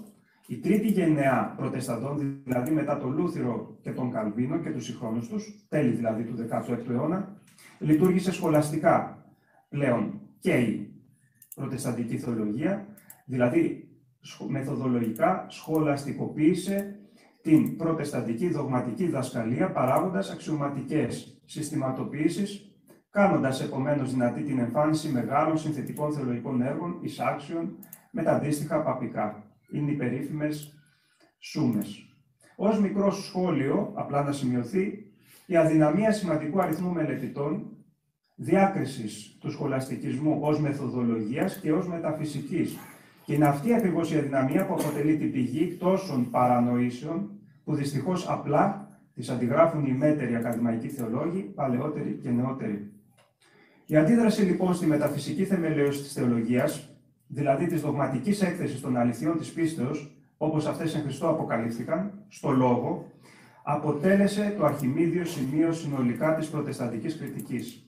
Η τρίτη γενεά προτεσταντών, δηλαδή μετά τον Λούθυρο και τον Καλβίνο και τους συγχρόνους τους, τέλη δηλαδή του δέκατου έκτου αιώνα, λειτουργήσε σχολαστικά πλέον και η προτεσταντική θεολογία, δηλαδή μεθοδολογικά σχολαστικοποίησε την προτεσταντική δογματική διδασκαλία, παράγοντας αξιωματικές συστηματοποιήσεις, κάνοντας επομένως δυνατή την εμφάνιση μεγάλων συνθετικών θεολογικών έργων, εισάξεων, με τα αντίστοιχα παπικά. Είναι οι περίφημες σούμες. Ως μικρό σχόλιο, απλά να σημειωθεί, η αδυναμία σημαντικού αριθμού μελετητών, διάκρισης του σχολαστικισμού ως μεθοδολογίας και ως μεταφυσικής. Και είναι αυτή ακριβώς η αδυναμία που αποτελεί την πηγή τόσων παρανοήσεων, που δυστυχώς απλά τις αντιγράφουν οι μέτεροι ακαδημαϊκοί θεολόγοι, παλαιότεροι και νεότεροι. Η αντίδραση λοιπόν στη μεταφυσική θεμελίωση της θεολογίας, δηλαδή της δογματικής έκθεσης των αληθιών της πίστεως, όπως αυτές εν Χριστώ αποκαλύφθηκαν, στο λόγο, αποτέλεσε το αρχιμίδιο σημείο συνολικά της προτεσταντικής κριτικής.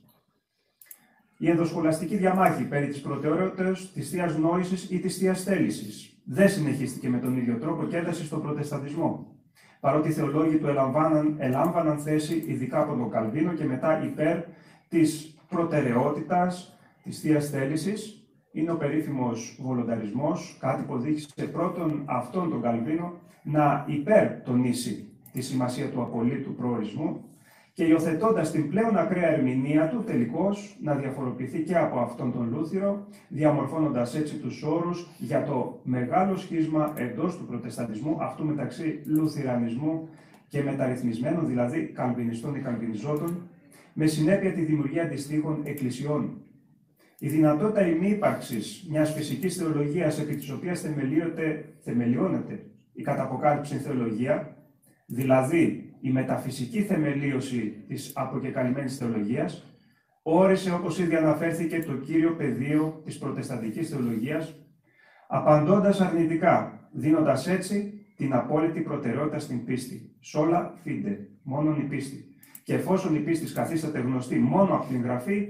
Η ενδοσχολαστική διαμάχη περί της προτεραιότητας της Θείας Νόησης ή της Θείας Θέλησης δεν συνεχίστηκε με τον ίδιο τρόπο και ένταση στον προτεσταντισμό, παρότι οι θεολόγοι του ελάμβαναν, ελάμβαναν θέση ειδικά από τον Καλβίνο και μετά υπέρ της προτεραιότητας της Θείας Θέλησης. Είναι ο περίφημος βολονταρισμός, κάτι που οδήγησε πρώτον αυτόν τον Καλβίνο να υπερτονίσει τη σημασία του απολύτου προορισμού και υιοθετώντας την πλέον ακραία ερμηνεία του, τελικώς να διαφοροποιηθεί και από αυτόν τον Λούθυρο, διαμορφώνοντας έτσι τους όρους για το μεγάλο σχίσμα εντός του προτεσταντισμού, αυτού μεταξύ λουθυρανισμού και μεταρρυθμισμένων, δηλαδή καλβινιστών ή καλβινιζόντων, με συνέπεια τη δημιουργία αντιστοίχων εκκλησιών. Η δυνατότητα ημίυπαρξης μιας φυσικής θεολογίας επί της οποίας θεμελιώνεται η καταποκάλυψη θεολογία, δηλαδή η μεταφυσική θεμελίωση της αποκεκαλυμμένης θεολογίας, όρισε, όπως ήδη αναφέρθηκε, το κύριο πεδίο της προτεσταντικής θεολογίας, απαντώντας αρνητικά, δίνοντας έτσι την απόλυτη προτεραιότητα στην πίστη. Sola fide, μόνον η πίστη. Και εφόσον η πίστη καθίσταται γνωστή μόνο από την Γραφή,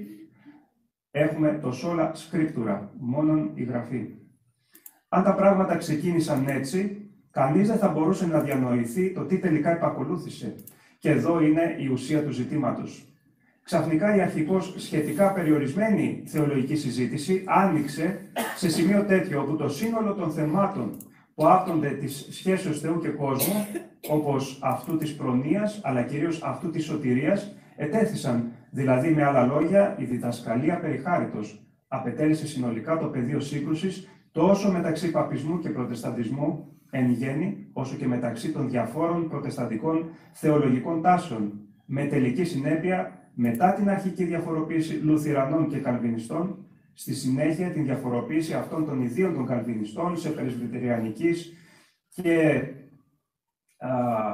έχουμε το sola scriptura, μόνον η Γραφή. Αν τα πράγματα ξεκίνησαν έτσι, κανείς δεν θα μπορούσε να διανοηθεί το τι τελικά επακολούθησε. Και εδώ είναι η ουσία του ζητήματος. Ξαφνικά η αρχικώς σχετικά περιορισμένη θεολογική συζήτηση άνοιξε σε σημείο τέτοιο όπου το σύνολο των θεμάτων που άπτονται της σχέσεως Θεού και κόσμου, όπως αυτού της προνοίας, αλλά κυρίως αυτού της σωτηρίας, ετέθησαν. Δηλαδή, με άλλα λόγια, η διδασκαλία περί χάριτος απετέλεσε συνολικά το πεδίο σύγκρουσης τόσο μεταξύ παπισμού και προτεσταντισμού εν γέννη, όσο και μεταξύ των διαφόρων προτεσταντικών θεολογικών τάσεων, με τελική συνέπεια, μετά την αρχική διαφοροποίηση Λουθυρανών και Καλβινιστών, στη συνέχεια την διαφοροποίηση αυτών των ιδίων των Καλβινιστών σε πρεσβυτεριανικής και α,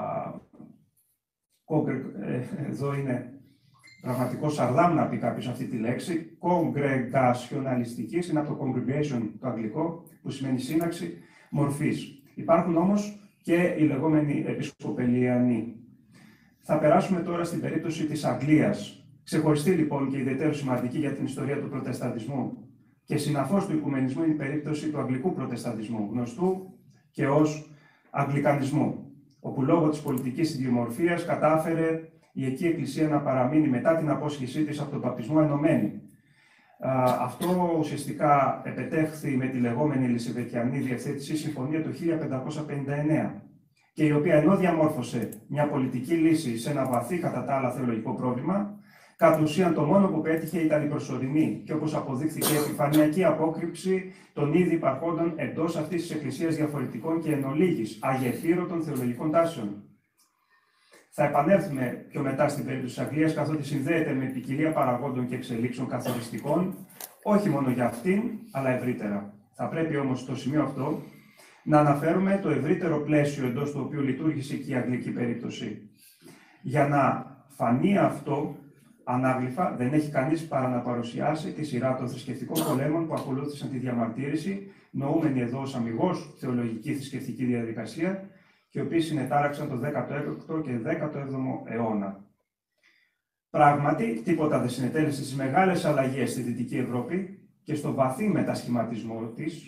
εδώ είναι πραγματικό σαρδάμ να πει κάποιος αυτή τη λέξη, κογκρεγκασιοναλιστικής, είναι από το congregation το αγγλικό, που σημαίνει σύναξη μορφής. Υπάρχουν όμως και οι λεγόμενοι επισκοπελιανοί. Θα περάσουμε τώρα στην περίπτωση της Αγγλίας. Ξεχωριστή λοιπόν και ιδιαίτερα σημαντική για την ιστορία του προτεσταντισμού και συναφώς του οικουμενισμού είναι η περίπτωση του αγγλικού προτεσταντισμού, γνωστού και ως αγγλικανισμού, όπου λόγω της πολιτικής ιδιομορφίας κατάφερε η εκεί εκκλησία να παραμείνει μετά την απόσχησή της από τον παπισμό ενωμένη. Αυτό ουσιαστικά επετέχθη με τη λεγόμενη Ελισεβετιανή Διευθέτηση Συμφωνία του χίλια πεντακόσια πενήντα εννέα και η οποία ενώ διαμόρφωσε μια πολιτική λύση σε ένα βαθύ κατά τα άλλα θεολογικό πρόβλημα, κατ' ουσίαν το μόνο που πέτυχε ήταν η προσωρινή και όπως αποδείχθηκε η επιφανειακή απόκρυψη των ήδη υπαρχόντων εντός αυτής της εκκλησίας διαφορετικών και εν ολίγης αγεφύρωτων θεολογικών τάσεων. Θα επανέλθουμε πιο μετά στην περίπτωση της Αγγλίας, καθότι συνδέεται με ποικιλία παραγόντων και εξελίξεων καθοριστικών, όχι μόνο για αυτήν, αλλά ευρύτερα. Θα πρέπει όμως στο σημείο αυτό να αναφέρουμε το ευρύτερο πλαίσιο εντός του οποίου λειτουργήσε και η αγγλική περίπτωση. Για να φανεί αυτό ανάγλυφα, δεν έχει κανείς παρά να παρουσιάσει τη σειρά των θρησκευτικών πολέμων που ακολούθησαν τη διαμαρτύρηση, νοούμενη εδώ ως αμιγώς θεολογική θρησκευτική διαδικασία, και οι οποίοι συνετάραξαν το δέκατο έκτο και δέκατο έβδομο αιώνα. Πράγματι, τίποτα δεν συνετέλεσε στις μεγάλες αλλαγές στη Δυτική Ευρώπη και στο βαθύ μετασχηματισμό της,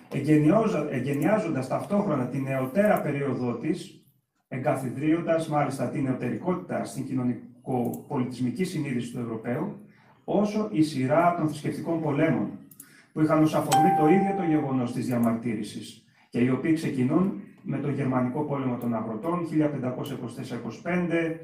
εγκαινιάζοντας ταυτόχρονα την νεωτέρα περίοδό της, εγκαθιδρύοντας μάλιστα την νεωτερικότητα στην κοινωνικο-πολιτισμική συνείδηση του Ευρωπαίου, όσο η σειρά των θρησκευτικών πολέμων, που είχαν ως αφορμή το ίδιο το γεγονός της διαμαρτύρησης και οι οποίοι ξεκινούν με τον Γερμανικό πόλεμο των αγροτών χίλια πεντακόσια είκοσι τέσσερα είκοσι πέντε,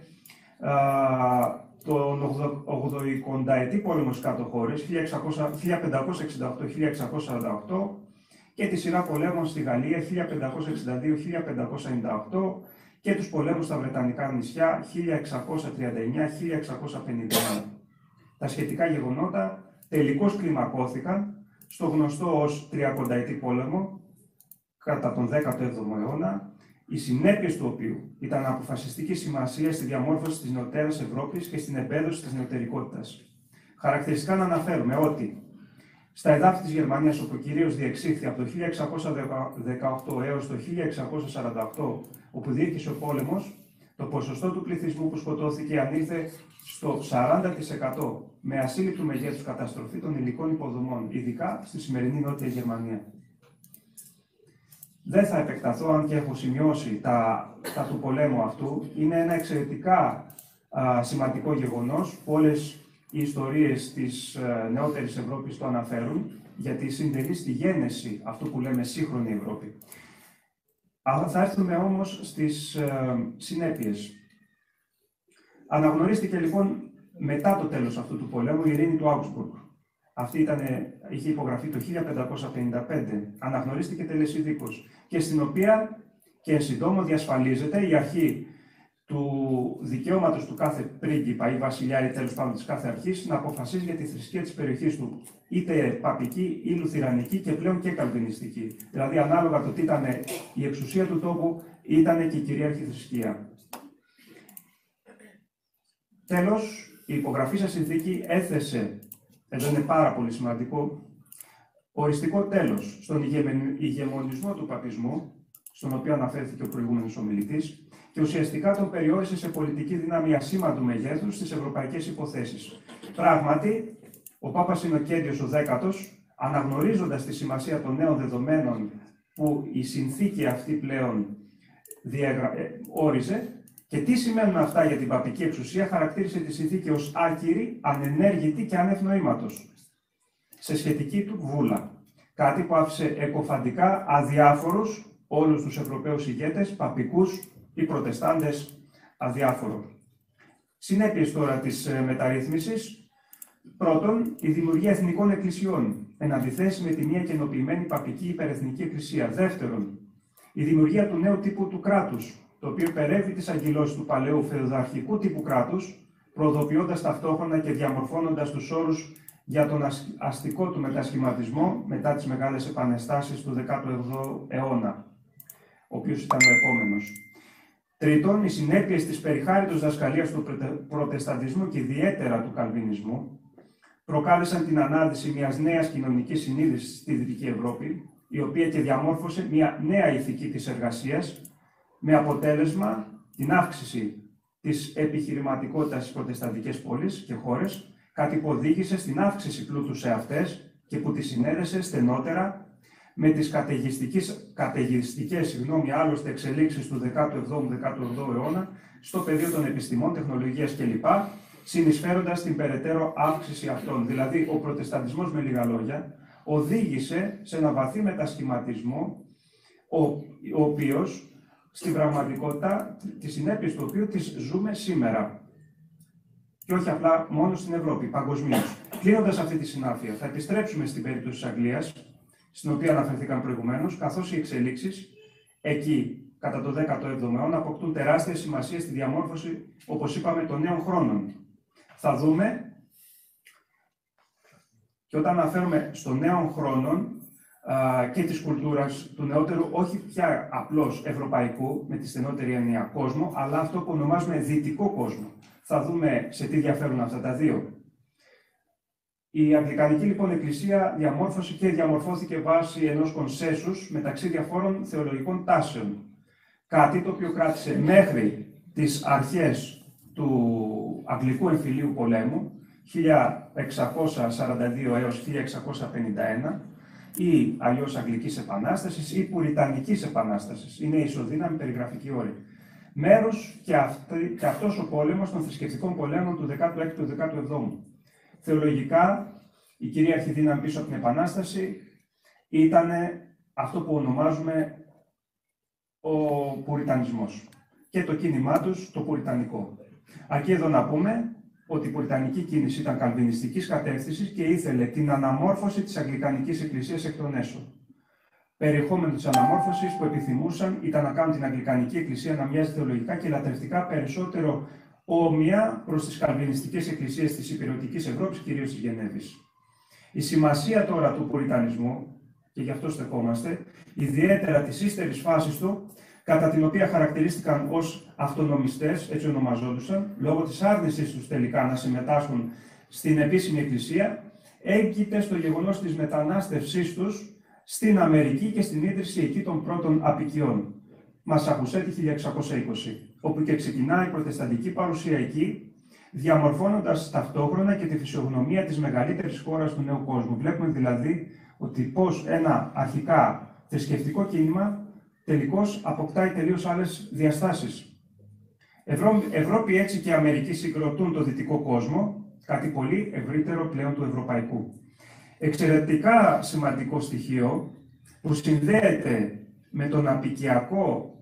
τον ογδοηκονταετή πόλεμο στις κάτω χώρες χίλια πεντακόσια εξήντα οκτώ χίλια εξακόσια σαράντα οκτώ και τη σειρά πολέμων στη Γαλλία χίλια πεντακόσια εξήντα δύο χίλια πεντακόσια ενενήντα οκτώ και τους πολέμους στα Βρετανικά νησιά χίλια εξακόσια τριάντα εννέα χίλια εξακόσια πενήντα ένα. Τα σχετικά γεγονότα τελικώς κλιμακώθηκαν στο γνωστό ως Τριακονταετή πόλεμο κατά τον δέκατο έβδομο αιώνα, οι συνέπειες του οποίου ήταν αποφασιστική σημασία στη διαμόρφωση της νεωτέρας Ευρώπης και στην εμπέδωση της νεωτερικότητας. Χαρακτηριστικά να αναφέρουμε ότι στα εδάφη της Γερμανίας, όπου κυρίως διεξήχθη από το χίλια εξακόσια δεκαοκτώ έως το χίλια εξακόσια σαράντα οκτώ, όπου διήρκησε ο πόλεμος, το ποσοστό του πληθυσμού που σκοτώθηκε ανήλθε στο σαράντα τοις εκατό, με ασύλληπτου μεγέθους καταστροφή των υλικών υποδομών, ειδικά στη σημερινή Νότια Γερμανία. Δεν θα επεκταθώ, αν και έχω σημειώσει τα, τα του πολέμου αυτού. Είναι ένα εξαιρετικά α, σημαντικό γεγονός που όλες οι ιστορίες της α, νεότερης Ευρώπης το αναφέρουν, γιατί συντελεί στη γένεση αυτού που λέμε σύγχρονη Ευρώπη. Α, θα έρθουμε όμως στις α, συνέπειες. Αναγνωρίστηκε λοιπόν μετά το τέλος αυτού του πολέμου η ειρήνη του Augsburg. Αυτή ήταν, είχε υπογραφεί το χίλια πεντακόσια πενήντα πέντε, αναγνωρίστηκε τελεσίδικος, και στην οποία και εν συντόμω διασφαλίζεται η αρχή του δικαιώματος του κάθε πρίγκιπα ή βασιλιά ή τέλος πάντων της κάθε αρχής να αποφασίζει για τη θρησκεία της περιοχής του, είτε παπική ή λουθυρανική και πλέον και καλβινιστική. Δηλαδή, ανάλογα το τι ήταν η εξουσία του τόπου, ήταν και η κυρίαρχη θρησκεία. Τέλος, η υπογραφή σε συνθήκη έθεσε, εδώ είναι πάρα πολύ σημαντικό, οριστικό τέλος στον ηγεμονισμό του παπισμού, στον οποίο αναφέρθηκε ο προηγούμενος ομιλητής, και ουσιαστικά τον περιόρισε σε πολιτική δύναμη ασήμαντου μεγέθους στις ευρωπαϊκές υποθέσεις. Πράγματι, ο Πάπας Ινοκέντιος ο Δέκατος, αναγνωρίζοντας τη σημασία των νέων δεδομένων που η συνθήκη αυτή πλέον διέγρα... ε, όριζε, και τι σημαίνουν αυτά για την παπική εξουσία, χαρακτήρισε τη συνθήκη ως άκυρη, ανενέργητη και άνευ νοήματος σε σχετική του βούλα. Κάτι που άφησε εκοφαντικά αδιάφορους όλους τους Ευρωπαίους ηγέτες, παπικούς ή προτεστάντες αδιάφορο. Συνέπειες τώρα της μεταρρύθμισης. Πρώτον, η δημιουργία εθνικών εκκλησιών, εν αντιθέσει με τη μία και ενοποιημένη παπική υπερεθνική εκκλησία. Δεύτερον, η δημιουργία του νέου τύπου του κράτους, το οποίο υπερεύει τις αγκυλώσεις του παλαιού φεουδαρχικού τύπου κράτους, προοδοποιώντας ταυτόχρονα και διαμορφώνοντας τους όρους για τον αστικό του μετασχηματισμό μετά τις μεγάλες επαναιστάσεις του δέκατου εβδόμου αιώνα, ο οποίος ήταν ο επόμενος. Τρίτον, οι συνέπειες της περιχάριτος δασκαλίας του προτεσταντισμού και ιδιαίτερα του καλβινισμού προκάλεσαν την ανάδυση μιας νέας κοινωνικής συνείδησης στη Δυτική Ευρώπη, η οποία και διαμόρφωσε μια νέα ηθική της εργασίας, με αποτέλεσμα την αύξηση της επιχειρηματικότητας στις προτεσταντικές πόλεις και χώρες, κάτι που οδήγησε στην αύξηση πλούτου σε αυτές και που τη συνέδεσε στενότερα με τις καταιγιστικές συγγνώμη, άλλωστε εξελίξεις του δέκατου εβδόμου με δέκατου όγδοου αιώνα στο πεδίο των επιστημών, τεχνολογίας κλπ, συνεισφέροντας στην περαιτέρω αύξηση αυτών. Δηλαδή, ο προτεσταντισμός, με λίγα λόγια, οδήγησε σε ένα βαθύ μετασχηματισμό, ο, ο οποίος, στην πραγματικότητα, τις συνέπειες του οποίου τις ζούμε σήμερα. Και όχι απλά μόνο στην Ευρώπη, παγκοσμίως. Κλείνοντας αυτή τη συνάφεια, θα επιστρέψουμε στην περίπτωση της Αγγλίας, στην οποία αναφερθήκαν προηγουμένως, καθώς οι εξελίξεις εκεί, κατά το δέκατο έβδομο αιώνα, αποκτούν τεράστια σημασία στη διαμόρφωση, όπως είπαμε, των νέων χρόνων. Θα δούμε, και όταν αναφέρουμε στο νέων χρόνων α, και της κουλτούρας του νεότερου, όχι πια απλώς ευρωπαϊκού, με τη στενότερη έννοια κόσμο, αλλά αυτό που ονομάζουμε δυτικό κόσμο. Θα δούμε σε τι διαφέρουν αυτά τα δύο. Η Αγγλικανική λοιπόν Εκκλησία διαμόρφωσε και διαμορφώθηκε βάσει ενός κονσένσους μεταξύ διαφόρων θεολογικών τάσεων. Κάτι το οποίο κράτησε μέχρι τις αρχές του Αγγλικού Εμφυλίου Πολέμου, χίλια εξακόσια σαράντα δύο έως χίλια εξακόσια πενήντα ένα, ή αλλιώς Αγγλικής Επανάστασης ή Πουριτανικής Επανάστασης. Είναι ισοδύναμη περιγραφική όρη. Μέρος και, αυτή, και αυτός ο πόλεμος των θρησκευτικών πολέμων του δέκατου έκτου και του δέκατου εβδόμου. Θεολογικά, η κυρίαρχη δύναμη πίσω από την Επανάσταση ήταν αυτό που ονομάζουμε ο Πουριτανισμός και το κίνημά τους το Πουριτανικό. Αρκεί εδώ να πούμε ότι η Πουριτανική κίνηση ήταν καλβινιστικής κατεύθυνσης και ήθελε την αναμόρφωση της Αγγλικανικής Εκκλησίας εκ των έσω. Περιεχόμενο της αναμόρφωσης που επιθυμούσαν ήταν να κάνουν την Αγγλικανική Εκκλησία να μοιάζει θεολογικά και λατρευτικά περισσότερο όμοια προς τις καλβινιστικές εκκλησίες της Ηπειρωτικής Ευρώπης, κυρίως της Γενέβης. Η σημασία τώρα του Πουριτανισμού, και γι' αυτό στεκόμαστε, ιδιαίτερα της ύστερης φάσης του, κατά την οποία χαρακτηρίστηκαν ως αυτονομιστές, έτσι ονομαζόντουσαν, λόγω της άρνησης τους τελικά να συμμετάσχουν στην επίσημη εκκλησία, έγκυται στο γεγονός της μετανάστευσής τους στην Αμερική και στην ίδρυση εκεί των πρώτων απικιών, Μασαχουσέτη χίλια εξακόσια είκοσι, όπου και ξεκινάει η προτεσταντική παρουσία εκεί, διαμορφώνοντας ταυτόχρονα και τη φυσιογνωμία της μεγαλύτερης χώρας του νέου κόσμου. Βλέπουμε δηλαδή ότι πώς ένα αρχικά θρησκευτικό κίνημα τελικώς αποκτάει τελείως άλλες διαστάσεις. Ευρώ... Ευρώπη έτσι και Αμερική συγκροτούν το δυτικό κόσμο, κάτι πολύ ευρύτερο πλέον του ευρωπαϊκού. Εξαιρετικά σημαντικό στοιχείο που συνδέεται με τον απικιακό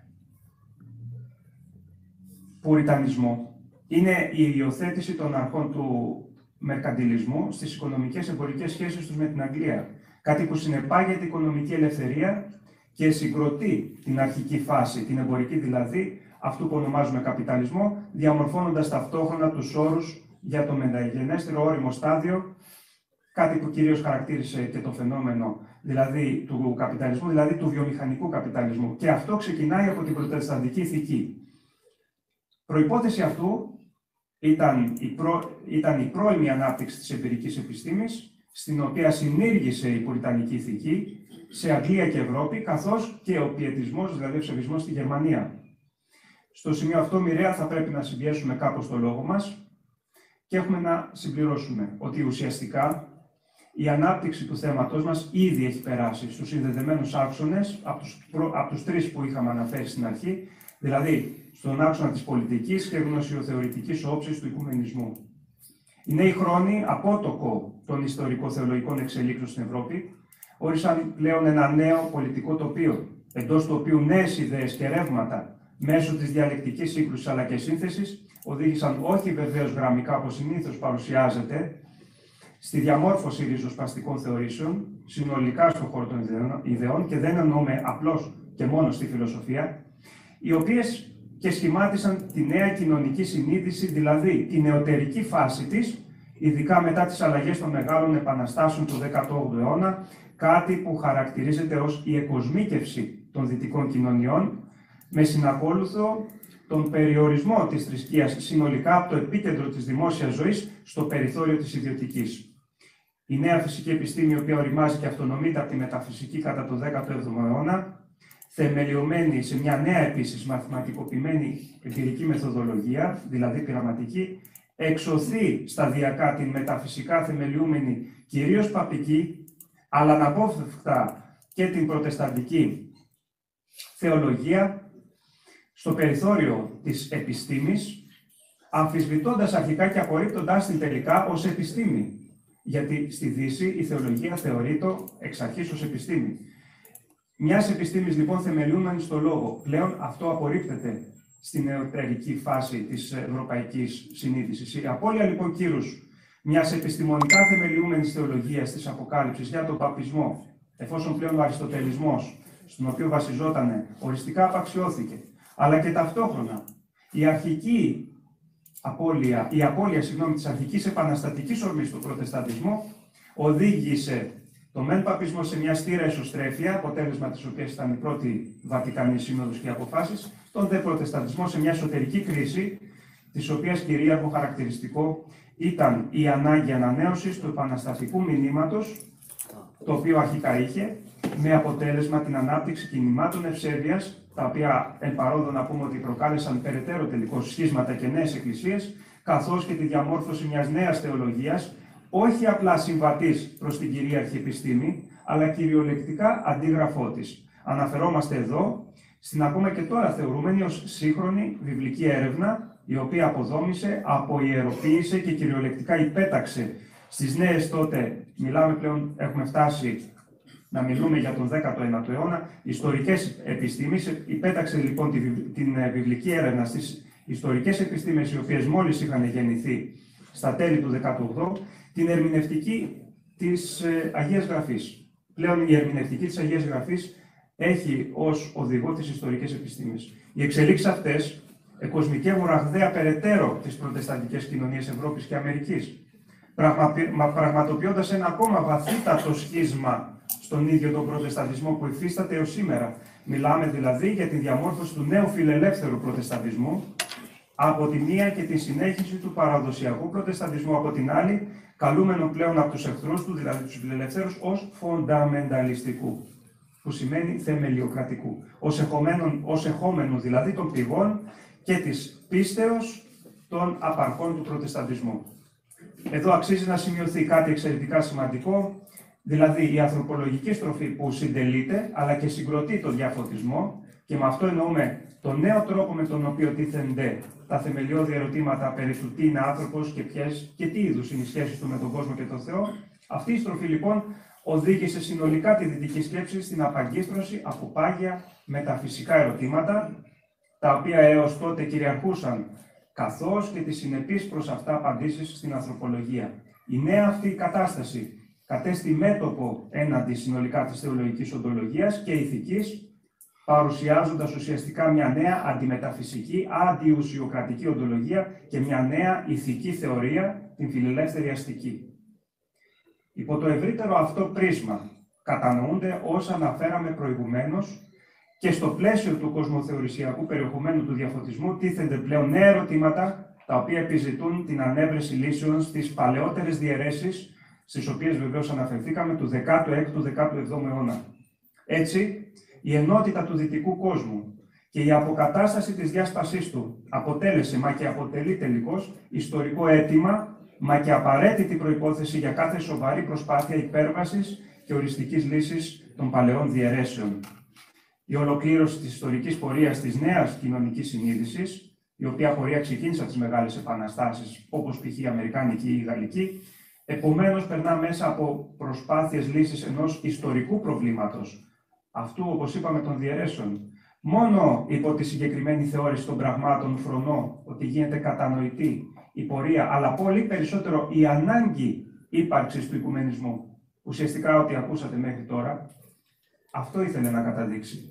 πουριτανισμό είναι η υιοθέτηση των αρχών του μερκαντιλισμού στις οικονομικές εμπορικές σχέσεις τους με την Αγγλία. Κάτι που συνεπάγεται οικονομική ελευθερία και συγκροτεί την αρχική φάση, την εμπορική δηλαδή, αυτού που ονομάζουμε καπιταλισμό, διαμορφώνοντας ταυτόχρονα τους όρους για το μεταγενέστερο όριμο στάδιο, κάτι που κυρίως χαρακτήρισε και το φαινόμενο δηλαδή του καπιταλισμού, δηλαδή του βιομηχανικού καπιταλισμού. Και αυτό ξεκινάει από την προτεσταντική ηθική. Προϋπόθεση αυτού ήταν η, προ... ήταν η πρώιμη ανάπτυξη της εμπειρικής επιστήμης, στην οποία συνήργησε η πουριτανική ηθική σε Αγγλία και Ευρώπη, καθώς και ο πιετισμός, δηλαδή ο ψευδισμός στη Γερμανία. Στο σημείο αυτό, μοιραία, θα πρέπει να συμπιέσουμε κάπως το λόγο μας και έχουμε να συμπληρώσουμε ότι ουσιαστικά η ανάπτυξη του θέματος μας ήδη έχει περάσει στους συνδεδεμένους άξονες από τους, προ... από τους τρεις που είχαμε αναφέρει στην αρχή, δηλαδή στον άξονα της πολιτικής και γνωσιοθεωρητικής όψης του οικουμενισμού. Οι νέοι χρόνοι, απότοκο των ιστορικο-θεολογικών εξελίξεων στην Ευρώπη, όρισαν πλέον ένα νέο πολιτικό τοπίο, εντός του οποίου νέες ιδέες και ρεύματα μέσω της διαλεκτικής σύγκρουσης αλλά και σύνθεσης οδήγησαν όχι βεβαίως γραμμικά όπως συνήθως παρουσιάζεται, στη διαμόρφωση ριζοσπαστικών θεωρήσεων, συνολικά στον χώρο των ιδεών, και δεν εννοούμε απλώς και μόνο στη φιλοσοφία, οι οποίες και σχημάτισαν τη νέα κοινωνική συνείδηση, δηλαδή τη νεωτερική φάση της, ειδικά μετά τις αλλαγές των μεγάλων επαναστάσεων του δέκατου όγδοου αιώνα, κάτι που χαρακτηρίζεται ως η εκοσμίκευση των δυτικών κοινωνιών, με συνακόλουθο τον περιορισμό της θρησκείας συνολικά από το επίκεντρο της δημόσιας ζωής στο περιθώριο της ιδιωτικής. Η νέα φυσική επιστήμη, η οποία οριμάζει και αυτονομείται από τη μεταφυσική κατά το δέκατο έβδομο αιώνα, θεμελιωμένη σε μια νέα επίσης μαθηματικοποιημένη εμπειρική μεθοδολογία, δηλαδή πειραματική, εξωθεί σταδιακά την μεταφυσικά θεμελιούμενη κυρίως παπική, αλλά αναπόφευκτα και την προτεσταντική θεολογία στο περιθώριο της επιστήμης, αμφισβητώντας αρχικά και απορρίπτοντας την τελικά ως επιστήμη. Γιατί στη Δύση η θεολογία θεωρείται εξ αρχής ως επιστήμη. Μιας επιστήμης λοιπόν θεμελιούμενη στο λόγο. Πλέον αυτό απορρίπτεται στην νεωτερική φάση της ευρωπαϊκής συνείδησης. Η απώλεια λοιπόν κύρους μιας επιστημονικά θεμελιούμενης θεολογίας της Αποκάλυψης για τον παπισμό, εφόσον πλέον ο αριστοτελισμός, στον οποίο βασιζόταν, οριστικά απαξιώθηκε, αλλά και ταυτόχρονα η αρχική απώλεια, η απώλεια συγγνώμη, της αρχικής επαναστατικής ορμής του προτεσταντισμού οδήγησε το μεν παπισμό σε μια στήρα εσωστρέφεια, αποτέλεσμα της οποίας ήταν η πρώτη Βατικανή Σύνοδος και αποφάσεις, τον δε προτεσταντισμό σε μια εσωτερική κρίση, της οποίας κυρίαρχο χαρακτηριστικό ήταν η ανάγκη ανανέωσης του επαναστατικού μηνύματος, το οποίο αρχικά είχε, με αποτέλεσμα την ανάπτυξη κινημάτων ευσέβειας, τα οποία εν παρόδο να πούμε ότι προκάλεσαν περαιτέρω τελικώς σχίσματα και νέες εκκλησίες, καθώς και τη διαμόρφωση μιας νέας θεολογίας, όχι απλά συμβατής προς την κυρίαρχη επιστήμη, αλλά κυριολεκτικά αντίγραφό της. Αναφερόμαστε εδώ στην ακόμα και τώρα θεωρούμενη ως σύγχρονη βιβλική έρευνα, η οποία αποδόμησε, αποιεροποίησε και κυριολεκτικά υπέταξε στις νέες τότε, μιλάμε πλέον, έχουμε φτάσει να μιλούμε για τον δέκατο ένατο αιώνα, ιστορικές επιστήμες, υπέταξε λοιπόν την, την βιβλική έρευνα στις ιστορικές επιστήμες, οι οποίες μόλις είχαν γεννηθεί στα τέλη του δεκαοκτώ, την ερμηνευτική της ε, Αγίας Γραφής. Πλέον η ερμηνευτική της Αγίας Γραφής έχει ως οδηγό τις ιστορικές επιστήμες. Οι εξελίξεις αυτές εκοσμικεύουν ραγδαία περαιτέρω τις προτεσταντικές κοινωνίες Ευρώπης και Αμερικής, πραγματοποιώντας ένα ακόμα βαθύτατο σχίσμα στον ίδιο τον προτεσταντισμό που υφίσταται έως σήμερα. Μιλάμε δηλαδή για τη διαμόρφωση του νέου φιλελεύθερου προτεσταντισμού από τη μία και τη συνέχιση του παραδοσιακού προτεσταντισμού από την άλλη, καλούμενο πλέον από τους εχθρούς του, δηλαδή τους φιλελευθέρους, ως φονταμενταλιστικού, που σημαίνει θεμελιοκρατικού, ως εχόμενο, ως εχόμενο δηλαδή των πηγών και της πίστεως των απαρχών του προτεσταντισμού. Εδώ αξίζει να σημειωθεί κάτι εξαιρετικά σημαντικό, δηλαδή η ανθρωπολογική στροφή που συντελείται, αλλά και συγκροτεί τον διαφωτισμό, και με αυτό εννοούμε τον νέο τρόπο με τον οποίο τίθενται τα θεμελιώδη ερωτήματα περί του τι είναι άνθρωπος και ποιες και τι είδους είναι οι σχέσεις του με τον κόσμο και τον Θεό. Αυτή η στροφή λοιπόν οδήγησε συνολικά τη δυτική σκέψη στην απαγκίστρωση από πάγια μεταφυσικά ερωτήματα, τα οποία έως τότε κυριαρχούσαν, καθώς και τις συνεπείς προς αυτά απαντήσεις στην ανθρωπολογία. Η νέα αυτή κατάσταση κατέστη μέτωπο έναντι συνολικά της θεολογικής οντολογίας και ηθικής, παρουσιάζοντας ουσιαστικά μια νέα αντιμεταφυσική, αντιουσιοκρατική οντολογία και μια νέα ηθική θεωρία, την φιλελεύθερη αστική. Υπό το ευρύτερο αυτό πρίσμα κατανοούνται όσα αναφέραμε προηγουμένως και στο πλαίσιο του κοσμοθεωρησιακού περιεχομένου του διαφωτισμού τίθενται πλέον νέα ερωτήματα, τα οποία επιζητούν την ανέβρεση λύσεων στις παλαιότερες διαιρέσεις, στις οποίες βεβαίως αναφερθήκαμε του δέκατου έκτου με δέκατου εβδόμου αιώνα. Έτσι, η ενότητα του δυτικού κόσμου και η αποκατάσταση της διάσπασής του αποτέλεσε, μα και αποτελεί τελικώς, ιστορικό αίτημα, μα και απαραίτητη προϋπόθεση για κάθε σοβαρή προσπάθεια υπέρβασης και οριστικής λύσης των παλαιών διαιρέσεων. Η ολοκλήρωση της ιστορικής πορείας της νέας κοινωνικής συνείδησης, η οποία πορεία ξεκίνησε από τις μεγάλες επαναστάσεις, όπως π.χ. η Αμερικάνικη ή η Γαλλική, επομένως περνά μέσα από προσπάθειες λύσης ενός ιστορικού προβλήματος, αυτού, όπως είπαμε, των διαιρέσεων. Μόνο υπό τη συγκεκριμένη θεώρηση των πραγμάτων φρονώ ότι γίνεται κατανοητή η πορεία, αλλά πολύ περισσότερο η ανάγκη ύπαρξης του οικουμενισμού. Ουσιαστικά ό,τι ακούσατε μέχρι τώρα, αυτό ήθελε να καταδείξει.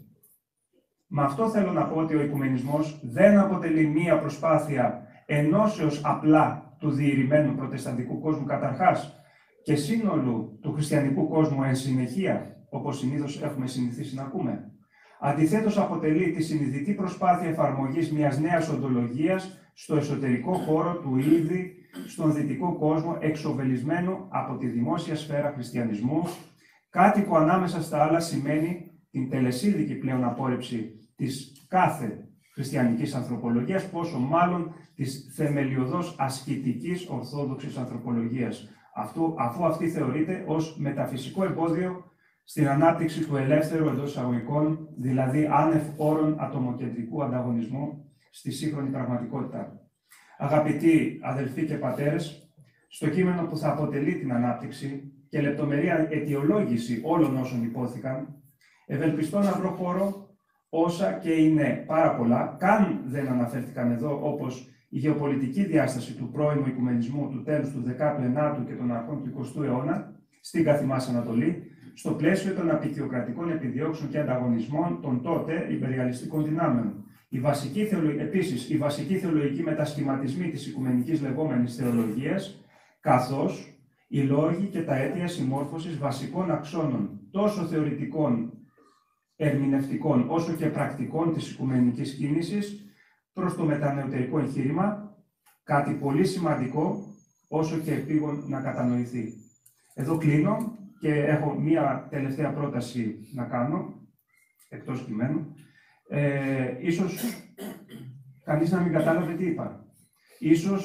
Με αυτό θέλω να πω ότι ο οικουμενισμός δεν αποτελεί μία προσπάθεια ενώσεως απλά του διηρημένου προτεσταντικού κόσμου καταρχάς και σύνολου του χριστιανικού κόσμου εν συνεχεία, όπως συνήθως έχουμε συνηθίσει να ακούμε. Αντιθέτως, αποτελεί τη συνειδητή προσπάθεια εφαρμογής μιας νέας οντολογίας στο εσωτερικό χώρο του ήδη στον δυτικό κόσμο εξοβελισμένου από τη δημόσια σφαίρα χριστιανισμού, κάτι που ανάμεσα στα άλλα σημαίνει την τελεσίδικη πλέον απόρριψη της κάθε χριστιανικής ανθρωπολογίας, πόσο μάλλον της θεμελιωδώς ασκητικής ορθόδοξης ανθρωπολογίας, αυτού, αφού αυτή θεωρείται ως μεταφυσικό εμπόδιο στην ανάπτυξη του ελεύθερου εντός εισαγωγικών, δηλαδή άνευ όρων ατομοκεντρικού ανταγωνισμού στη σύγχρονη πραγματικότητα. Αγαπητοί αδελφοί και πατέρες, στο κείμενο που θα αποτελεί την ανάπτυξη και λεπτομερή αιτιολόγηση όλων όσων υπόθηκαν, ευελπιστώ να βρω χώρο όσα και είναι πάρα πολλά, καν δεν αναφέρθηκαν εδώ, όπως η γεωπολιτική διάσταση του πρώιμου οικουμενισμού του τέλους του δέκατου ενάτου και των αρχών του εικοστού αιώνα στην καθημάς Ανατολή, στο πλαίσιο των απεικιοκρατικών επιδιώξεων και ανταγωνισμών των τότε υπεριαλιστικών δυνάμεων. Η βασική θεολο... Επίσης, οι βασικοί θεολογικοί μετασχηματισμοί της οικουμενικής λεγόμενης θεολογίας, καθώς οι λόγοι και τα αίτια συμμόρφωσης βασικών αξώνων τόσο θεωρητικών, ερμηνευτικών, όσο και πρακτικών της οικουμενικής κίνησης προς το μετανεωτερικό εγχείρημα, κάτι πολύ σημαντικό, όσο και επίγον να κατανοηθεί. Εδώ κλείνω και έχω μία τελευταία πρόταση να κάνω, εκτός κειμένου. Ε, ίσως κανείς να μην κατάλαβε τι είπα. Ίσως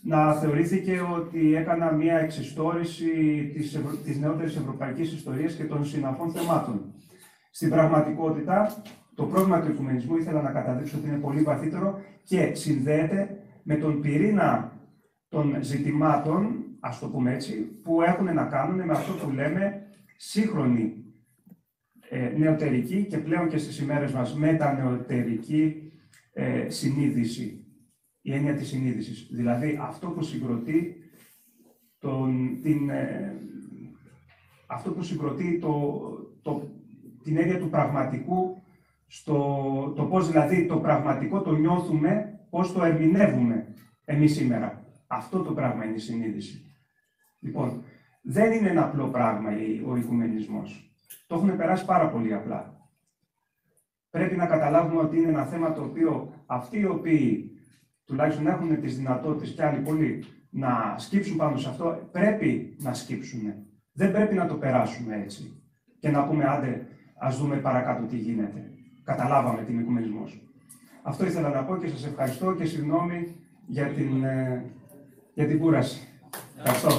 να θεωρήθηκε ότι έκανα μία εξιστόρηση της, ευρω... της νεότερης ευρωπαϊκής ιστορίας και των συναφών θεμάτων. Στην πραγματικότητα, το πρόβλημα του οικουμενισμού ήθελα να καταδείξω ότι είναι πολύ βαθύτερο και συνδέεται με τον πυρήνα των ζητημάτων, ας το πούμε έτσι, που έχουν να κάνουν με αυτό που λέμε σύγχρονη ε, νεωτερική και πλέον και στις ημέρες μας μετανεωτερική ε, συνείδηση. Η έννοια της συνείδησης. Δηλαδή αυτό που συγκροτεί, τον, την, ε, αυτό που συγκροτεί το, το, την έννοια του πραγματικού, στο, το πώς δηλαδή το πραγματικό το νιώθουμε, πώς το ερμηνεύουμε εμείς σήμερα. Αυτό το πράγμα είναι η συνείδηση. Λοιπόν, δεν είναι ένα απλό πράγμα ο οικουμενισμός. Το έχουν περάσει πάρα πολύ απλά. Πρέπει να καταλάβουμε ότι είναι ένα θέμα το οποίο αυτοί οι οποίοι τουλάχιστον έχουν τις δυνατότητες και άλλοι πολλοί να σκύψουν πάνω σε αυτό, πρέπει να σκύψουν. Δεν πρέπει να το περάσουμε έτσι και να πούμε άντε ας δούμε παρακάτω τι γίνεται. Καταλάβαμε τι είναι οικουμενισμός. Αυτό ήθελα να πω και σας ευχαριστώ και συγγνώμη για την, ε, για την κούραση. Ευχαριστώ.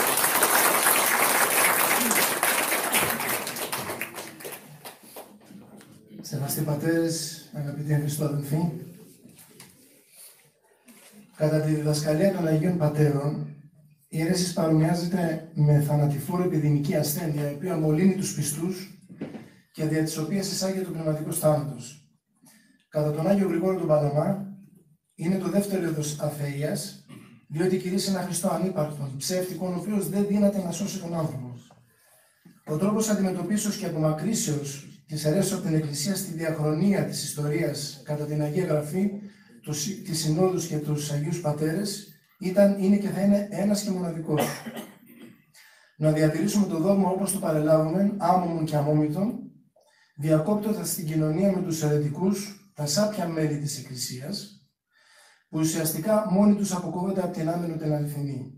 Σεβαστοί πατέρες, αγαπητοί Χριστού αδελφοί, κατά τη διδασκαλία των Αγίων Πατέρων, η αίρεση παρομοιάζεται με θανατηφόρο επιδημική ασθένεια, η οποία μολύνει τους πιστούς και δια της οποίας εισάγεται ο πνευματικός θάνατος. Κατά τον Άγιο Γρηγόριο τον Παλαμά, είναι το δεύτερο είδος αθείας, διότι κηρύσσει ένα Χριστό ανύπαρκτον, ψεύτικον, ο οποίος δεν δύναται να σώσει τον άνθρωπο. Ο τρόπος αντιμετωπίσεως και απομακρύσεως της αιρέσεως από την Εκκλησία στη διαχρονία της ιστορίας κατά την Αγία Γραφή, τις συνόδους και τους Αγίους Πατέρες, ήταν, είναι και θα είναι ένας και μοναδικός. Να διατηρήσουμε το δόγμα όπως το παρελάβουμε, άμωμον και αμόμητον, διακόπτοντας την κοινωνία με τους αιρετικούς, τα σάπια μέλη της Εκκλησίας, που ουσιαστικά μόνοι τους αποκόβονται από την άμενο την αληθινή.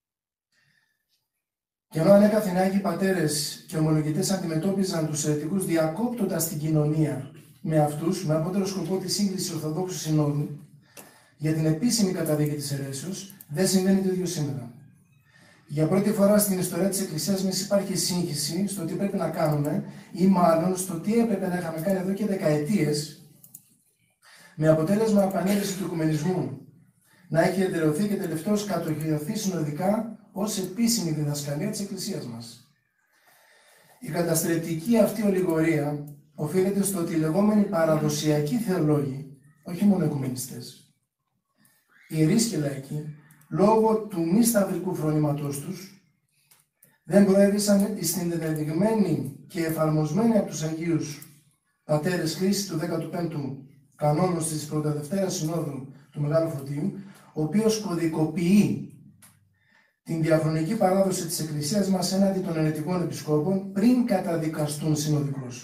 Και ενώ ανέκαθεν Άγιοι Πατέρες και ομολογητές αντιμετώπιζαν τους αιρετικούς διακόπτοντας την κοινωνία με αυτούς, με απότερο σκοπό τη σύγκληση Ορθοδόξου Συνόδου, για την επίσημη καταδίκη της αιρέσεως, δεν συμβαίνει το ίδιο σήμερα. Για πρώτη φορά στην ιστορία της Εκκλησίας μας υπάρχει σύγχυση στο τι πρέπει να κάνουμε, ή μάλλον στο τι έπρεπε να είχαμε κάνει εδώ και δεκαετίες, με αποτέλεσμα επανέλυση του οικουμενισμού να έχει εδραιωθεί και τελευταίως κατοχυρωθεί συνοδικά ως επίσημη διδασκαλία της Εκκλησίας μας. Η καταστρεπτική αυτή ολιγορία οφείλεται στο ότι οι λεγόμενοι παραδοσιακοί θεολόγοι, όχι μόνο οικουμενιστές, ιερείς και λαϊκοί, λόγω του μη σταυρικού φρονήματός τους, δεν προέβησαν στην δεδειγμένη και εφαρμοσμένη από τους Αγίους Πατέρες χρήση του δέκατου πέμπτου κανόνος της Πρωτοδευτέρας Συνόδου του Μεγάλου Φωτίου, ο οποίος κωδικοποιεί την διαχρονική παράδοση της Εκκλησίας μας έναντι των αιρετικών επισκόπων πριν καταδικαστούν συνοδικώς.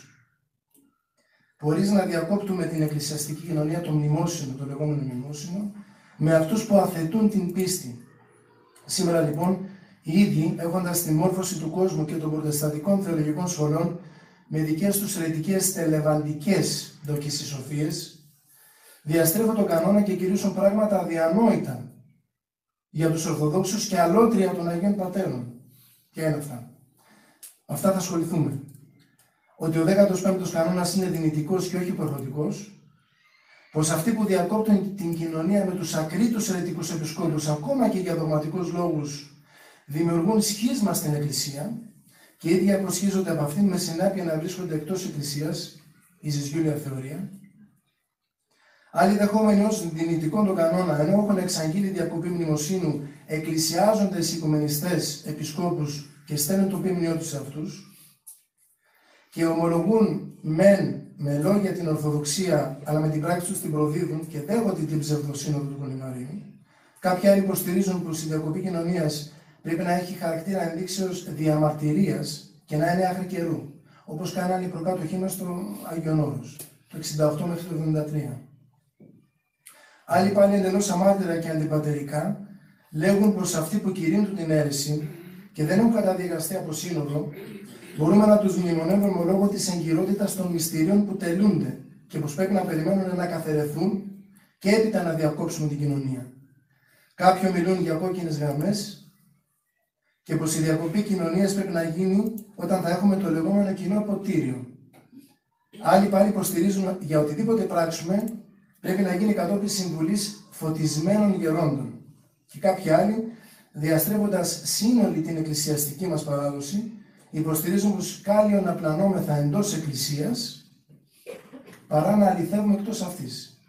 Χωρίς να διακόπτουμε την εκκλησιαστική κοινωνία, το μνημόσυνο, το λεγόμενο μνημόσυνο, με αυτούς που αθετούν την πίστη. Σήμερα λοιπόν, οι ίδιοι, έχοντας τη μόρφωση του κόσμου και των προτεσταντικών θεολογικών σχολών, με δικές τους αιρετικές τελεβαντικές δοκισισοφίες, διαστρέφουν τον κανόνα και κηρύσσουν πράγματα αδιανόητα για τους Ορθοδόξους και αλότρια των Αγίων Πατέρων. Και είναι αυτά. Αυτά θα ασχοληθούμε. Ότι ο δέκατος πέμπτος κανόνας είναι δυνητικός και όχι υποχρεωτικός, πως αυτοί που διακόπτουν την κοινωνία με τους ακρίτους αιρετικούς επισκόπους, ακόμα και για δογματικούς λόγους, δημιουργούν σχίσμα στην Εκκλησία και οι ίδιοι αποσχίζονται από αυτήν με συνάπεια να βρίσκονται εκτός Εκκλησίας, η ζυσγιούλια θεωρία. Άλλοι δεχόμενοι ως δυνητικών τον κανόνα, ενώ έχουν εξαγγείλει διακοπή μνημοσύνου, εκκλησιάζονται οι οικουμενιστές επισκόπους και στέλνουν το ποιμνιό τους σε αυτούς και ομολογούν μεν με λόγια την Ορθοδοξία, αλλά με την πράξη τους την προδίδουν και δέχονται την ψευδοσύνοδο του Κολυμαρίου. Κάποιοι άλλοι υποστηρίζουν πως η διακοπή κοινωνίας πρέπει να έχει χαρακτήρα ενδείξεως διαμαρτυρίας και να είναι άχρη καιρού, όπως κάνανε οι προκάτοχοί μας στο Άγιον Όρος, το εξήντα οκτώ μέχρι το εβδομήντα τρία. Άλλοι πάλι εντελώς αμάρτηρα και αντιπατερικά λέγουν πως αυτοί που κηρύνουν την αίρεση και δεν έχουν καταδικαστεί από σύνοδο, μπορούμε να τους μνημονεύουμε λόγω της εγκυρότητας των μυστηρίων που τελούνται και πως πρέπει να περιμένουν να καθαιρεθούν και έπειτα να διακόψουν την κοινωνία. Κάποιοι μιλούν για κόκκινες γραμμές και πως η διακοπή κοινωνίας πρέπει να γίνει όταν θα έχουμε το λεγόμενο κοινό ποτήριο. Άλλοι πάλι υποστηρίζουν για οτιδήποτε πράξουμε πρέπει να γίνει κατόπιν συμβουλής φωτισμένων γερόντων. Και κάποιοι άλλοι, διαστρέφοντας σύνολη την εκκλησιαστική μας παράδοση, υποστηρίζουν πως κάλλιο να πλανόμεθα εντός εκκλησίας παρά να αληθεύουμε εκτός αυτής.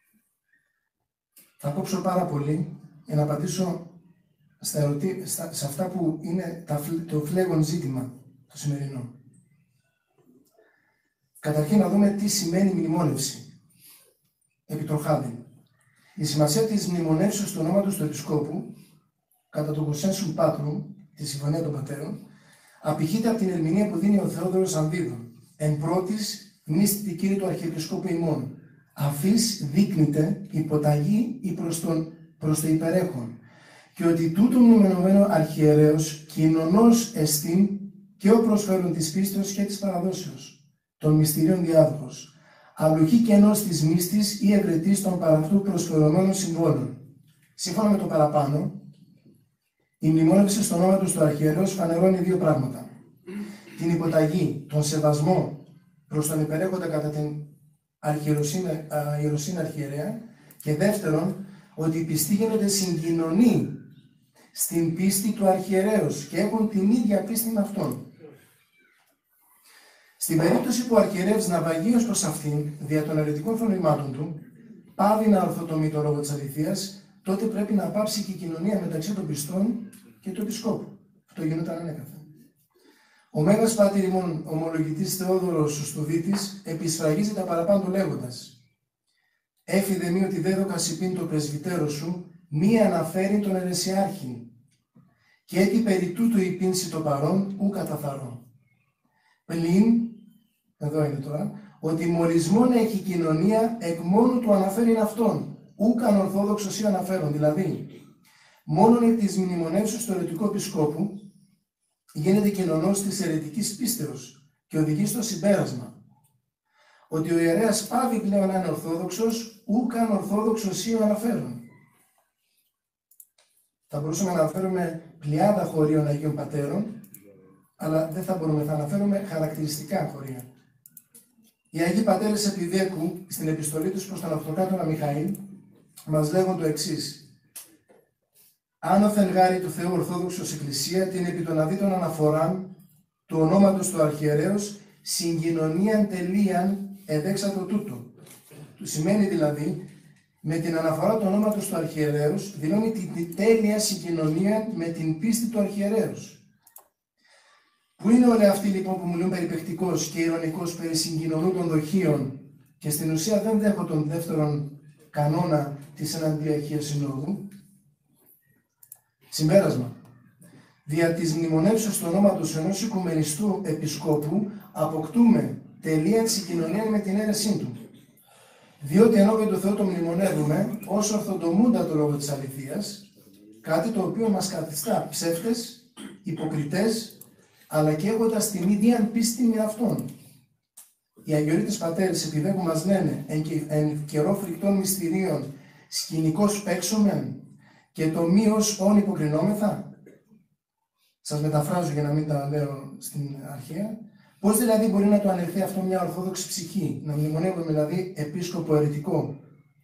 Θα κόψω πάρα πολύ για να απαντήσω στα ερωτή, στα, σε αυτά που είναι τα, το φλέγον ζήτημα το σημερινό. Καταρχήν να δούμε τι σημαίνει μνημόνευση. Επιτροχάδη. Η σημασία της μνημονεύσεως του ονόματος του Επισκόπου, κατά το Κονσένσουμ Πάτρουμ, τη Συμφωνία των Πατέρων, απηχείται από την ερμηνεία που δίνει ο Θεόδωρος Ανδίδων. Εν πρώτης, μνήστη κύριε του Αρχιεπισκόπου ημών. Αφής δείκνυται υποταγή ή προς, τον, προς το υπερέχον. Και ότι τούτο μνημονωμένο αρχιερέως κοινωνός εστίν και ο προσφέρον της πίστεως και της παραδόσεως, των μυστηρίων διάδοχος. Αλλουχή κενός της μύστης ή ευρετής των παραυτού προσφερωμένων συμβόλων. Σύμφωνα με το παραπάνω, η μνημόνευση στο όνομα του αρχιερέως φανερώνει δύο πράγματα. Την υποταγή, τον σεβασμό προς τον υπερέχοντα κατά την ιεροσύνη αρχιερέα και δεύτερον, ότι οι πιστοί γίνονται συγκοινωνοί στην πίστη του αρχιερέως και έχουν την ίδια πίστη με αυτόν. Στην περίπτωση που ο αρχιερεύς ναυαγεί ως προς αυτήν, δια των αιρετικών φρονημάτων του, πάβει να ορθοτομεί το λόγο της αληθείας, τότε πρέπει να πάψει και η κοινωνία μεταξύ των πιστών και του Επισκόπου. Αυτό γινόταν ανέκαθεν. Ο Μέγας Πάτερ ημών ομολογητής Θεόδωρος Σουστουδίτης επισφραγίζει τα παραπάνω λέγοντας: «Έφιδε μη ότι δέδοκα συμπίν το πρεσβυτέρο σου, μη αναφέρει τον αιρεσιάρχην, και έτι περί τούτου υπήνσει το παρόν, ου καθαθαρό. Πλην, εδώ είναι τώρα, ότι μολυσμόν έχει κοινωνία εκ μόνου του αναφέρει αυτόν, ούκαν ορθόδοξος ή αναφέρον». Δηλαδή, μόνον εκ της μνημονεύσεως του αιρετικού επισκόπου γίνεται κοινωνός της αιρετικής πίστεως και οδηγεί στο συμπέρασμα ότι ο ιερέας πάβει πλέον να είναι ορθόδοξος, ούκαν ορθόδοξος ή ο αναφέρον. Θα μπορούσαμε να αναφέρουμε πλειάδα χωρίων Αγίων Πατέρων, αλλά δεν θα μπορούμε, θα αναφέρουμε χαρακτηριστικά χωρία. Οι Αγίοι Πατέρες Επιδέκου, στην επιστολή τους προς τον Αυτοκράτορα Μιχαήλ, μας λέγουν το εξής: «Άνωθεν γάρη του Θεού Ορθόδοξος Εκκλησία, την επί των αδίτων αναφοράν του ονόματος του αρχιερέως, συγκοινωνίαν τελείαν εδέξατο τούτο». Του σημαίνει δηλαδή, με την αναφορά του ονόματος του αρχιερέως, δηλώνει την τέλεια συγκοινωνία με την πίστη του αρχιερέως. Πού είναι όλοι αυτοί λοιπόν που μιλούν περιπαικτικώς και ειρωνικώς περί συγκοινωνού των δοχείων και στην ουσία δεν δέχω τον δεύτερον κανόνα της εναντιακίας συνόδου? Συμπέρασμα. Δια της μνημονεύσεως του ονόματος ενός οικουμενιστού επισκόπου αποκτούμε τελεία συγκοινωνία με την αίρεσή του. Διότι ενώπιον του Θεού το μνημονεύουμε ως ορθοτομούντα το λόγο της αληθείας, κάτι το οποίο μας καθιστά ψεύτες, υποκριτές, αλλά και έχοντας την ίδια πίστη με Αυτόν. Οι Αγιορείτες Πατέρες Επιδέκου μας λένε εν, εν καιρό φρικτών μυστηρίων σκηνικός παίξομεν και το μείος όν υποκρινόμεθα. Σας μεταφράζω για να μην τα λέω στην αρχαία. Πώς δηλαδή μπορεί να το ανεχθεί αυτό μια ορθόδοξη ψυχή, να μνημονεύουμε δηλαδή επίσκοπο αιρετικό,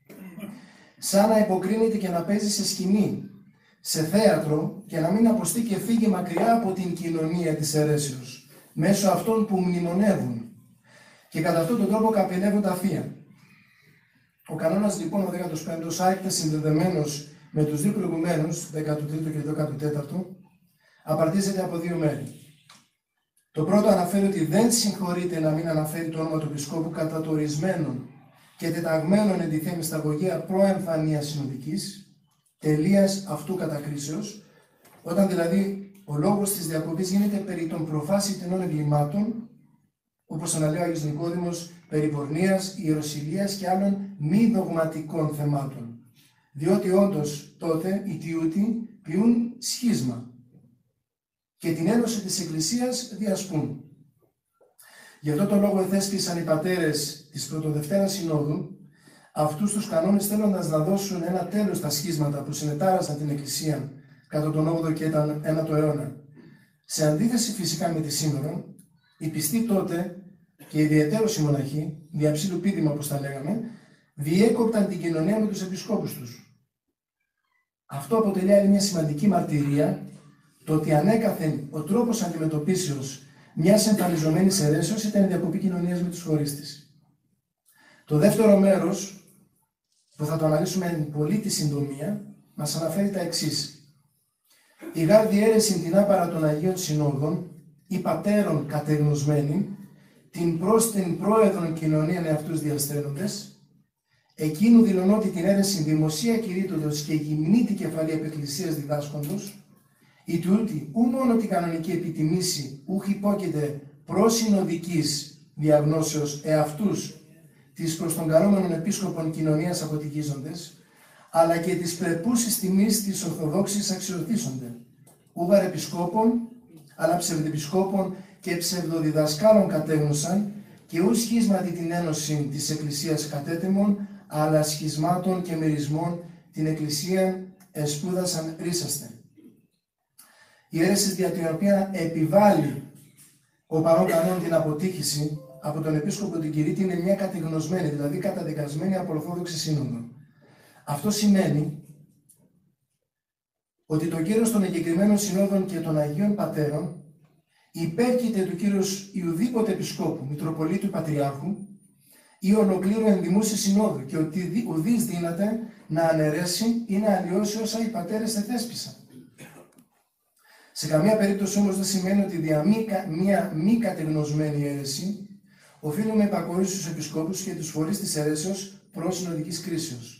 σαν να υποκρίνεται και να παίζει σε σκηνή, σε θέατρο, και να μην αποστεί και φύγει μακριά από την κοινωνία της αιρέσεως, μέσω αυτών που μνημονεύουν, και κατά αυτόν τον τρόπο καπηλεύουν τα θεία. Ο κανόνας λοιπόν ο δέκατος πέμπτος άρχεται συνδεδεμένος με τους δύο προηγουμένους, δέκατο τρίτο και δέκατο τέταρτο, απαρτίζεται από δύο μέρη. Το πρώτο αναφέρει ότι δεν συγχωρείται να μην αναφέρει το όνομα του επισκόπου κατά το ορισμένων και τεταγμένων εν τη θέμη σταγωγία προεμφανίας συνοδικής, τελείας αυτού κατακρίσεως, όταν δηλαδή ο λόγος της διακοπής γίνεται περί των προφάσιτινών εγκλημάτων, όπως αναλύει ο Άγιος Νικόδημος, περί πορνείας, ιεροσυλίας και άλλων μη δογματικών θεμάτων. Διότι όντως τότε οι τιούτοι ποιούν σχίσμα και την ένωση της Εκκλησίας διασπούν. Γι' αυτό το λόγο εθέσπισαν οι πατέρες της Πρωτοδευτέρας Συνόδου αυτούς τους κανόνες θέλοντας να δώσουν ένα τέλος στα σχίσματα που συνετάρασαν την Εκκλησία κατά τον όγδοο και ένατο αιώνα. Σε αντίθεση φυσικά με τη σήμερα, οι πιστοί τότε και ιδιαιτέρως οι μοναχοί, διαψήλου πείδημα όπως τα λέγαμε, διέκοπταν την κοινωνία με τους επισκόπους τους. Αυτό αποτελεί άλλη μια σημαντική μαρτυρία, το ότι ανέκαθεν ο τρόπος αντιμετωπίσεως μιας εμφανιζομένης αιρέσεως ήταν η διακοπή κοινωνίας με τους φορείς της. Το δεύτερο μέρος, που θα το αναλύσουμε εν πολύ τη συντομία, μας αναφέρει τα εξής. Η γάρ διαίρεση την άπαρα των Αγίων Συνόδων, οι πατέρων κατεγνωσμένοι, την προς την πρόεδρον κοινωνίαν εαυτούς διαστρένοντες, εκείνου δηλωνότι την αίρεση δημοσία κηρύττοντος και γυμνή την κεφαλή επ' εκκλησίας διδάσκοντος, η τούτη ου μόνο την κανονική επιτιμήση ούχ υπόκειται προς συνοδικής διαγνώσεως εαυτούς της προς τον καλόμενων επίσκοπων κοινωνίας αποτυχίζοντες, αλλά και της πρεπούσης τιμής της Ορθοδόξης αξιοθήσονται, ούγαρ επισκόπων, αλλά ψευδεπισκόπων και ψευδοδιδασκάλων κατέγνωσαν και ου σχίσματι την ένωση της Εκκλησίας κατέτεμων, αλλά σχισμάτων και μερισμών την Εκκλησία εσπούδασαν ρίσαστε. Η αίρεση δια την οποία επιβάλλει ο παρόν κανόν την αποτύχηση από τον επίσκοπο την Κυρίτη είναι μια κατεγνωσμένη, δηλαδή καταδικασμένη από Ορθόδοξη Σύνοδο. Αυτό σημαίνει ότι το κύρος των εγκεκριμένων συνόδων και των Αγίων Πατέρων υπέρκειται του κύρους ιουδήποτε επισκόπου, Μητροπολίτου Πατριάρχου ή ολοκλήρου ενδημούσης συνόδου και ότι ουδής δύναται να αναιρέσει ή να αλλοιώσει όσα οι πατέρες εθέσπισαν. Σε καμία περίπτωση όμως δεν σημαίνει ότι δια μια μη κατεγνωσμένη αίρεση οφείλουμε υπακοή στους επισκόπους και τους φορείς της αίρεσεως προς συνοδικής κρίσεως.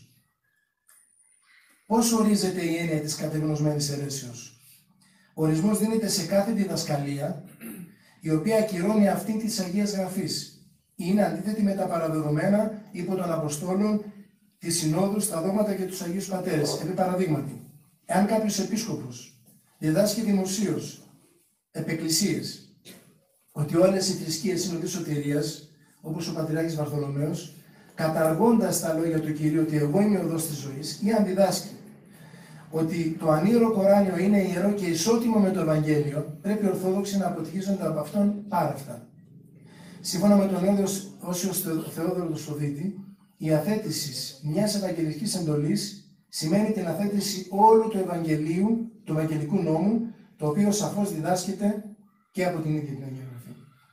Πώς ορίζεται η έννοια της κατεγνωσμένης αιρέσεως? Ο ορισμός δίνεται σε κάθε διδασκαλία η οποία ακυρώνει αυτή της Αγίας Γραφής. Είναι αντίθετη με τα παραδεδομένα υπό των Αποστόλων, τις συνόδους, τα δόγματα και τους Αγίους Πατέρες. Επί παραδείγματι, εάν κάποιος επίσκοπος διδάσκει δημοσίως επ' εκκλησίες ότι όλες οι θρησκείες είναι οδοί σωτηρίας, όπως ο Πατριάρχης Βαρθολομαίος, καταργώντας τα λόγια του Κυρίου ότι εγώ είμαι ο οδός της ζωής, ή αν διδάσκει ότι το ανήρωο Κοράνιο είναι ιερό και ισότιμο με το Ευαγγέλιο, πρέπει οι Ορθόδοξοι να αποτυχίζονται από αυτόν πάρα αυτά. Σύμφωνα με τον Όσιος Θεόδωρο του Σφοδίτη, η αθέτηση μιας ευαγγελικής εντολής σημαίνει την αθέτηση όλου του Ευαγγελίου, του Ευαγγελικού νόμου, το οποίο σαφώς διδάσκεται και από την ίδια την Αγία Γραφή.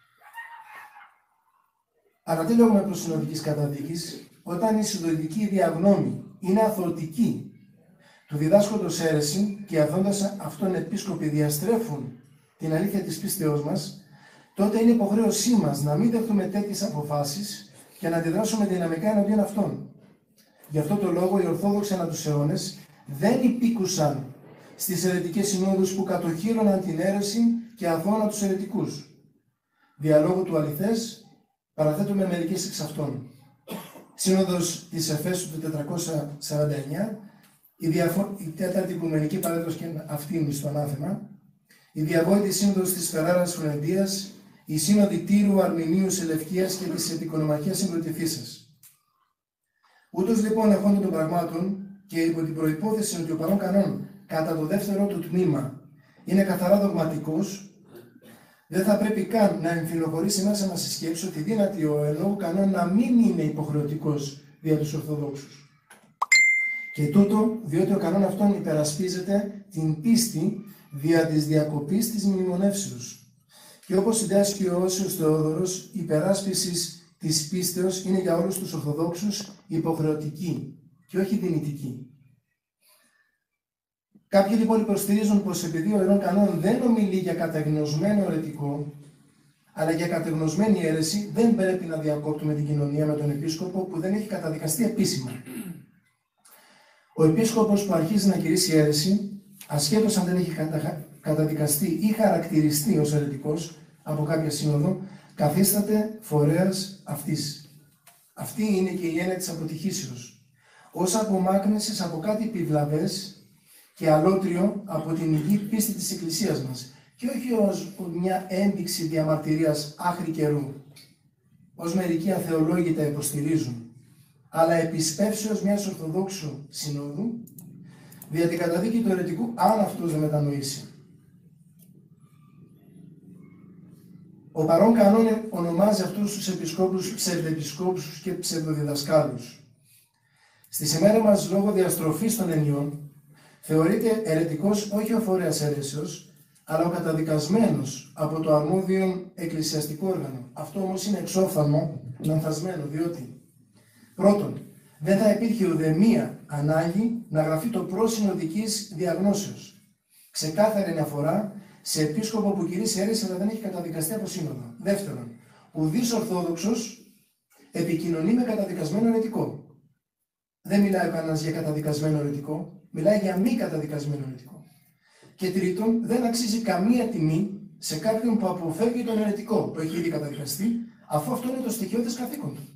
Αλλά τι λόγουμε προς συνοδικής καταδίκης? Όταν η συνοδική διαγνώμη είναι αθωωτική του διδάσκοντος αίρεση και αθώντας αυτόν επίσκοποι διαστρέφουν την αλήθεια της πίστεώς μας, τότε είναι υποχρέωσή μας να μην δεχτούμε τέτοιες αποφάσεις και να αντιδράσουμε δυναμικά εναντίον αυτών. Γι' αυτό το λόγο οι Ορθόδοξοι ανά τους αιώνες δεν υπήκουσαν στις αιρετικές συνόδους που κατοχύρωναν την αίρεση και αθώνα τους αιρετικούς. Διαλόγου του αληθές παραθέτουμε μερικές εξ αυτών. Σύνοδος της Εφέσου του τετρακόσια σαράντα εννιά, η, διαφο... η τέταρτη Οικουμενική Παράδοση και αυτή είναι στο ανάθεμα, η διαβόητη Σύνοδος της Φεράρας Φλωρεντίας, η Σύνοδη Τύρου, Αρμηνίου, Σελευκίας και της Επικονομαχίας Συγκροτηθήσας. Ούτως λοιπόν εχόντων των πραγμάτων και υπό την προϋπόθεση ότι ο παρόν κανόν κατά το δεύτερο του τμήμα είναι καθαρά δογματικός, δεν θα πρέπει καν να εμφυλοχωρήσει μέσα μας η σκέψη ότι δύναται ο εν λόγω κανόν να μην είναι υποχρεωτικός δια τους Ορθοδόξους. Και τούτο διότι ο κανόν αυτόν υπερασπίζεται την πίστη δια της διακοπής της μνημονεύσεως. Και όπως συντάσσει ο Όσιος Θεόδωρος, η υπεράσπιση της πίστεως είναι για όλους τους Ορθοδόξους υποχρεωτική και όχι δυνητική. Κάποιοι λοιπόν υποστηρίζουν πως επειδή ο Ιερών Κανόν δεν ομιλεί για καταγνωσμένο αιρετικό, αλλά για καταγνωσμένη αίρεση, δεν πρέπει να διακόπτουμε την κοινωνία με τον επίσκοπο που δεν έχει καταδικαστεί επίσημα. Ο επίσκοπος που αρχίζει να κηρύσσει αίρεση, ασχέτως αν δεν έχει κατα... καταδικαστεί ή χαρακτηριστεί ως αιρετικός από κάποια σύνοδο, καθίσταται φορέας αυτής. Αυτή είναι και η έννοια της αποτυχήσεως, ως απομάκρυνσης από κάτι επιβλαβές και αλότριο από την υγιή πίστη της Εκκλησίας μας και όχι ως μια ένδειξη διαμαρτυρίας άχρη καιρού, ως μερικοί αθεολόγοι τα υποστηρίζουν. αλλά επισπεύσεως μιας Ορθοδόξου Συνόδου, δια την καταδίκη του αιρετικού, αν αυτός δεν μετανοήσει. Ο παρόν κανόνα ονομάζει αυτούς τους επισκόπους ψευδεπισκόπους και ψευδοδιδασκάλους. Στη σήμερα μας, λόγω διαστροφής των ενιών, θεωρείται αιρετικός όχι ο φορέας αιρέσεως, αλλά ο καταδικασμένος από το αρμόδιο εκκλησιαστικό όργανο. Αυτό όμως είναι εξόφθαλμο, λανθασμένο, διότι πρώτον, δεν θα υπήρχε ουδέμια ανάγκη να γραφεί το πρόσημο δικής διαγνώσεως. Ξεκάθαρη αναφορά σε επίσκοπο που κηρύσσει αίρεση αλλά δεν έχει καταδικαστεί από σύνοδο. Δεύτερον, ουδής Ορθόδοξος επικοινωνεί με καταδικασμένο αιρετικό. Δεν μιλάει ο κανένας για καταδικασμένο αιρετικό, μιλάει για μη καταδικασμένο αιρετικό. Και τρίτον, δεν αξίζει καμία τιμή σε κάποιον που αποφεύγει τον αιρετικό που έχει ήδη καταδικαστεί, αφού αυτό είναι το στοιχειώδες καθήκον του.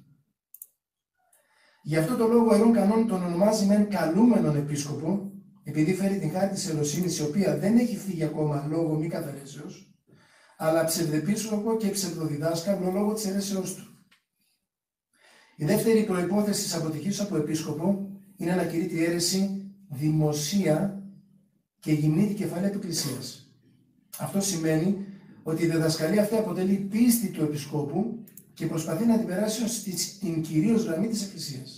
Γι' αυτό το λόγο ο Ιερών Κανόν τον ονομάζει μεν καλούμενον επίσκοπο, επειδή φέρει την χάρη της ελεοσύνης, η οποία δεν έχει φύγει ακόμα λόγω μη καταρρέσεως, αλλά ψευδεπίσκοπο και ψευδοδιδάσκαλο λόγω της αιρέσεώς του. Η δεύτερη προϋπόθεση της αποτυχίας από επίσκοπο είναι να κηρύττει η αίρεση δημοσία και γυμνή την κεφαλαία του Εκκλησίας. Αυτό σημαίνει ότι η διδασκαλία αυτή αποτελεί πίστη του επισκόπου και προσπαθεί να την περάσει στην κυρίως γραμμή της Εκκλησίας.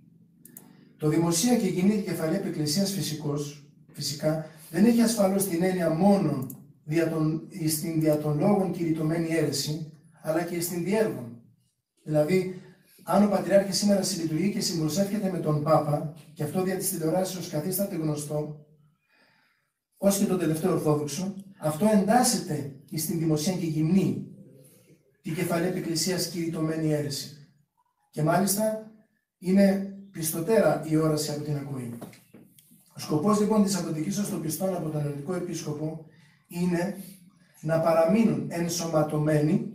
Το δημοσία και γυμνή την κεφαλαία του Εκκλησίας φυσικός, φυσικά δεν έχει ασφαλώς την έννοια μόνο δια των, στην δια των λόγων κηρυτωμένη αίρεση, αλλά και στην διέργων. Δηλαδή, αν ο Πατριάρχης σήμερα συλλειτουργεί και συμπροσεύχεται με τον Πάπα, και αυτό δια της τηλεοράσεως καθίσταται γνωστό, ως και το τελευταίο Ορθόδοξο, αυτό εντάσσεται στην δημοσία και γυμνή την κεφαλαία του Εκκλησίας κηρυτωμένη αίρεση. Και μάλιστα είναι πιστοτέρα η όραση από την ακοή. Ο σκοπός λοιπόν της αποτυχήσεως των πιστών από τον ελληνικό επίσκοπο είναι να παραμείνουν ενσωματωμένοι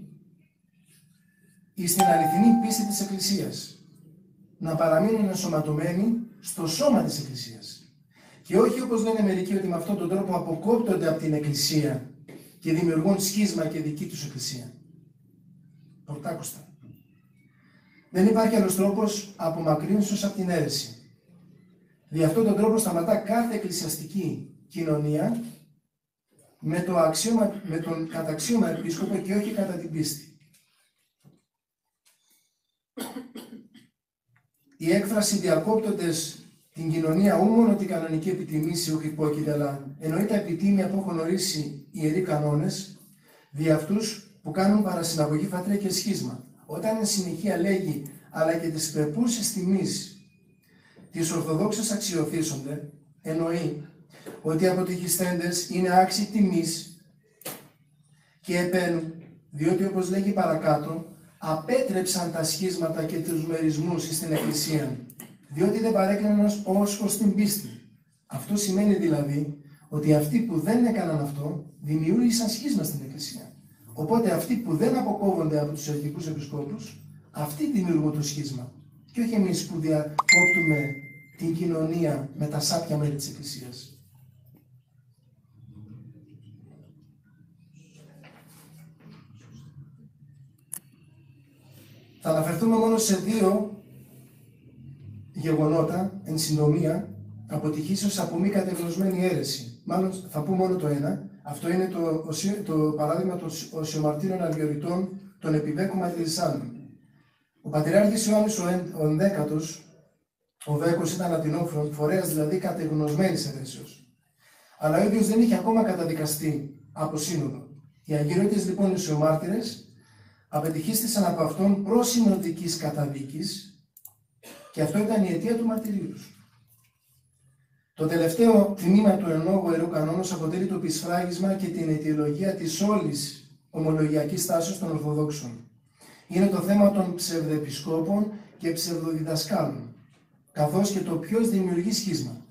στην αληθινή πίστη της Εκκλησίας. Να παραμείνουν ενσωματωμένοι στο σώμα της Εκκλησίας. Και όχι όπως λένε μερικοί ότι με αυτόν τον τρόπο αποκόπτονται από την Εκκλησία και δημιουργούν σχίσμα και δική τους Εκκλησία. Πορτάκουστα. Δεν υπάρχει άλλος τρόπος απομακρύνσεως από την αίρεση. Δι' αυτόν τον τρόπο σταματά κάθε εκκλησιαστική κοινωνία με, το αξίωμα, με τον καταξίωμα επίσκοπο και όχι κατά την πίστη. Η έκφραση διακόπτοντες την κοινωνία ού μόνο την κανονική επιτιμήση όχι υπόκειται, αλλά εννοεί τα επιτίμια που έχουν ορίσει οι ιεροί κανόνες δι' αυτούς που κάνουν παρασυναγωγή φατρία και σχίσμα. Όταν εν συνεχεία λέγει αλλά και τις πεπούσεις τιμής τις Ορθοδόξες αξιοθήσονται, εννοεί ότι οι αποτυχιστέντες είναι άξιοι τιμής και επένουν, διότι όπως λέγει παρακάτω, απέτρεψαν τα σχίσματα και τους μερισμούς στην Εκκλησία, διότι δεν παρέκλαιναν ως την πίστη. Αυτό σημαίνει δηλαδή ότι αυτοί που δεν έκαναν αυτό δημιούργησαν σχίσμα στην Εκκλησία. Οπότε αυτοί που δεν αποκόβονται από τους αιρετικούς επισκόπους, αυτοί δημιουργούν το σχίσμα. Και όχι εμείς που διακόπτουμε την κοινωνία με τα σάπια μέλη της Εκκλησίας. Θα αναφερθούμε μόνο σε δύο γεγονότα, εν συντομία, αποτυχήσεως από μη κατεγνωσμένη αίρεση. Μάλλον θα πω μόνο το ένα. Αυτό είναι το, το παράδειγμα των οσιομαρτύρων Αγιοριτών των Επιβέκου Μαρτυρισάνων. Ο Πατριάρχης Ιωάννης ο Ενδέκατος, ο Δέκος ήταν Λατινόφρον, φορέας δηλαδή κατεγνωσμένης αιρέσεως. Αλλά ο ίδιος δεν είχε ακόμα καταδικαστεί από σύνοδο. Οι Αγιορείτες λοιπόν οι οσιομάρτυρες απετυχίστησαν από αυτόν προς συνοδικής καταδίκης και αυτό ήταν η αιτία του μαρτυρίου τους. Το τελευταίο τμήμα του εν λόγω Ιερού Κανόνος αποτελεί το επισφράγισμα και την αιτιολογία της όλης ομολογιακής τάσης των Ορθοδόξων. Είναι το θέμα των ψευδεπισκόπων και ψευδοδιδασκάλων, καθώς και το ποιος δημιουργεί σχίσμα.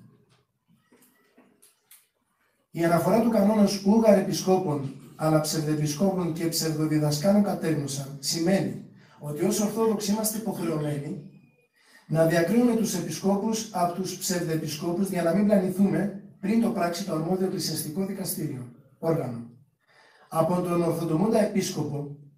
Η αναφορά του κανόνος ούγαρ επισκόπων, αλλά ψευδεπισκόπων και ψευδοδιδασκάλων κατέγνωσαν, σημαίνει ότι ως Ορθόδοξοι είμαστε υποχρεωμένοι να διακρίνουμε τους επισκόπους από τους ψευδεπισκόπους για να μην πλανηθούμε πριν το πράξει το αρμόδιο εκκλησιαστικό δικαστήριο, όργανο. Από τον Ορθοδομούντα επίσκοπο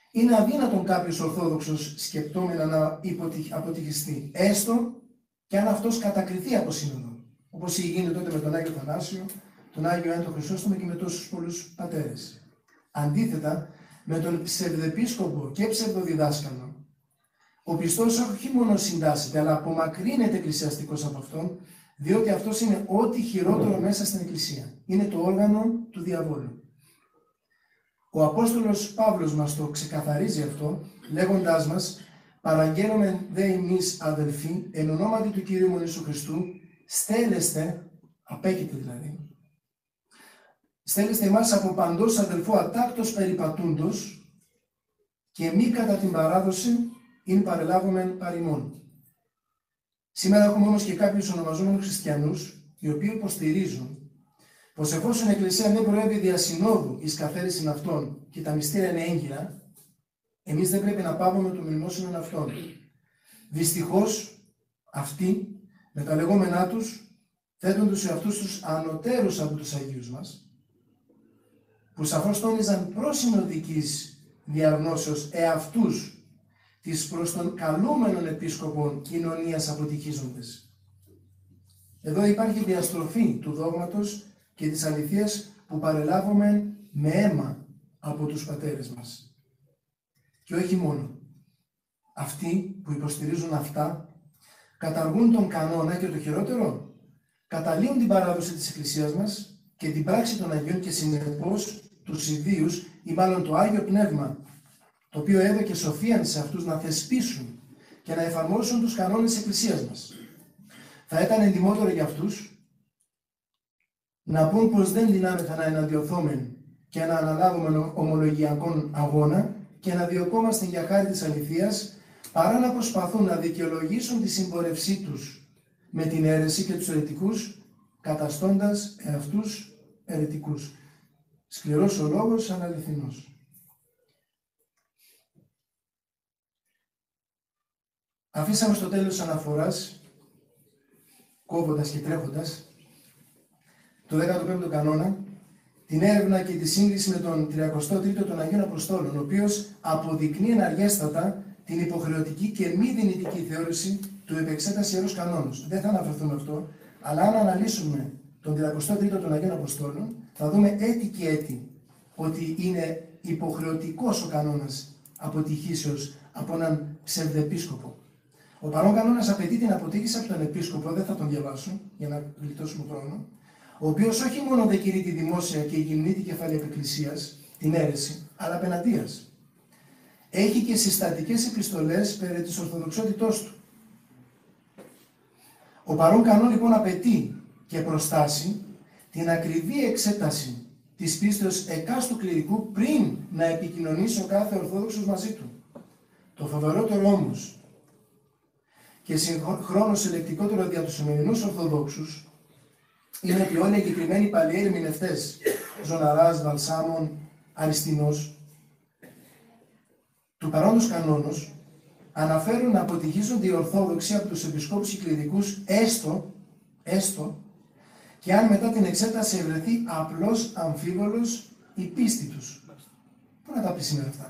είναι αδύνατον κάποιος Ορθόδοξος σκεπτόμενα να αποτυχιστεί, έστω και αν αυτός κατακριθεί από σύνοδο, όπως είχε γίνει τότε με τον Άγιο Θανάσιο, τον Άγιο Έντο Χρυσόστομο και με τόσους πολλούς πατέρες. Αντίθετα, με τον ψευδεπίσκοπο και ψευδοδιδάσκαλο, ο πιστός όχι μόνο συντάσσεται, αλλά απομακρύνεται εκκλησιαστικός από αυτόν, διότι αυτός είναι ό,τι χειρότερο μέσα στην Εκκλησία. Είναι το όργανο του διαβόλου. Ο Απόστολος Παύλος μας το ξεκαθαρίζει αυτό, λέγοντάς μας «Παραγγέλνομεν δε εμείς αδελφοί, εν ονόματι του Κυρίου μου Ιησού Χριστού, στέλεστε», απέκειται δηλαδή, «στέλεστε εμάς από παντός αδελφού ατάκτος περιπατούντος και μη κατά την παράδοση ειν παρελάβομεν παρημών». Σήμερα έχουμε όμως και κάποιους ονομαζόμενους χριστιανούς, οι οποίοι υποστηρίζουν πως εφόσον η Εκκλησία δεν προέβη δια συνόδου εις καθαίρεσιν αυτών και τα μυστήρια είναι έγκυρα, εμείς δεν πρέπει να πάβουμε το μνημόσυνον αυτών. Δυστυχώς, αυτοί, με τα λεγόμενά τους, θέτουν τους εαυτούς τους ανωτέρους από τους Αγίους μας, που σαφώς τόνιζαν προς συνοδικής διαγνώσεως εαυτούς της προς των καλούμενων επίσκοπων κοινωνίας αποτυχίζοντες. Εδώ υπάρχει διαστροφή του δόγματος και της αληθείας που παρελάβουμε με αίμα από τους πατέρες μας. Και όχι μόνο. Αυτοί που υποστηρίζουν αυτά καταργούν τον κανόνα και το χειρότερο, καταλύουν την παράδοση της Εκκλησίας μας και την πράξη των Αγίων και συνεπώς τους ιδίους ή μάλλον το Άγιο Πνεύμα, το οποίο έδωκε σοφίαν σε αυτούς να θεσπίσουν και να εφαρμόσουν τους κανόνες της Εκκλησίας μας. Θα ήταν εντιμότερο για αυτούς να πούν πως δεν δυνάμεθα να εναντιωθόμεν και να αναλάβουμε ομολογιακόν αγώνα και να διωκόμαστε για χάρη της αληθείας, παρά να προσπαθούν να δικαιολογήσουν τη συμπορευσή τους με την αίρεση και τους αιρετικούς, καταστώντας εαυτούς αιρετικούς. Σκληρός ο λόγος, αλλά αληθινός. Αφήσαμε στο τέλος της αναφοράς, κόβοντας και τρέχοντας, το δέκατο πέμπτο κανόνα, την έρευνα και τη σύγκριση με τον τριακοστό τρίτο των Αγίων Αποστόλων, ο οποίος αποδεικνύει εναργέστατα την υποχρεωτική και μη δυνητική θεώρηση του επεξέταση ιερούς κανόνους. Δεν θα αναφερθούμε αυτό, αλλά αν αναλύσουμε τον τριακοστό τρίτο των Αγίων Αποστόλων, θα δούμε έτη και έτη ότι είναι υποχρεωτικός ο κανόνας αποτυχήσεως από έναν ψευδεπίσκοπο. Ο παρόν κανόνας απαιτεί την αποτύχηση από τον επίσκοπο, δεν θα τον διαβάσω για να γλιτώσουμε χρόνο, ο οποίος όχι μόνο δεν κηρύττει τη δημόσια και γυμνή την κεφάλαια εκκλησίας, την αίρεση, αλλά απέναντίας. Έχει και συστατικές επιστολές περί της ορθοδοξότητός του. Ο παρόν κανόν λοιπόν απαιτεί και προστάσει την ακριβή εξέταση της πίστεως εκάστου κληρικού πριν να επικοινωνήσει ο κάθε Ορθόδοξος μαζί του. Το φοβερότερο όμως και συγχρόνως ελεκτικότερο δια τους σημερινούς Ορθοδόξους είναι ότι όλοι οι εγκεκριμένοι παλαιοί ερμηνευτές, Ζωναράς, Βαλσάμων, Αριστινός, του παρόντος κανόνος, αναφέρουν να αποτυχίζονται οι Ορθόδοξοι από τους επισκόπους και κληρικούς έστω, έστω και αν μετά την εξέταση ευρεθεί απλώς αμφίβολος η πίστη τους. Πού να τα πει σήμερα αυτά.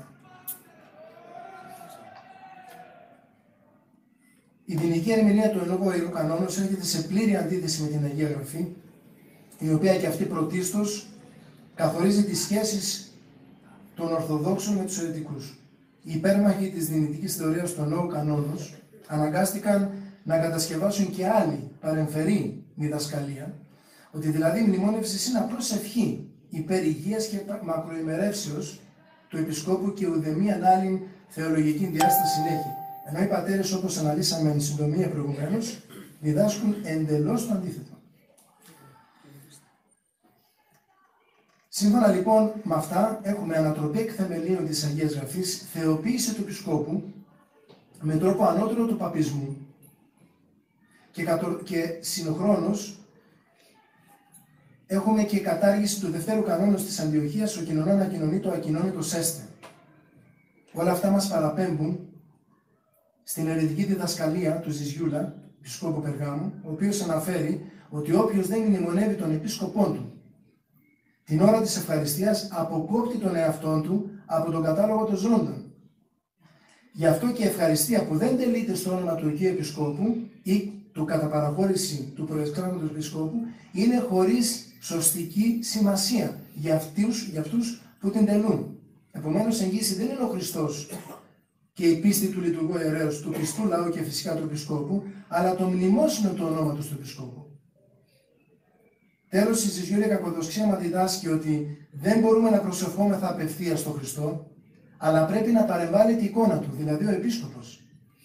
Η δινική ερμηνεία του εν λόγω ιερού κανόνος έρχεται σε πλήρη αντίθεση με την Αγία Γραφή, η οποία και αυτή πρωτίστως καθορίζει τις σχέσεις των Ορθοδόξων με τους αιρετικούς. Οι υπέρμαχοι της δυνητικής θεωρίας του εν λόγω κανόνος αναγκάστηκαν να κατασκευάσουν και άλλη παρεμφερή διδασκαλία, ότι δηλαδή η μνημόνευση είναι απλώς ευχή υπέρ υγείας και μακροημερεύσεως του επισκόπου και ουδεμίαν άλλη θεολογική διάσταση έχει. Ενώ οι πατέρες, όπως αναλύσαμε εν συντομία προηγουμένως, διδάσκουν εντελώς το αντίθετο. Σύμφωνα λοιπόν με αυτά, έχουμε ανατροπή εκ θεμελίων της Αγίας Γραφής, θεοποίηση του επισκόπου με τρόπο ανώτερο του παπισμού και, κατο... και συγχρόνως έχουμε και κατάργηση του δευτέρου κανόνος της Αντιοχίας, ο κοινωνών ακοινωνεί το ακοινώνητο σέστε. Όλα αυτά μας παραπέμπουν στην αιρετική διδασκαλία του Ζιζιούλα, επισκόπου Περγάμου, ο οποίος αναφέρει ότι όποιος δεν μνημονεύει τον επίσκοπόν του την ώρα της ευχαριστίας αποκόπτει τον εαυτόν του από τον κατάλογο των ζώντων, Γι' αυτό και η ευχαριστία που δεν τελείται στο όνομα του Αγίου Επισκόπου ή του κατά παραχώρηση του προεσκράμματος Επισκόπου είναι χωρίς σωστική σημασία για αυτούς, για αυτούς που την τελούν. Επομένως, εγγύηση δεν είναι ο Χριστός και η πίστη του λειτουργού ιερέως, του πιστού λαού και φυσικά του Επισκόπου, αλλά το μνημόσυνο του ονόματος του Επισκόπου. Τέλος, η Συγγιώρια Κακοδοξία μας διδάσκει ότι δεν μπορούμε να προσευχόμεθα απευθείας στον Χριστό, αλλά πρέπει να παρεμβάλλει την εικόνα του, δηλαδή ο Επίσκοπος.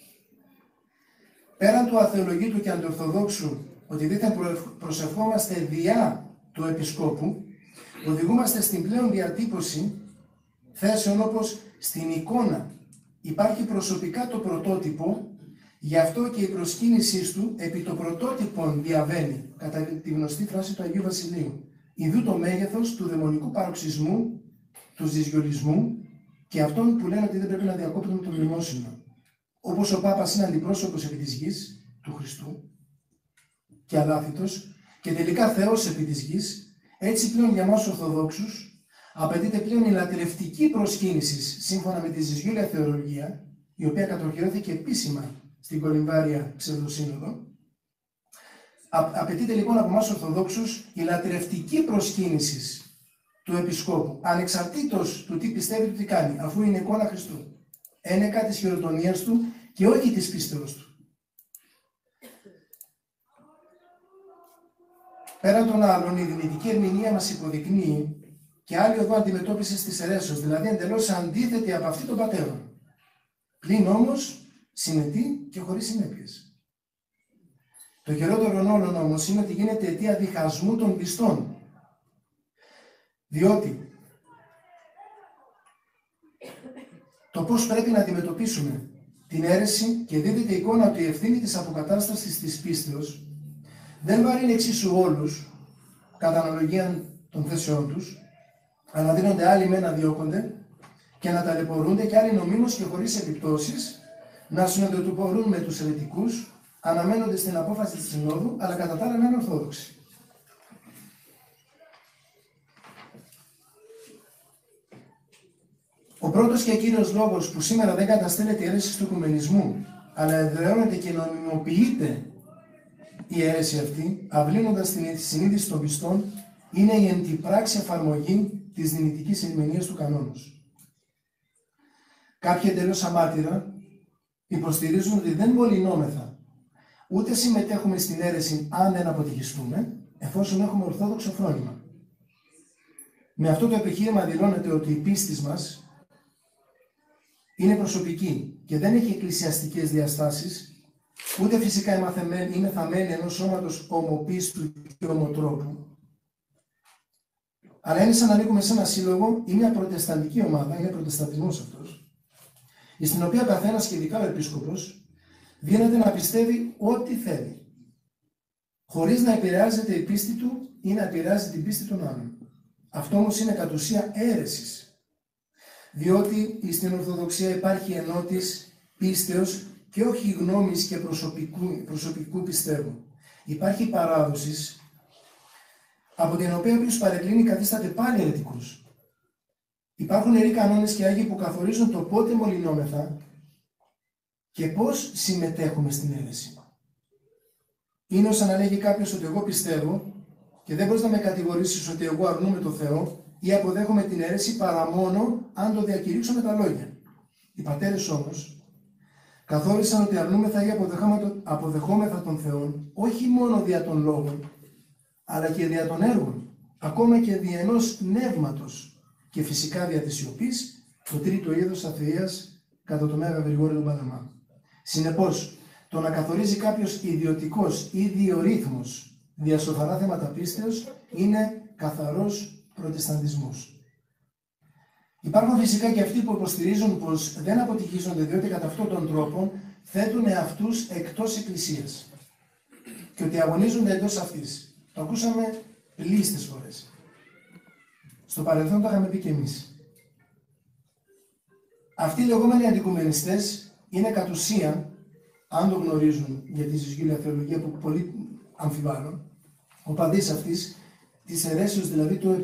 Πέραν του αθεολογήτου και αντιορθοδόξου, ότι δίθεν προσευχόμαστε διά του Επισκόπου, οδηγούμαστε στην πλέον διατύπωση θέσεων όπως στην εικόνα υπάρχει προσωπικά το πρωτότυπο, γι' αυτό και η προσκύνησή του επί το πρωτότυπον διαβαίνει, κατά τη γνωστή φράση του Αγίου Βασιλείου. Ιδού το μέγεθος του δαιμονικού παροξισμού, του δυσγιολισμού και αυτών που λένε ότι δεν πρέπει να διακόπτουν το μνημόσυνο. Όπως ο Πάπας είναι αντιπρόσωπος επί της γης, του Χριστού, και αλάθητος, και τελικά Θεός επί της γης, έτσι πλέον για μας Ορθοδόξους απαιτείται πλέον η λατρευτική προσκύνηση σύμφωνα με τη Συγγιώρια Θεολογία, η οποία κατοχυρώθηκε επίσημα στην Κολυμβάρια Ψευδοσύνοδο. Απαιτείται λοιπόν από εμάς Ορθοδόξους η λατρευτική προσκύνηση του Επισκόπου, ανεξαρτήτως του τι πιστεύει, του τι κάνει, αφού είναι εικόνα Χριστού. Ένεκα της χειροτονίας του και όχι της πίστεως του. Πέραν των άλλων, η δυνητική ερμηνεία μας υποδεικνύει και άλλη οδό αντιμετώπισης της αιρέσεως, δηλαδή εντελώς αντίθετη από αυτή των πατέρων. Πλην όμως συνετή και χωρίς συνέπειες. Το χειρότερο όλων όμως είναι ότι γίνεται αιτία διχασμού των πιστών. Διότι το πώς πρέπει να αντιμετωπίσουμε την αίρεση και δίδεται εικόνα ότι η ευθύνη της αποκατάστασης της πίστεως δεν βαρύνει εξίσου όλους, κατά αναλογία των θέσεών τους, αλλά δίνονται άλλοι με να διώκονται και να ταλαιπωρούνται και άλλοι νομίμως και χωρίς επιπτώσεις να συνοδοτοπορούν με τους αιρετικούς, αναμένονται στην απόφαση της Συνόδου, αλλά κατά τα άλλα να είναι ορθόδοξοι. Ο πρώτος και κύριος λόγος που σήμερα δεν καταστέλλεται η αίρεση του οικουμενισμού, αλλά εδραιώνεται και νομιμοποιείται η αίρεση αυτή, αυλύνοντας την συνείδηση των πιστών, είναι η εν τη πράξη εφαρμογή της δυνητικής ερμηνείας του κανόνος. Κάποιοι εντελώς αμάρτηρα υποστηρίζουν ότι δεν μολυνόμεθα, ούτε συμμετέχουμε στην αίρεση αν δεν αποτυχιστούμε, εφόσον έχουμε ορθόδοξο φρόνημα. Με αυτό το επιχείρημα δηλώνεται ότι η πίστη μας είναι προσωπική και δεν έχει εκκλησιαστικές διαστάσεις, ούτε φυσικά είναι θαμένη ενός σώματος ομοπίστου και ομοτρόπου, αλλά είναι σαν να ανήκουμε σε ένα σύλλογο ή μια προτεσταντική ομάδα, είναι προτεσταντισμός αυτός, στην οποία ο καθένας και ειδικά ο επίσκοπος δίνεται να πιστεύει ό,τι θέλει, χωρίς να επηρεάζεται η πίστη του ή να επηρεάζει την πίστη των άλλων. Αυτό όμως είναι κατ' ουσία αίρεσης, διότι στην Ορθοδοξία υπάρχει ενότης πίστεως και όχι γνώμης και προσωπικού, προσωπικού πιστεύω. Υπάρχει παράδοση από την οποία όποιος παρεκκλίνει καθίσταται πάλι αιρετικός. Υπάρχουν ιεροί κανόνες και άγιοι που καθορίζουν το πότε μολυνόμεθα και πώς συμμετέχουμε στην αίρεση. Είναι ως να λέγει κάποιος ότι εγώ πιστεύω και δεν μπορείς να με κατηγορήσεις ότι εγώ αρνούμαι το Θεό ή αποδέχομαι την αίρεση παρά μόνο αν το διακηρύξω με τα λόγια. Οι πατέρες όμως καθόρισαν ότι αρνούμεθα ή αποδεχόμεθα τον Θεό όχι μόνο δια των λόγων, αλλά και δια των έργων, ακόμα και δια ενός νεύματος και φυσικά δια της σιωπής, το τρίτο είδος αθείας κατά το Μέγα Γρηγόριο τον Παλαμά. Συνεπώς, το να καθορίζει κάποιος ιδιωτικός ή διορύθμος δια σοβαρά θέματα πίστεως είναι καθαρός προτεσταντισμός. Υπάρχουν φυσικά και αυτοί που υποστηρίζουν πως δεν αποτυχίζονται διότι κατά αυτόν τον τρόπο θέτουν εαυτούς εκτός εκκλησίας και ότι αγωνίζονται εντός αυτής. Το ακούσαμε πλήστες φορές. Στο παρελθόν το είχαμε πει και εμείς. Αυτοί οι λεγόμενοι αντικουμενιστές είναι κατ' ουσίαν, αν το γνωρίζουν για τη Συγγιώρια Θεολογία που πολύ αμφιβάλλουν, ο παδής αυτής της αιρέσεως, δηλαδή του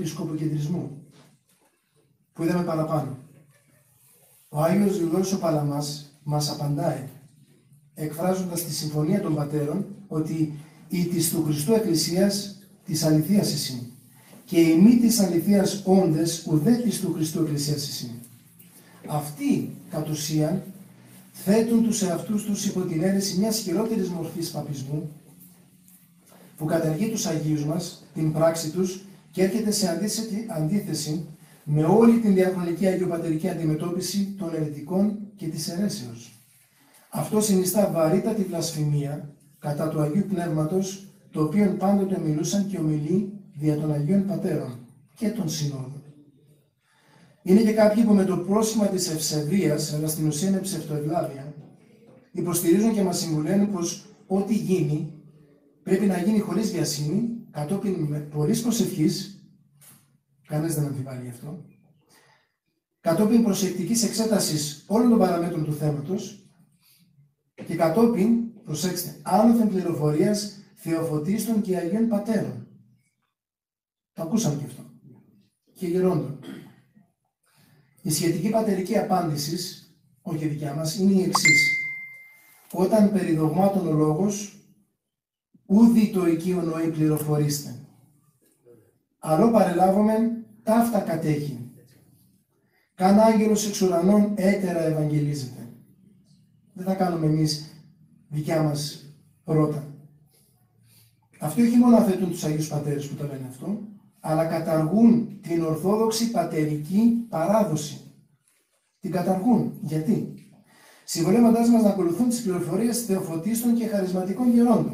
επισκοποκεντρισμού, που είδαμε παραπάνω. Ο Άγιος Γρηγόρης ο Παλαμάς μας απαντάει, εκφράζοντας τη συμφωνία των πατέρων, ότι η της του Χριστού Εκκλησίας της αληθείας εσύν και η μη της αληθείας όντες ουδέ της του Χριστού Εκκλησίας εσύν. Αυτοί, κατ' ουσίαν, θέτουν τους εαυτούς τους υπό την αίρεση μιας χειρότερης μορφής παπισμού, που καταργεί τους Αγίους μας, την πράξη τους και έρχεται σε αντίθεση με όλη την διαχρονική αγιοπατερική αντιμετώπιση των αιρετικών και της αιρέσεως. Αυτό συνιστά βαρύτατη βλασφημία κατά του Αγίου Πνεύματος, το οποίο πάντοτε μιλούσαν και ομιλεί δια των Αγίων Πατέρων και των Συνόδων. Είναι και κάποιοι που με το πρόσχημα της ευσεβίας, αλλά στην ουσία είναι ψευτοευλάβεια, υποστηρίζουν και μας συμβουλαίνουν πως ό,τι γίνει πρέπει να γίνει χωρίς βιασύνη, κατόπιν με πολλής προσευχής, κανείς δεν αμφιβάλλει αυτό, κατόπιν προσεκτικής εξέτασης όλων των παραμέτρων του θέματος και κατόπιν, προσέξτε, άνωθεν πληροφορίας θεοφωτίστων και Αγίων Πατέρων. Το ακούσαμε και αυτό. Και γερόντων. Η σχετική πατερική απάντηση, όχι δικιά μας, είναι η εξής. Όταν περί δογμάτων ο λόγος, ούδη το οικείο νοή πληροφορήστε. Αλλό παρελάβομεν ταύτα κατέχει. Καν άγγελος εξ ουρανών έτερα ευαγγελίζεται. Δεν θα κάνουμε εμείς δικιά μας πρώτα. Αυτοί όχι μόνο αφαιτούν τους Αγίους Πατέρες που το λένε αυτό, αλλά καταργούν την ορθόδοξη πατερική παράδοση. Την καταργούν. Γιατί? Συμβολεύοντάς μας να ακολουθούν τις πληροφορίες θεοφωτίστων και χαρισματικών γερόντων.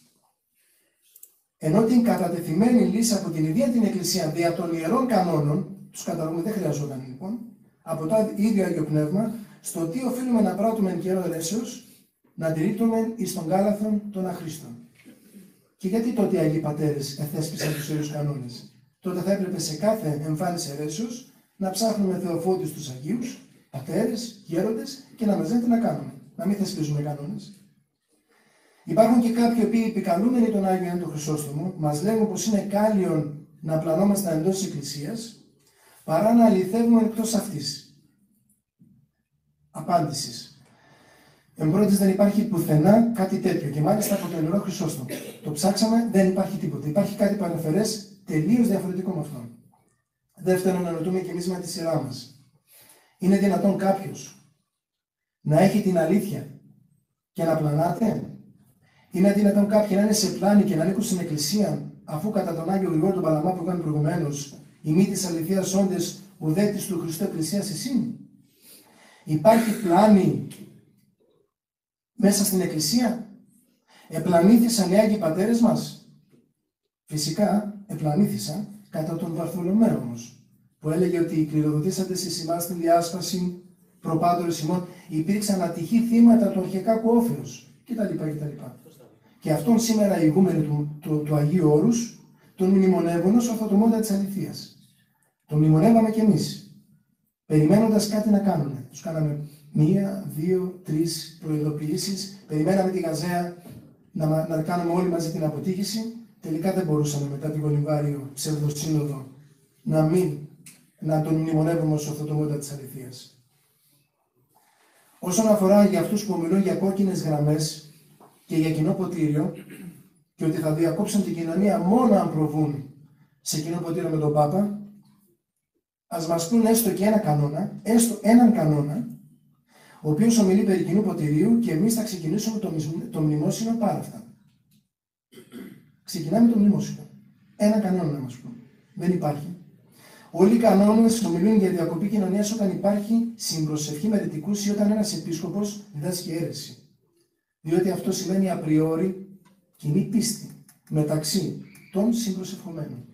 Ενώ την κατατεθειμένη λύση από την ίδια την Εκκλησία δια των ιερών κανόνων, τους καταργούμε, δεν χρειαζόταν λοιπόν, από το ίδιο Άγιο Πνεύμα, στο τι οφείλουμε να πράττουμε εν καιρό ερέσεως, να τηρείτουμε εις τον κάλαθον των αχρήστων. Και γιατί τότε οι Αγίοι Πατέρες εθέσπισαν τους ιερούς κανόνες? Τότε θα έπρεπε σε κάθε εμφάνιση ερέσεως να ψάχνουμε θεοφώτους τους Αγίους, πατέρες, γέροντες και να μας λένε τι να κάνουμε. Να μην θεσπίζουμε κανόνες. Υπάρχουν και κάποιοι οποίοι επικαλούμενοι τον Άγιο Ιωάννη τον Χρυσόστομο, μας λέγουν πως είναι κάλλιον να πλανόμαστε εντός της Εκκλησίας παρά να αληθεύουμε εκτός αυτής. Απάντησης. Εν πρώτης, δεν υπάρχει πουθενά κάτι τέτοιο και μάλιστα από τον Ιερό Χρυσόστομο. Το ψάξαμε, δεν υπάρχει τίποτα. Υπάρχει κάτι παραφερές τελείως διαφορετικό με αυτό. Δεύτερον, να ρωτούμε και εμείς με τη σειρά μας. Είναι δυνατόν κάποιος να έχει την αλήθεια και να πλανάται? Είναι δυνατόν κάποιοι να είναι σε πλάνη και να ανήκουν στην Εκκλησία, αφού κατά τον Άγιο Γρηγόριο τον Παλαμά που είπαμε προηγουμένως, η μη της αληθείας όντες ουδέ της του Χριστού Εκκλησίας εσύν? Υπάρχει πλάνη μέσα στην Εκκλησία? Επλανήθησαν οι Άγιοι Πατέρες μας? Φυσικά επλανήθησαν κατά τον Βαρθολομαίο όμως, που έλεγε ότι οι κληροδοτήσαντες εις ημάς στην διάσπαση προπάντορες ημών υπήρξαν ατυχή θύματα του αρχαικάκου όφεως κτλ. κτλ. Και αυτόν σήμερα οι ηγούμενοι του, του, του Αγίου Όρους τον μνημονεύουν ως ορθοτομόντα της αληθείας. Τον μνημονεύαμε κι εμείς, περιμένοντας κάτι να κάνουμε. Τους κάναμε μία, δύο, τρεις προειδοποιήσεις, περιμέναμε τη Γαζέα να, να κάνουμε όλοι μαζί την αποτύχηση. Τελικά δεν μπορούσαμε μετά την Κολυμβάριο ψευδοσύνοδο να μην να τον μνημονεύουμε ως ορθοτομόντα της αληθείας. Όσον αφορά για αυτούς που μιλούν για κόκκινες γραμμές και για κοινό ποτήριο και ότι θα διακόψουν την κοινωνία μόνο αν προβούν σε κοινό ποτήριο με τον Πάπα, ας μας πούν έστω και ένα κανόνα, έστω έναν κανόνα, ο οποίος ομιλεί περί κοινού ποτηρίου και εμείς θα ξεκινήσουμε το, το μνημόσυνο πάρα αυτά. Ξεκινάμε το μνημόσυνο. Ένα κανόνα να μας πούν. Δεν υπάρχει. Όλοι οι κανόνες ομιλούν για διακοπή κοινωνίας όταν υπάρχει συμπροσευχή με ρητικούς ή όταν ένας επίσκοπος διδάσκει αίρεση. Διότι αυτό σημαίνει απριόρι κοινή πίστη μεταξύ των συμπροσευχομένων.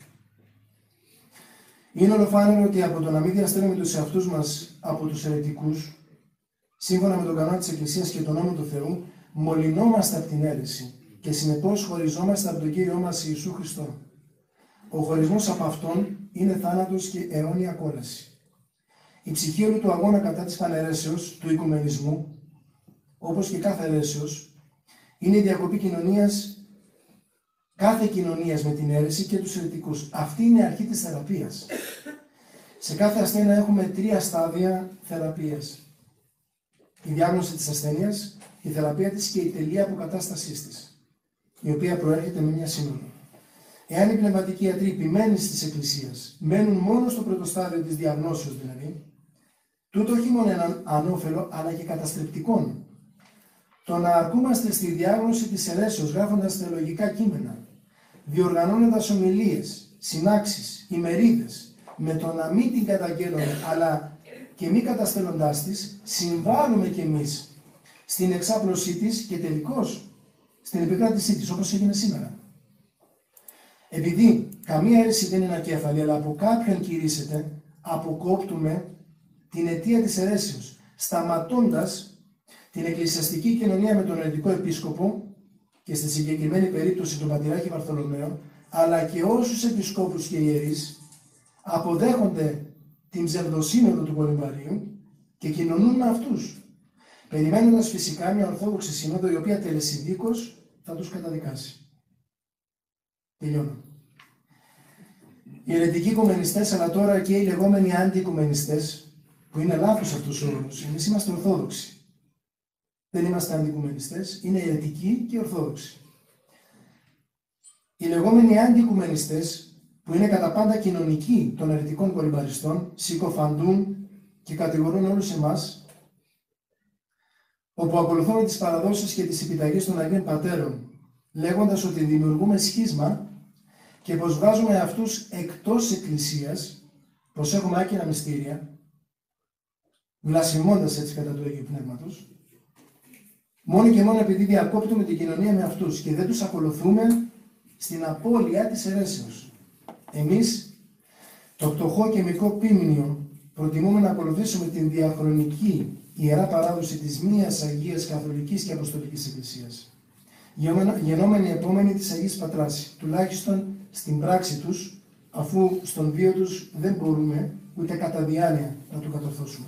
Είναι ολοφάνερο ότι από το να μην διαστέλνουμε τους εαυτούς μας από τους αιρετικούς, σύμφωνα με τον κανόνα της Εκκλησίας και τον νόμο του Θεού, μολυνόμαστε από την αίρεση και συνεπώς χωριζόμαστε από τον Κύριό μας Ιησού Χριστό. Ο χωρισμός από Αυτόν είναι θάνατος και αιώνια κόλαση. Η ψυχή όλου του αγώνα κατά της παναιρέσεως, του οικουμενισμού, όπως και κάθε αιρέσεως, είναι η διακοπή κοινωνίας, κάθε κοινωνίας με την αίρεση και τους αιρετικούς. Αυτή είναι η αρχή της θεραπείας. Σε κάθε ασθένεια έχουμε τρία στάδια θεραπείας. η διάγνωση της ασθένειας, η θεραπεία της και η τελεία αποκατάστασή της, η οποία προέρχεται με μια σύνολο. Εάν οι πνευματικοί ιατροί επιμένεις της Εκκλησίας μένουν μόνο στο πρώτο στάδιο της διαγνώσεως δηλαδή, τούτο όχι μόνο έναν ανώφελο αλλά και καταστρεπτικόν. Το να αρκούμαστε στη διάγνωση της αιρέσεως γράφοντας θεολογικά κείμενα, διοργανώνοντας ομιλίες, συνάξεις, ημερίδες, με το να μην την καταγγέλνουμε αλλά και μη καταστέλλοντάς της, συμβάλλουμε κι εμείς στην εξάπλωσή της και τελικώς στην επικράτησή της, όπως έγινε σήμερα. Επειδή καμία αίρεση δεν είναι ακέφαλη, αλλά από κάποιον κηρύσσεται, αποκόπτουμε την αιτία της αιρέσεως, σταματώντας την εκκλησιαστική κοινωνία με τον αιρετικό επίσκοπο και στη συγκεκριμένη περίπτωση τον πατηράρχη Βαρθολομαίο, αλλά και όσους επισκόπους και ιερείς αποδέχονται την ψευδοσύνοδο του Κολυμβαρίου και κοινωνούν με αυτούς, περιμένοντας φυσικά μια Ορθόδοξη Σύνοδο η οποία τελεσιδίκως θα τους καταδικάσει. Τελειώνω. Οι αιρετικοί οικουμενιστές, αλλά τώρα και οι λεγόμενοι αντι-οικουμενιστές, που είναι λάθος αυτός ο όρος, εμείς είμαστε Ορθόδοξοι. Δεν είμαστε αντικουμενιστές, είναι αιρετικοί και Ορθόδοξοι. Οι λεγόμενοι αντι-οικουμενιστές, που είναι κατά πάντα κοινωνικοί των αιρετικών κολυμβαριστών, συκοφαντούν και κατηγορούν όλους εμάς, όπου ακολουθούμε τις παραδόσεις και τις επιταγές των Αγίων Πατέρων, λέγοντας ότι δημιουργούμε σχίσμα και πως βγάζουμε αυτούς εκτός Εκκλησίας, πως έχουμε άκυρα μυστήρια, βλασιμώντας έτσι κατά του Αγίου Πνεύματος, μόνο και μόνο επειδή διακόπτουμε την κοινωνία με αυτούς και δεν τους ακολουθούμε στην απώλεια της αιρέσεως. Εμείς, το πτωχό και μικρό πίμνιο, προτιμούμε να ακολουθήσουμε την διαχρονική ιερά παράδοση της μίας Αγίας Καθολικής και Αποστολικής Εκκλησίας, γενόμενη επόμενη της Αγίας Πατράς, τουλάχιστον στην πράξη τους, αφού στον βίο τους δεν μπορούμε ούτε κατά διάνοια να του κατορθώσουμε.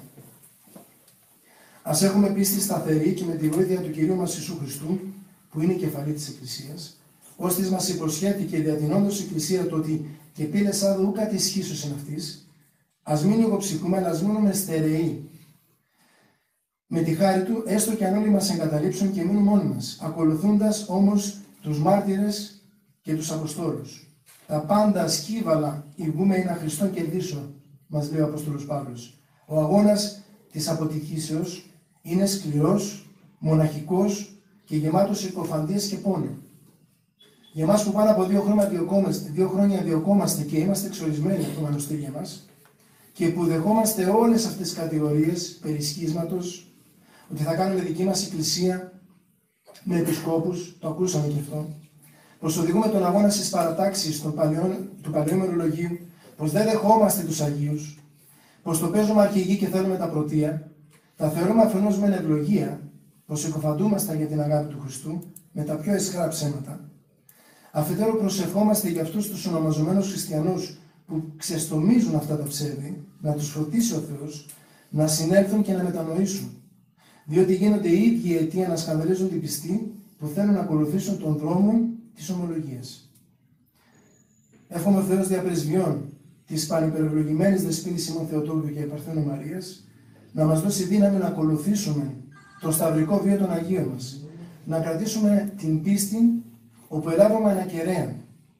Ας έχουμε πίστη σταθερή και με τη βοήθεια του Κυρίου μας Ιησού Χριστού, που είναι η κεφαλή της Εκκλησίας, ώστις μας υποσχέθηκε διατηνώντας η Εκκλησία το ότι «και πήλες άδω ου κάτι ισχύσως εν αυτής», ας μην λογοψυχούμε, αλλά ας μείνουμε στερεοί. Με τη χάρη του, έστω και αν όλοι μας εγκαταλείψουν και μείνουν μόνοι μας, ακολουθώντας όμως τους μάρτυρες και τους Αποστόλους. Τα πάντα σκύβαλα ηγούμε ειναι Χριστόν κερδίσω, μας λέει ο Απόστολος Παύλος. Ο αγώνας της αποτυχήσεως είναι σκληρός, μοναχικός και γεμάτος συκοφαντίες και πόνο. Για εμάς που πάνω από δύο χρόνια διωκόμαστε, δύο χρόνια διωκόμαστε και είμαστε εξορισμένοι από το μοναστήρια μας και που δεχόμαστε όλες αυτές τις κατηγορίες περί σχίσματος, ότι θα κάνουμε δική μας εκκλησία με επισκόπους, το ακούσαμε και αυτό, πως οδηγούμε τον αγώνα στις παρατάξεις των παλαιών, του Παλαιού Μερολογίου, πως δεν δεχόμαστε τους Αγίους, πως το παίζουμε αρχηγοί και θέλουμε τα πρωτεία, τα θεωρούμε αφενός με ευλογία, πως εκοφαντούμασταν για την αγάπη του Χριστού με τα πιο αισχρά ψέματα. Αφετέρου προσευχόμαστε για αυτούς τους ονομαζομένους χριστιανούς που ξεστομίζουν αυτά τα ψεύδη, να τους φωτίσει ο Θεός, να συνέλθουν και να μετανοήσουν. Διότι γίνονται οι ίδιοι αιτία να σκανδαλίζουν την πιστή που θέλουν να ακολουθήσουν τον δρόμο της ομολογίας. Εύχομαι ο Θεός διαπρεσβειών της πανυπερευλογημένης δεσποίνης Σιμών Θεοτόκου και Παρθένου Μαρίας να μας δώσει δύναμη να ακολουθήσουμε το σταυρικό βίο των Αγίων μας, να κρατήσουμε την πίστη όπου ελάβαμε ανακεραία.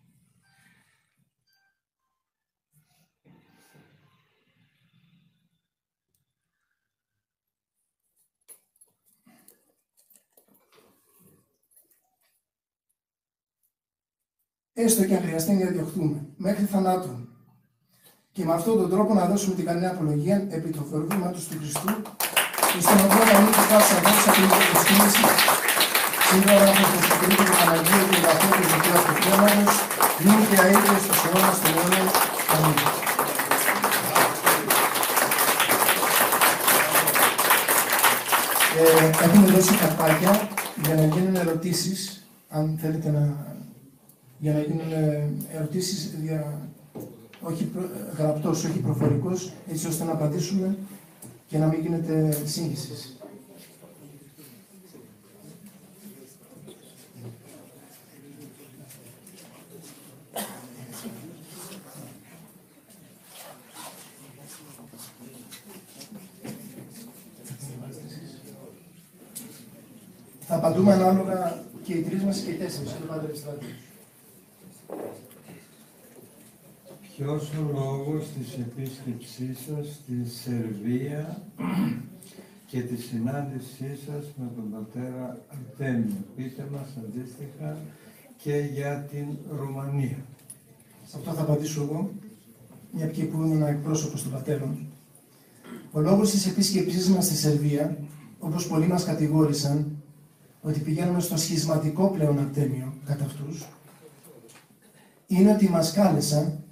Έστω και αν χρειαστεί να διωχθούμε, μέχρι θανάτου. Και με αυτόν τον τρόπο να δώσουμε την καλή απολογία επί του θορύβηματος του Χριστού, ώστε να μπορούμε να μην του πάσα δόξα την υποστήμηση, σύμφωνα με το Χριστό του Παναγίου και του Αγίου του Δικαίου Αυτοκρέματος, γίνει και αίτιος στους αιώνας των αιώνων. Αμήν. Ε, έχουμε δώσει καρτάκια για να γίνουν ερωτήσεις, αν θέλετε να... για να γίνουν ερωτήσεις για... όχι προ... γραπτός, όχι προφορικός, έτσι ώστε να απαντήσουμε και να μην γίνεται σύγχυση. Θα απαντούμε ανάλογα και οι τρεις μας και οι τέσσερις, κύριε Πάτερ Στράτου. Ποιος ο λόγος της επίσκεψής σας στη Σερβία και τη συνάντησή σας με τον πατέρα Αρτέμιο? Πείτε μας αντίστοιχα και για την Ρουμανία. Σε αυτό θα απαντήσω εγώ, μια και που ήμουν εκπρόσωπος των πατέρων. Ο λόγος της επίσκεψής μας στη Σερβία, όπως πολλοί μας κατηγόρησαν, ότι πηγαίνουμε στο σχισματικό πλέον Αρτέμιο κατά αυτούς, είναι ότι μας κάλεσαν,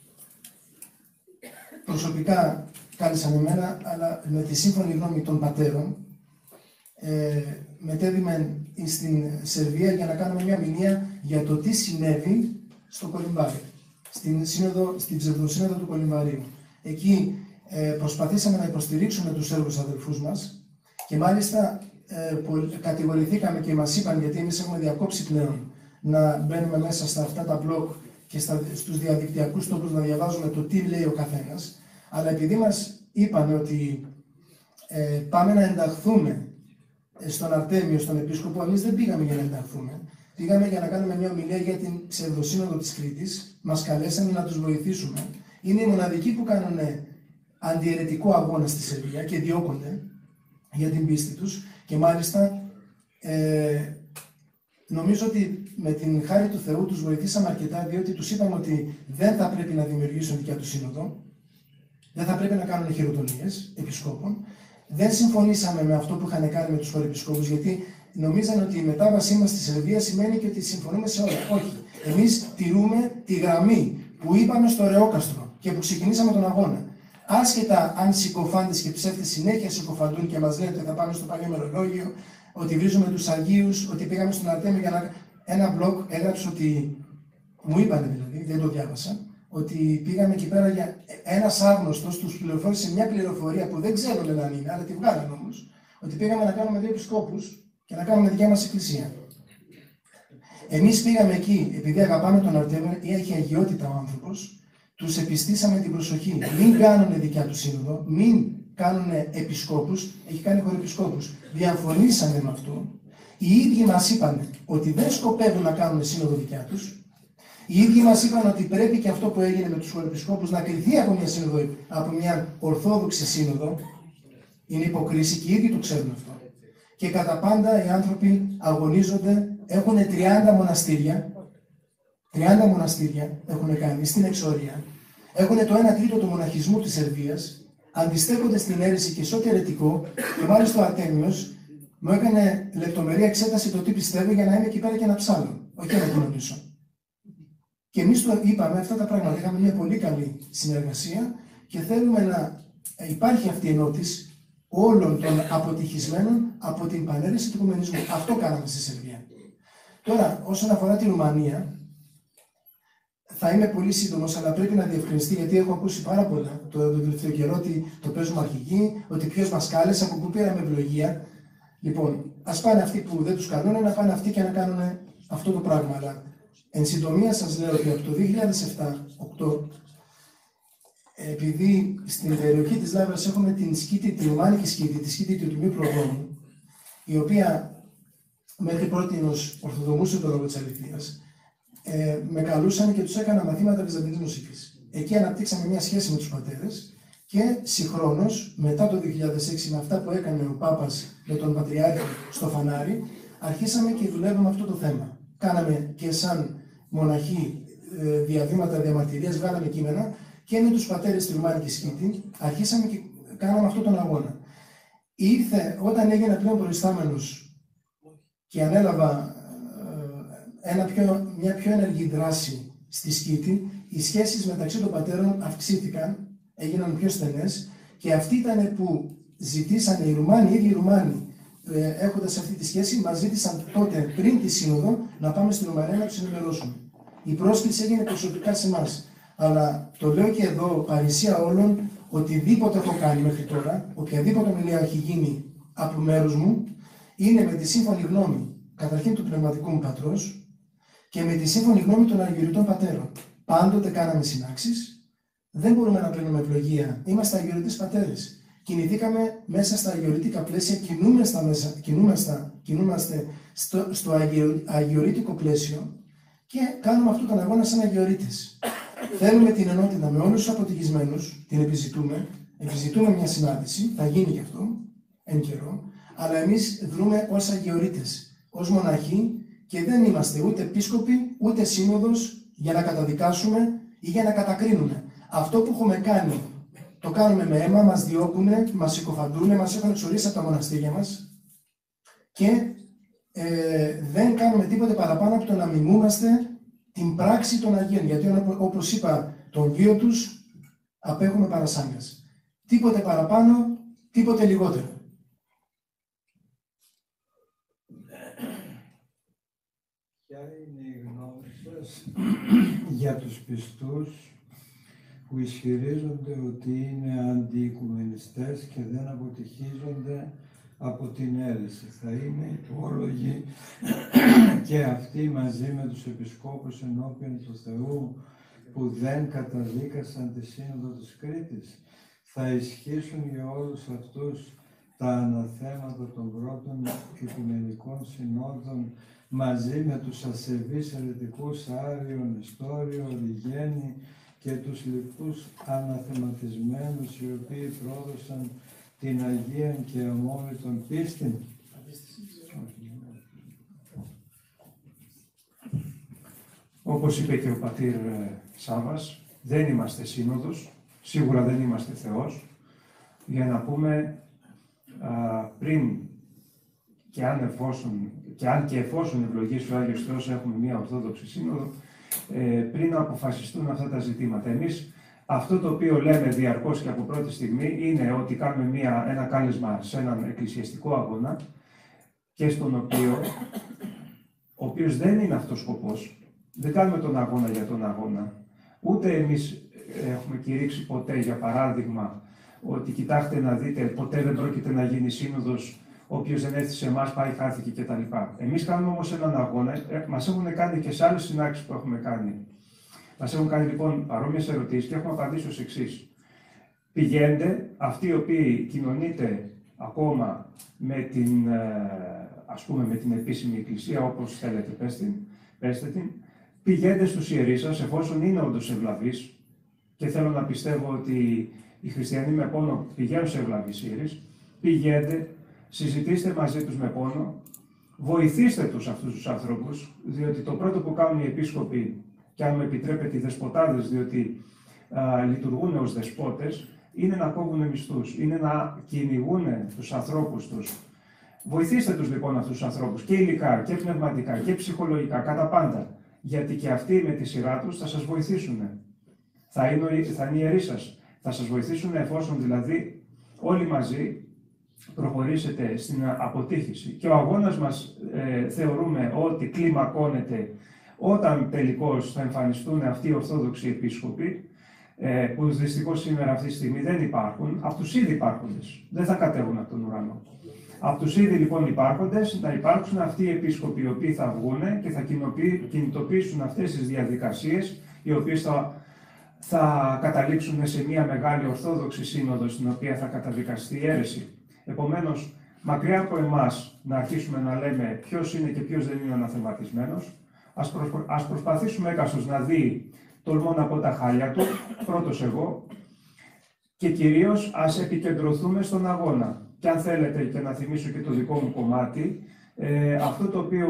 προσωπικά κάλεσαν εμένα, αλλά με τη σύμφωνη γνώμη των πατέρων, ε, μετέβημεν στην Σερβία για να κάνουμε μια μηνύα για το τι συνέβη στο Κολυμβάρι, στην, σύνοδο, στην ψευδοσύνοδο του Κολυμβαρίου. Εκεί ε, προσπαθήσαμε να υποστηρίξουμε τους Σέρβους αδελφούς μας και μάλιστα ε, κατηγορηθήκαμε και μας είπαν, γιατί εμείς έχουμε διακόψει πλέον να μπαίνουμε μέσα στα αυτά τα blog και στα, στους διαδικτυακούς τόπους να διαβάζουμε το τι λέει ο καθένας, αλλά επειδή μας είπαν ότι ε, πάμε να ενταχθούμε στον Αρτέμιο, στον Επίσκοπο, εμείς δεν πήγαμε για να ενταχθούμε. Πήγαμε για να κάνουμε μια ομιλία για την ψευδοσύνοδο της Κρήτης. Μας καλέσανε να τους βοηθήσουμε. Είναι οι μοναδικοί που κάνουν αντιαιρετικό αγώνα στη Σερβία και διώκονται για την πίστη τους. Και μάλιστα ε, νομίζω ότι με την χάρη του Θεού τους βοηθήσαμε αρκετά, διότι τους είπαμε ότι δεν θα πρέπει να δημιουργήσουν δικιά του σύνοδο, δεν θα πρέπει να κάνουν χειροτονίες επισκόπων. Δεν συμφωνήσαμε με αυτό που είχαν κάνει με τους χωρεπισκόπους, γιατί νομίζαν ότι η μετάβασή μας στη Σερβία σημαίνει και ότι συμφωνούμε σε όλα. Όχι. Εμείς τηρούμε τη γραμμή που είπαμε στο Ρεόκαστρο και που ξεκινήσαμε τον αγώνα. Άσχετα αν συκοφάντες και ψεύτες συνέχεια συκοφαντούν και μας λένε ότι θα πάμε στο Παλιό Μερολόγιο, ότι βρίζουμε τους Αγίους, ότι πήγαμε στον Αρτέμιο για να. Ένα blog έγραψε ότι. Μου είπανε δηλαδή, δεν το διάβασα, ότι πήγαμε εκεί πέρα για ένας άγνωστος, τους πληροφόρησε μια πληροφορία που δεν ξέρουν αν είναι, αλλά τη βγάλανε όμως, ότι πήγαμε να κάνουμε δύο επισκόπους και να κάνουμε δικιά μας εκκλησία. Εμείς πήγαμε εκεί, επειδή αγαπάμε τον Αρτέμιο ή έχει αγιότητα ο άνθρωπος, τους επιστήσαμε την προσοχή. Μην κάνουν δικιά του σύνοδο, μην κάνουν επισκόπους, έχει κάνει χωρεπισκόπους. Διαφωνήσαμε με αυτό. Οι ίδιοι μας είπαν ότι δεν σκοπεύουν να κάνουν σύνοδο δικιά τους. Οι ίδιοι μας είπαν ότι πρέπει και αυτό που έγινε με τους χωρεπισκόπους να κριθεί από μια σύνοδο, από μια ορθόδοξη σύνοδο. Είναι υποκρίση και οι ίδιοι το ξέρουν αυτό. Και κατά πάντα οι άνθρωποι αγωνίζονται, έχουν τριάντα μοναστήρια, τριάντα μοναστήρια έχουν κάνει στην εξορία, έχουν το ένα τρίτο του μοναχισμού της Σερβίας, αντιστέκονται στην αίρεση και σε ό,τι αιρετικό, και μάλιστα ο Αρτέμιος μου έκανε λεπτομερή εξέταση το τι πιστεύω για να είμαι εκεί πέρα και να ψάλω, όχι να κοινωνήσω. Και εμείς του είπαμε αυτά τα πράγματα. Είχαμε μια πολύ καλή συνεργασία και θέλουμε να υπάρχει αυτή η ενότηση όλων των αποτυχισμένων από την πανέρεση του οικουμενισμού. Αυτό κάναμε στη Σερβία. Τώρα, όσον αφορά τη Ρουμανία, θα είμαι πολύ σύντομος, αλλά πρέπει να διευκρινιστεί, γιατί έχω ακούσει πάρα πολλά το, το τελευταίο καιρό ότι το παίζουμε αρχηγοί, ότι ποιος μας κάλεσε, από πού πήραμε ευλογία. Λοιπόν, ας πάνε αυτοί που δεν τους καλούν, να πάνε αυτοί και να κάνουν αυτό το πράγμα. Αλλά εν συντομία σας λέω ότι από το δύο χιλιάδες επτά δύο χιλιάδες οκτώ, επειδή στην περιοχή της Λάβρας έχουμε την σκήτη, τη ρουμάνικη σκήτη, τη σκήτη του Τιμίου Προδρόμου, η οποία μέχρι πρότινος ορθοδομούσε το λόγο της αληθείας, ε, με καλούσαν και τους έκανα μαθήματα βυζαντινής μουσικής. Εκεί αναπτύξαμε μια σχέση με τους πατέρες και συγχρόνως, μετά το δύο χιλιάδες έξι, με αυτά που έκανε ο Πάπας με τον Πατριάρχη στο Φανάρι, αρχίσαμε και δουλεύουμε αυτό το θέμα. Κάναμε και σαν μοναχοί ε, διαβήματα διαμαρτυρίας, βγάλαμε κείμενα και με τους πατέρες στη Ρουμάνικη σκήτη αρχίσαμε και κάναμε αυτόν τον αγώνα. Ήρθε όταν έγινα πλέον προϊστάμενος και ανέλαβα ε, ένα πιο, μια πιο ενεργή δράση στη σκήτη, οι σχέσεις μεταξύ των πατέρων αυξήθηκαν, έγιναν πιο στενές και αυτοί ήταν που ζητήσανε οι Ρουμάνοι, οι ίδιοι οι Ρουμάνοι, ε, έχοντας αυτή τη σχέση, μας ζήτησαν τότε πριν τη Σύνοδο να πάμε στην Ρουμανία να τους ενημερώσουμε. Η πρόσκληση έγινε προσωπικά σε εμάς. Αλλά το λέω και εδώ, παρησία όλων, οτιδήποτε έχω κάνει μέχρι τώρα, οποιαδήποτε ομιλία έχει γίνει από μέρους μου, είναι με τη σύμφωνη γνώμη καταρχήν του πνευματικού μου πατρός και με τη σύμφωνη γνώμη των αγιοριτών πατέρων. Πάντοτε κάναμε συνάξεις, δεν μπορούμε να παίρνουμε ευλογία, είμαστε αγιοριτές πατέρες. κινηθήκαμε μέσα στα αγιορείτικα πλαίσια, κινούμαστε, μέσα, κινούμαστε, κινούμαστε στο, στο αγιο, αγιορείτικο πλαίσιο και κάνουμε αυτόν τον αγώνα σαν αγιορείτες. Θέλουμε την ενότητα με όλους τους αποτυχισμένους, την επιζητούμε, επιζητούμε μια συνάντηση, θα γίνει και αυτό, εν καιρό, αλλά εμείς δρούμε ως αγιορείτες, ως μοναχοί και δεν είμαστε ούτε επίσκοποι, ούτε σύνοδος για να καταδικάσουμε ή για να κατακρίνουμε. Αυτό που έχουμε κάνει, το κάνουμε με αίμα, μας διώκουνε, μας συκοφαντούνε, μας έχουν εξορίσει από τα μοναστήρια μας και ε, δεν κάνουμε τίποτε παραπάνω από το να μιμούμαστε την πράξη των Αγίων, γιατί όπως είπα τον Κύριο τους, απέχουμε παρασάγκας. Τίποτε παραπάνω, τίποτε λιγότερο. Ποια είναι η γνώμη σας για τους πιστούς που ισχυρίζονται ότι είναι αντιοικουμενιστές και δεν αποτυχίζονται από την αίρεση? Θα είναι υπόλογοι και αυτοί μαζί με τους επισκόπους ενώπιον του Θεού που δεν καταδίκασαν τη Σύνοδο της Κρήτης? Θα ισχύσουν για όλους αυτούς τα αναθέματα των πρώτων οικουμενικών συνόδων μαζί με τους ασεβείς αιρετικούς Άριο, Νεστόριο, Οριγένη και τους λοιπούς αναθεματισμένους οι οποίοι πρόδωσαν την Αγία και αμόρφωτον πίστην? Όπως είπε και ο πατήρ Σάββας, δεν είμαστε σύνοδος, σίγουρα δεν είμαστε Θεός, για να πούμε α, πριν και αν, εφόσον, και αν και εφόσον ευλογήσει ο Άγιος Θεός έχουμε μία Ορθόδοξη Σύνοδο, ε, πριν να αποφασιστούν αυτά τα ζητήματα. Εμείς αυτό το οποίο λέμε διαρκώς και από πρώτη στιγμή είναι ότι κάνουμε μία, ένα κάλεσμα σε έναν εκκλησιαστικό αγώνα και στον οποίο, ο οποίος δεν είναι αυτός σκοπός, δεν κάνουμε τον αγώνα για τον αγώνα, ούτε εμείς έχουμε κηρύξει ποτέ, για παράδειγμα, ότι κοιτάξτε να δείτε, ποτέ δεν πρόκειται να γίνει σύνοδος, όποιος δεν έρθει σε εμάς πάει, χάθηκε κτλ. Εμείς κάνουμε όμως έναν αγώνα, μας έχουν κάνει και σε άλλες συνάξεις που έχουμε κάνει. Μας έχουν κάνει λοιπόν παρόμοιες ερωτήσεις και έχουμε απαντήσει ως εξής. Πηγαίνετε, αυτοί οι οποίοι κοινωνείτε ακόμα με την, ας πούμε, με την επίσημη εκκλησία, όπως θέλετε πέστε, πέστε την, πηγαίνετε στους ιερείς σας, εφόσον είναι όντως ευλαβείς, και θέλω να πιστεύω ότι οι χριστιανοί με πόνο πηγαίνουν σε ευλαβείς ιερείς, πηγαίνετε, συζητήστε μαζί τους με πόνο, βοηθήστε τους αυτούς τους ανθρώπους, διότι το πρώτο που κάνουν οι επίσκοποι, και αν με επιτρέπετε οι δεσποτάδες, διότι α, λειτουργούν ως δεσπότες, είναι να κόβουν μισθούς, είναι να κυνηγούν τους ανθρώπους τους. Βοηθήστε τους λοιπόν αυτούς τους ανθρώπους και υλικά και πνευματικά και ψυχολογικά, κατά πάντα, γιατί και αυτοί με τη σειρά τους θα σας βοηθήσουν. Θα είναι, θα είναι ιεροί σας. Θα σας βοηθήσουν εφόσον δηλαδή όλοι μαζί προχωρήσετε στην αποτύχηση. Και ο αγώνας μας ε, θεωρούμε ότι κλιμακώνεται όταν τελικώς θα εμφανιστούν αυτοί οι Ορθόδοξοι επίσκοποι, ε, που δυστυχώς σήμερα αυτή τη στιγμή δεν υπάρχουν, από τους ήδη υπάρχοντες. Δεν θα κατέβουν από τον ουρανό. Από τους ήδη λοιπόν υπάρχοντες να υπάρξουν αυτοί οι επίσκοποι οι οποίοι θα βγουν και θα κινητοποιήσουν αυτές τις διαδικασίες, οι οποίες θα, θα καταλήξουν σε μια μεγάλη Ορθόδοξη Σύνοδο, στην οποία θα καταδικαστεί η αίρεση. Επομένως, μακριά από εμάς να αρχίσουμε να λέμε ποιος είναι και ποιος δεν είναι αναθεματισμένος, ας, προσπα... ας προσπαθήσουμε έκαστος να δει τολμώ να πω τα χάλια του, πρώτος εγώ, και κυρίως ας επικεντρωθούμε στον αγώνα. Και αν θέλετε και να θυμίσω και το δικό μου κομμάτι, ε, αυτό το οποίο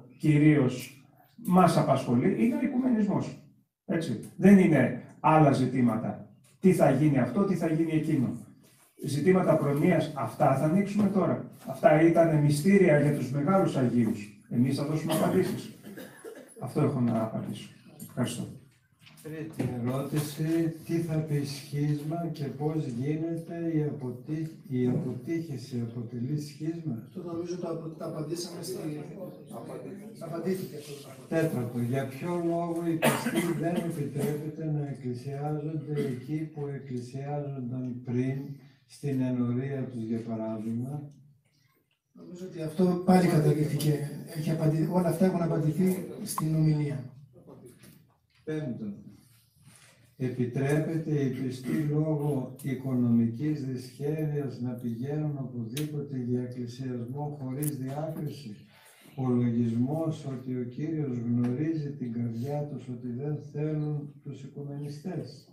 κυρίως μας απασχολεί είναι ο οικουμενισμός. Έτσι. Δεν είναι άλλα ζητήματα. Τι θα γίνει αυτό, τι θα γίνει εκείνο. Ζητήματα προνοίας, αυτά θα ανοίξουμε τώρα. Αυτά ήταν μυστήρια για τους μεγάλους Αγίους. Εμείς θα δώσουμε απαντήσεις. Αυτό έχω να απαντήσω. Ευχαριστώ. Τρίτη ερώτηση, τι θα πει σχίσμα και πώς γίνεται η, αποτύ... η αποτύχηση, αποτελεί σχίσμα? Αυτό νομίζω το τα απαντήσαμε στη... Απαντήθηκε αυτό. Τέταρτο, για ποιο λόγο οι πιστοί δεν επιτρέπεται να εκκλησιάζονται εκεί που εκκλησιάζονταν πριν, στην ενορία τους για παράδειγμα? Νομίζω ότι αυτό πάλι καταγγελθήκε. Έχει απαντηθεί... Όλα αυτά έχουν απαντηθεί στην ομιλία. Πέμπτον, Επιτρέπεται οι πιστοί λόγω οικονομικής δυσχέρειας να πηγαίνουν οπουδήποτε για εκκλησιασμό χωρίς διάκριση. Ο λογισμός ότι ο Κύριος γνωρίζει την καρδιά τους, ότι δεν θέλουν τους οικουμενιστές.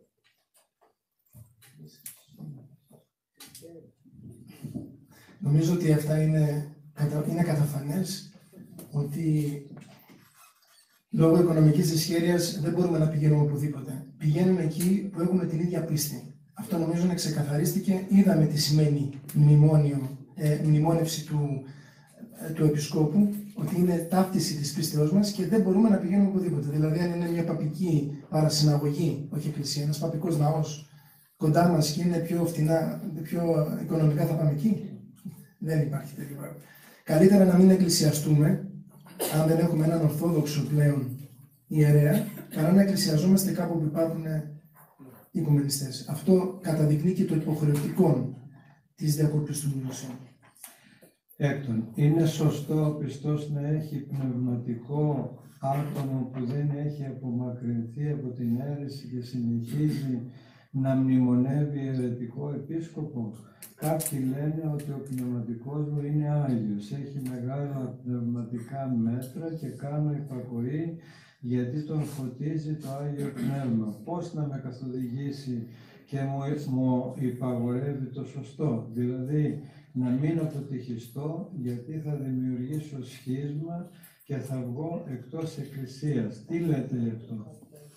Νομίζω ότι αυτά είναι, είναι καταφανές, ότι λόγω οικονομικής δυσχέρειας δεν μπορούμε να πηγαίνουμε οπουδήποτε. Πηγαίνουμε εκεί που έχουμε την ίδια πίστη. Αυτό νομίζω να ξεκαθαρίστηκε. Είδαμε τι σημαίνει μνημόνιο, ε, μνημόνευση του, ε, του Επισκόπου, ότι είναι ταύτιση της πίστεώς μας και δεν μπορούμε να πηγαίνουμε οπουδήποτε. Δηλαδή, αν είναι μια παπική παρασυναγωγή, όχι εκκλησία, ένας παπικός ναός κοντά μας και είναι πιο φτηνά, πιο οικονομικά, θα πάμε εκεί. Δεν υπάρχει τέτοιο πράγμα. Καλύτερα να μην εκκλησιαστούμε, αν δεν έχουμε έναν ορθόδοξο πλέον ιερέα, παρά να εκκλησιαζόμαστε κάπου που υπάρχουν οικουμενιστές. Αυτό καταδεικνύει και το υποχρεωτικό της διακοπής του Μνημοσύνου. Έκτον, είναι σωστό ο πιστός να έχει πνευματικό άτομο που δεν έχει απομακρυνθεί από την αίρεση και συνεχίζει να μνημονεύει αιρετικό επίσκοπο? Κάποιοι λένε ότι ο πνευματικός μου είναι Άγιος, έχει μεγάλα πνευματικά μέτρα και κάνω υπακοή γιατί τον φωτίζει το Άγιο Πνεύμα. Πώς να με καθοδηγήσει και μου, μου υπαγορεύει το σωστό? Δηλαδή, να μην αποτυχιστώ γιατί θα δημιουργήσω σχίσμα και θα βγω εκτός εκκλησίας. Τι λέτε γι' αυτό?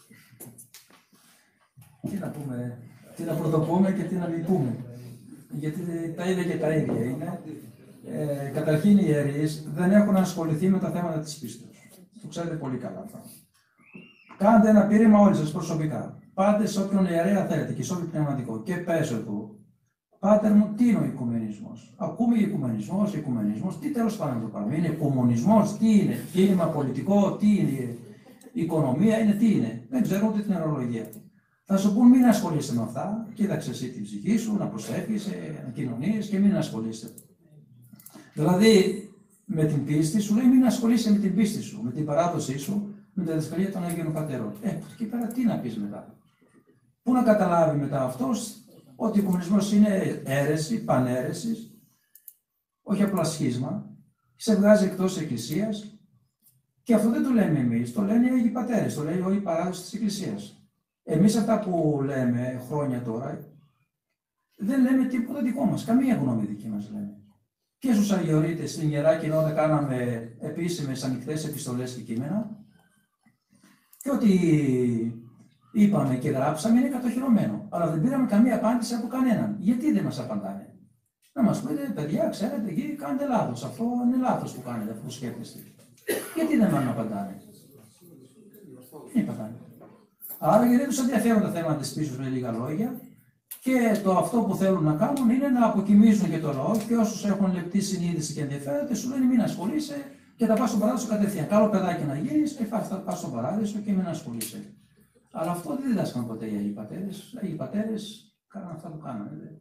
Τι να πούμε, τι να πρωτοπούμε και τι να μην πούμε. Γιατί τα ίδια και τα ίδια είναι. Ε, καταρχήν οι ιερείς δεν έχουν ασχοληθεί με τα θέματα της πίστεως. Το ξέρετε πολύ καλά αυτό. Κάντε ένα πείρημα όλοι σας προσωπικά. Πάτε σε όποιον ιερέα θέλετε και σε όποιο πνευματικό και πέσω του. Πάτερ μου, τι είναι ο οικουμενισμός? Ακούμε οικουμενισμός, οικουμενισμός, τι τέλος πάντων το πάμε? Είναι κομμουνισμός, τι είναι? Κίνημα πολιτικό, τι είναι? Οικονομία είναι, τι είναι? Δεν ξέρω ούτε την ορολογία. Θα σου πούν μην ασχολείσαι με αυτά, κοίταξε εσύ την ψυχή σου, να προσέχεις, να κοινωνείς και μην ασχολείσαι. Δηλαδή, με την πίστη σου λέει μην ασχολείσαι με την πίστη σου, με την παράδοσή σου, με τη διδασκαλία των Αγίων Πατέρων. Ε, εκεί πέρα τι να πεις μετά? Πού να καταλάβει μετά αυτός ότι ο οικουμενισμός είναι αίρεση, παναίρεση, όχι απλά σχίσμα, σε βγάζει εκτός Εκκλησίας και αυτό δεν το λέμε εμείς, το λένε οι Αγίοι Πατέρες, το λέει όλη η παράδοση της Εκκλησίας. Εμείς αυτά που λέμε χρόνια τώρα, δεν λέμε τίποτα δικό μας, καμία γνώμη δική μας λέμε. Και στους Αγιορείτες στην Ιερά Κοινότητα κάναμε επίσημες ανοιχτές επιστολές και κείμενα και ό,τι είπαμε και γράψαμε είναι κατοχυρωμένο. Αλλά δεν πήραμε καμία απάντηση από κανέναν. Γιατί δεν μας απαντάνε? Να μας πείτε, παιδιά, ξέρετε, εκεί κάνετε λάθος. Αυτό είναι λάθος που κάνετε, αυτό που σκέφτεστε. Γιατί δεν μας απαντάνε? Δεν είπαν. Άρα γιατί τους ενδιαφέρουν τα θέματα της πίστης με λίγα λόγια και το αυτό που θέλουν να κάνουν είναι να αποκοιμήσουν και το λαό και όσους έχουν λεπτή συνείδηση και ενδιαφέρονται σου λένε μην ασχολείσαι και θα πας στον παράδεισο κατευθείαν. Καλό παιδάκι να γίνεις και θα πας στον παράδεισο και μην ασχολείσαι. Αλλά αυτό δεν διδάσκαν ποτέ οι Αγίοι Πατέρες. Οι Αγίοι Πατέρες κάναν αυτά που κάνανε.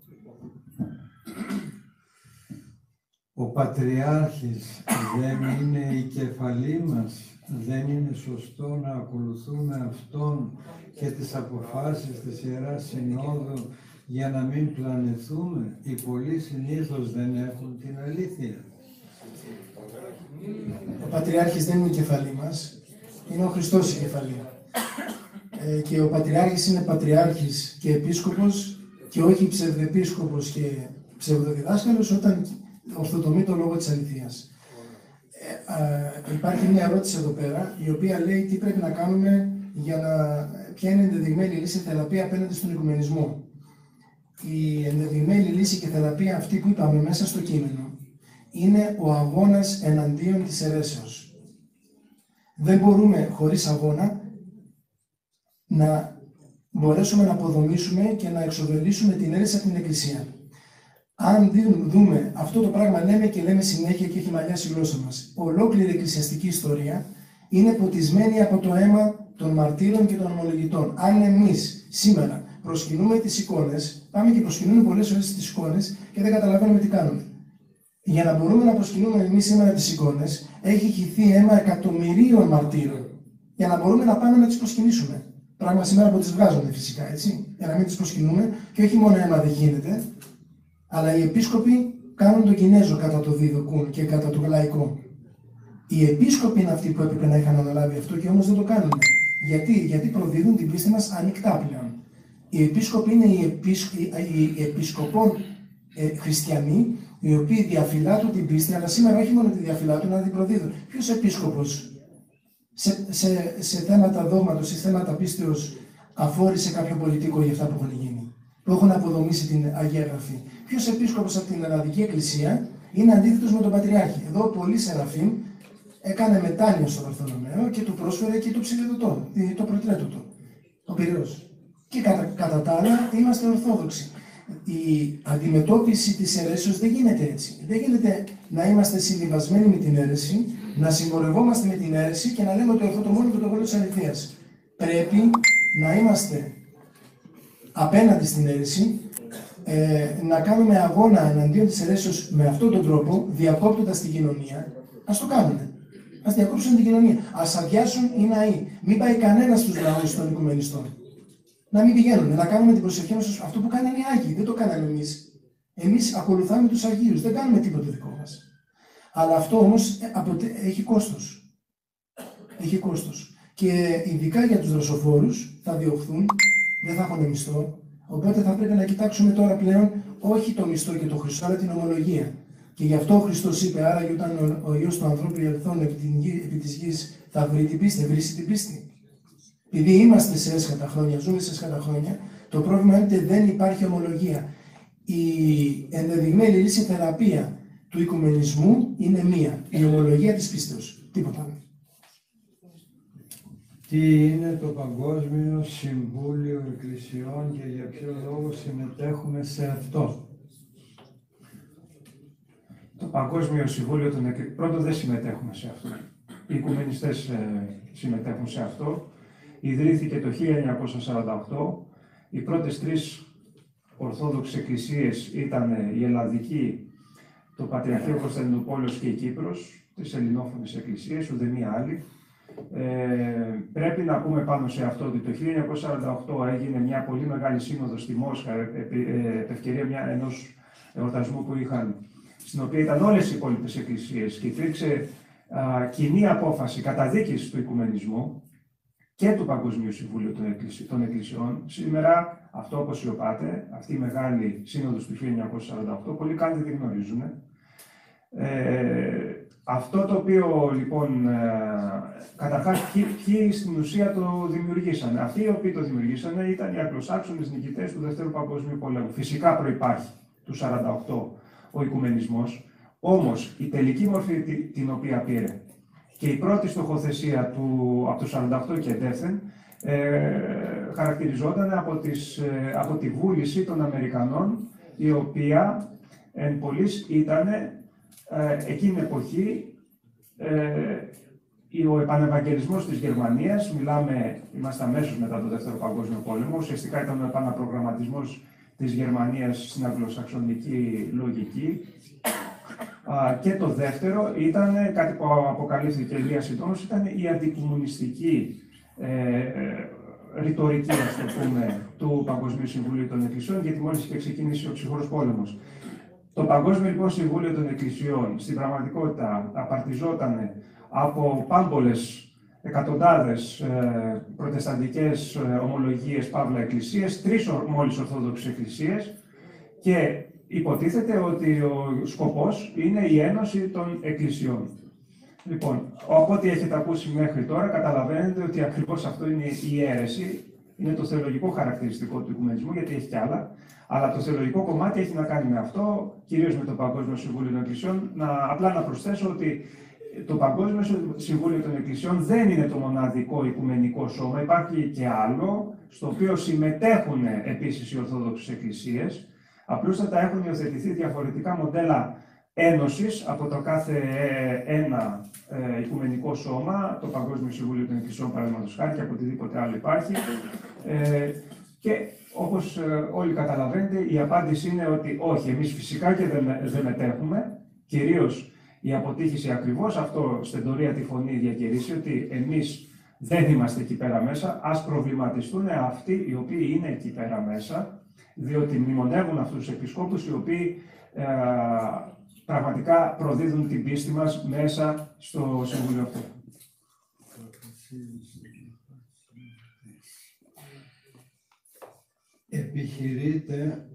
Ο Πατριάρχης δεν είναι η κεφαλή μας? Δεν είναι σωστό να ακολουθούμε αυτόν και τις αποφάσεις της Ιεράς Συνόδου για να μην πλανεθούμε? Οι πολλοί συνήθως δεν έχουν την αλήθεια. Ο Πατριάρχης δεν είναι η κεφαλή μας, είναι ο Χριστός η κεφαλή. Ε, και ο Πατριάρχης είναι Πατριάρχης και Επίσκοπος και όχι ψευδεπίσκοπος και ψευδοδιδάσκαλος όταν ορθοτομεί το λόγο της αληθείας. Ε, υπάρχει μια ερώτηση εδώ πέρα, η οποία λέει τι πρέπει να κάνουμε για να... ποια είναι η ενδεδειγμένη λύση και θεραπεία απέναντι στον οικουμενισμό. Η ενδεδειγμένη λύση και θεραπεία αυτή που είπαμε μέσα στο κείμενο είναι ο αγώνας εναντίον της αιρέσεως. Δεν μπορούμε χωρίς αγώνα να μπορέσουμε να αποδομήσουμε και να εξοβελήσουμε την αίρεση από την Εκκλησία. Αν δούμε αυτό το πράγμα, λέμε και λέμε συνέχεια και έχει μαλλιάσει η γλώσσα μας. Ολόκληρη η εκκλησιαστική ιστορία είναι ποτισμένη από το αίμα των μαρτύρων και των ομολογητών. Αν εμείς σήμερα προσκυνούμε τις εικόνες, πάμε και προσκυνούμε πολλές ώρες τις εικόνες και δεν καταλαβαίνουμε τι κάνουμε. Για να μπορούμε να προσκυνούμε εμείς σήμερα τις εικόνες, έχει χυθεί αίμα εκατομμυρίων μαρτύρων. Για να μπορούμε να πάμε να τις προσκυνήσουμε. Πράγμα σήμερα που τις βγάζονται φυσικά, έτσι, για να μην τις προσκυνούμε. Και όχι μόνο αίμα δεν γίνεται, αλλά οι επίσκοποι κάνουν τον Κινέζο κατά το δίδοκουν και κατά το λαϊκό. Οι επίσκοποι είναι αυτοί που έπρεπε να είχαν αναλάβει αυτό και όμως δεν το κάνουν. Γιατί, Γιατί προδίδουν την πίστη μας ανοιχτά πλέον. Οι επίσκοποι είναι οι, επίσκ... οι επισκοπών ε, χριστιανοί, οι οποίοι διαφυλάττουν την πίστη, αλλά σήμερα όχι μόνο τη διαφυλάττουν, αλλά την προδίδουν. Ποιος επίσκοπος σε, σε, σε θέματα δόγματος, σε θέματα πίστεως, αφόρησε κάποιο πολιτικό για αυτά που έχουν γίνει, που έχουν αποδομήσει την Αγία Γραφή? Ποιος επίσκοπος από την Ελλαδική Εκκλησία είναι αντίθετος με τον Πατριάρχη? Εδώ ο Πολύς Σεραφείμ έκανε μετάνοια στον Βαρθολομαίο και του πρόσφερε και το ψηλεδωτό, το προτρέτωτο, ο Πειραιώς. Και κατά, κατά τα άλλα είμαστε Ορθόδοξοι. Η αντιμετώπιση της αιρέσεως δεν γίνεται έτσι. Δεν γίνεται να είμαστε συμβιβασμένοι με την αίρεση, να συμπορευόμαστε με την αίρεση και να λέμε ότι αυτό το μόνο και το βόλιο της αληθείας. Πρέπει να είμαστε απέναντι στην αίρεση, ε, να κάνουμε αγώνα εναντίον της αιρέσεως με αυτόν τον τρόπο, διακόπτοντας την κοινωνία. Ας το κάνουμε. Ας διακόψουν την κοινωνία. Ας αδειάσουν οι ναοί. Μην πάει κανένας στους ναούς των οικουμενιστών. Να μην πηγαίνουν, να κάνουμε την προσευχή μας αυτό που κάνανε οι Άγιοι. Δεν το κάναμε εμείς. Εμείς ακολουθάμε τους Αγίους, δεν κάνουμε τίποτα δικό μας. Αλλά αυτό όμως έχει κόστος. Έχει κόστος. Και ειδικά για τους δροσοφόρους θα διωχθούν, δεν θα έχουν μισθό. Οπότε θα πρέπει να κοιτάξουμε τώρα πλέον όχι το μισθό και το Χριστό, αλλά την ομολογία. Και γι' αυτό ο Χριστός είπε, άραγε όταν ο, ο Υιός του ανθρώπου ελθόν επί, την γη, επί της γης, θα βρει την πίστη, βρει την πίστη. Επειδή είμαστε σε έσχατα χρόνια, ζούμε σε έσχατα χρόνια, το πρόβλημα είναι ότι δεν υπάρχει ομολογία. Η ενδεδειγμένη λύση θεραπεία του οικουμενισμού είναι μία, η ομολογία της πίστεως. Τίποτα άλλο. Τι είναι το Παγκόσμιο Συμβούλιο Εκκλησιών και για ποιο λόγο συμμετέχουμε σε αυτό? Το Παγκόσμιο Συμβούλιο των Εκκλησιών, πρώτον δεν συμμετέχουμε σε αυτό. Οι οικουμενιστές ε, συμμετέχουν σε αυτό. Ιδρύθηκε το χίλια εννιακόσια σαράντα οκτώ. Οι πρώτες τρεις Ορθόδοξες Εκκλησίες ήταν η Ελλαδική, το Πατριαρχείο Κωνσταντινούπολης και η Κύπρος, τις ελληνόφωνες εκκλησίες, ούτε μία άλλη. Ε, πρέπει να πούμε πάνω σε αυτό ότι το χίλια εννιακόσια σαράντα οκτώ έγινε μια πολύ μεγάλη σύνοδος στη Μόσχα, επ' ε, ευκαιρία μια, ενός εορτασμού που είχαν, στην οποία ήταν όλες οι υπόλοιπες εκκλησίες και υπήρξε α, κοινή απόφαση καταδίκης του οικουμενισμού και του Παγκοσμίου Συμβουλίου των, Εκκλησι... των Εκκλησιών. Σήμερα αυτό αποσιωπάται, αυτή η μεγάλη σύνοδος του χίλια εννιακόσια σαράντα οκτώ, πολλοί καν δεν γνωρίζουν. Ε, αυτό το οποίο λοιπόν, ε, καταρχάς ποιοι, ποιοι στην ουσία το δημιουργήσανε. Αυτοί οι οποίοι το δημιουργήσανε ήταν οι Αγγλοσάξονες νικητές του Δεύτερου Παγκοσμίου Πολέμου. Φυσικά προϋπάρχει του σαράντα οκτώ ο οικουμενισμός, όμως η τελική μορφή την οποία πήρε και η πρώτη στοχοθεσία του, από το σαράντα οκτώ και εντεύθεν, ε, χαρακτηριζόταν από, τις, ε, από τη βούληση των Αμερικανών, η οποία εν πολλοίς ήταν ε, εκείνη την εποχή ε, ο επανευαγγελισμός της Γερμανίας, μιλάμε, είμαστε αμέσως μετά το Δεύτερο Παγκόσμιο Πόλεμο, ουσιαστικά ήταν ο επαναπρογραμματισμός της Γερμανίας στην αγγλοσαξονική λογική. Και το δεύτερο ήταν κάτι που αποκαλύφθηκε λίγα συντόμως, ήταν η αντικομμουνιστική ε, ρητορική, ας το πούμε, του Παγκοσμίου Συμβουλίου των Εκκλησιών, γιατί μόλις είχε ξεκινήσει ο ψυχρός πόλεμος. Το Παγκόσμιο λοιπόν Συμβούλιο των Εκκλησιών στην πραγματικότητα απαρτιζόταν από πάμπολες εκατοντάδες ε, προτεσταντικές ε, ομολογίες, παύλα εκκλησίες, τρεις μόλις ορθόδοξες εκκλησίες και υποτίθεται ότι ο σκοπός είναι η ένωση των εκκλησιών. Λοιπόν, από ό,τι έχετε ακούσει μέχρι τώρα, καταλαβαίνετε ότι ακριβώς αυτό είναι η αίρεση, είναι το θεολογικό χαρακτηριστικό του οικουμενισμού, γιατί έχει κι άλλα, αλλά το θεολογικό κομμάτι έχει να κάνει με αυτό, κυρίως με το Παγκόσμιο Συμβούλιο των Εκκλησιών. Να, απλά να προσθέσω ότι το Παγκόσμιο Συμβούλιο των Εκκλησιών δεν είναι το μοναδικό οικουμενικό σώμα, υπάρχει και άλλο, στο οποίο συμμετέχουν επίσης οι Ορθόδοξες Εκκλησίες. Απλούστατα έχουν υιοθετηθεί διαφορετικά μοντέλα ένωσης από το κάθε ένα ε, οικουμενικό σώμα, το Παγκόσμιο Συμβούλιο των Εκκλησιών παραδείγματος χάρη και από οτιδήποτε άλλο υπάρχει. Ε, και όπως ε, όλοι καταλαβαίνετε, η απάντηση είναι ότι όχι, εμείς φυσικά και δεν, δεν μετέχουμε, κυρίως η αποτύχηση ακριβώς αυτό στεντορία τη φωνή διακηρύσει, ότι εμείς δεν είμαστε εκεί πέρα μέσα, ας προβληματιστούν αυτοί οι οποίοι είναι εκεί πέρα μέσα, διότι μνημονεύουν αυτούς τους επισκόπους οι οποίοι ε, πραγματικά προδίδουν την πίστη μας μέσα στο Συμβούλιο αυτό. Επιχειρείται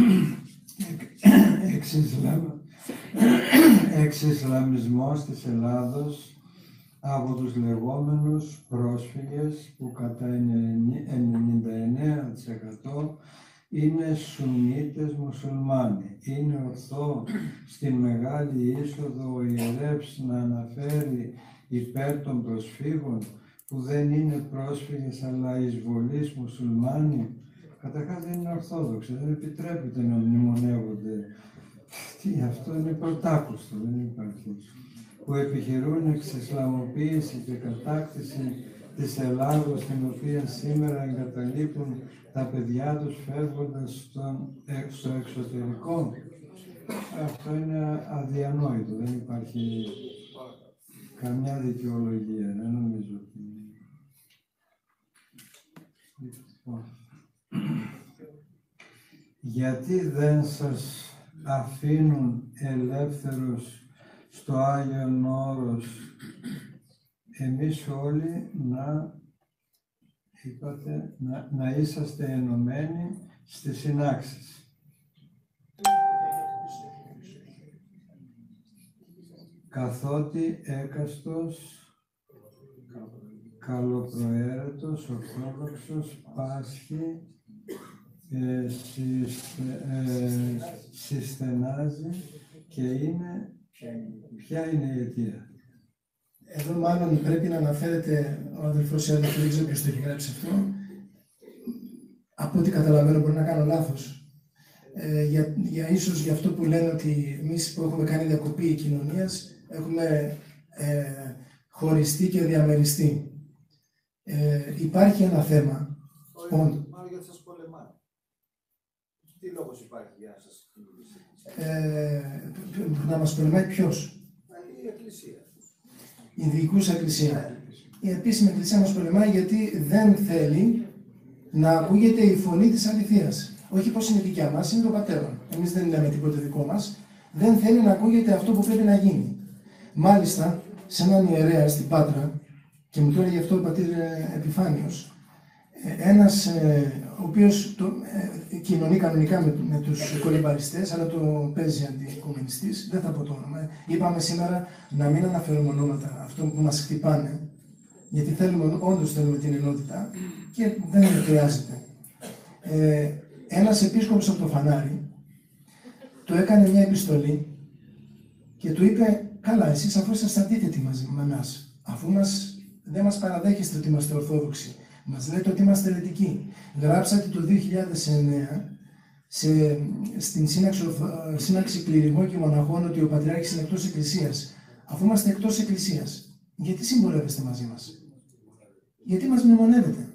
εξισλαμισμός της Ελλάδος από τους λεγόμενους πρόσφυγες που κατά ενενήντα εννέα τοις εκατό είναι Σουνίτες μουσουλμάνοι. Είναι ορθό στην Μεγάλη Είσοδο ο ιερεύς να αναφέρει υπέρ των προσφύγων που δεν είναι πρόσφυγες αλλά εισβολείς μουσουλμάνοι? Καταρχάς δεν είναι ορθόδοξοι, δεν επιτρέπεται να μνημονεύονται. Τι, αυτό είναι πρωτάκουστο, δεν υπάρχει. Που επιχειρούν εξισλαμοποίηση και κατάκτηση της Ελλάδος, την οποία σήμερα εγκαταλείπουν τα παιδιά τους φεύγοντας στον, στο εξωτερικό. Αυτό είναι αδιανόητο, δεν υπάρχει καμιά δικαιολογία, δεν νομίζω ότι... Γιατί δεν σας αφήνουν ελεύθερους στο Άγιον Όρος εμείς όλοι να, είπατε, να, να είσαστε ενωμένοι στις συνάξεις? Καθότι έκαστος καλοπροαίρετος ορθόδοξος πάσχει ε, συστε, ε, συστενάζει και είναι, ποια είναι η αιτία? Εδώ μάλλον πρέπει να αναφέρεται ο αδελφός ή αδελφός, δεν ξέρω ποιος το έχει γράψει αυτό. Από ό,τι καταλαβαίνω, μπορεί να κάνω λάθος. Ε, για, για ίσως για αυτό που λένε ότι εμείς που έχουμε κάνει διακοπή κοινωνίας έχουμε ε, χωριστεί και διαμεριστεί. Ε, υπάρχει ένα θέμα. Όχι, μάλλον γιατί σας πολεμάει. Τι λόγος υπάρχει για να σας ε, να μας πολεμάει ποιος? Η Εκκλησία. Η διοικούσα Εκκλησία. Η επίσημη Εκκλησία μας πολεμάει γιατί δεν θέλει να ακούγεται η φωνή της αληθείας. Όχι πως είναι δικιά μας, είναι των πατέρων. Εμείς δεν λέμε τίποτε δικό μας. Δεν θέλει να ακούγεται αυτό που πρέπει να γίνει. Μάλιστα, σε έναν ιερέα στην Πάτρα, και μου το έλεγε αυτό ο πατήρ Επιφάνιος, ένας ο οποίος το, ε, κοινωνεί κανονικά με, με τους κολυμπαριστές, αλλά το παίζει αντικομμουνιστής, δεν θα πω το όνομα. Είπαμε σήμερα να μην αναφέρουμε ονόματα αυτών που μας χτυπάνε, γιατί θέλουμε, όντως θέλουμε την ενότητα και δεν χρειάζεται. Ε, ένας επίσκοπος από το Φανάρι του έκανε μια επιστολή και του είπε: καλά, εσείς αφού είσαστε αντίθετοι μαζί με εμάς, αφού μας, δεν μας παραδέχεστε ότι είμαστε ορθόδοξοι, μας λέτε ότι είμαστε αιρετικοί. Γράψατε το δύο χιλιάδες εννέα σε, στην σύναξη, σύναξη κληρικών και μοναχών ότι ο Πατριάρχης είναι εκτός Εκκλησίας. Αφού είμαστε εκτός Εκκλησίας, γιατί συμπορεύεστε μαζί μας? Γιατί μας μνημονεύετε?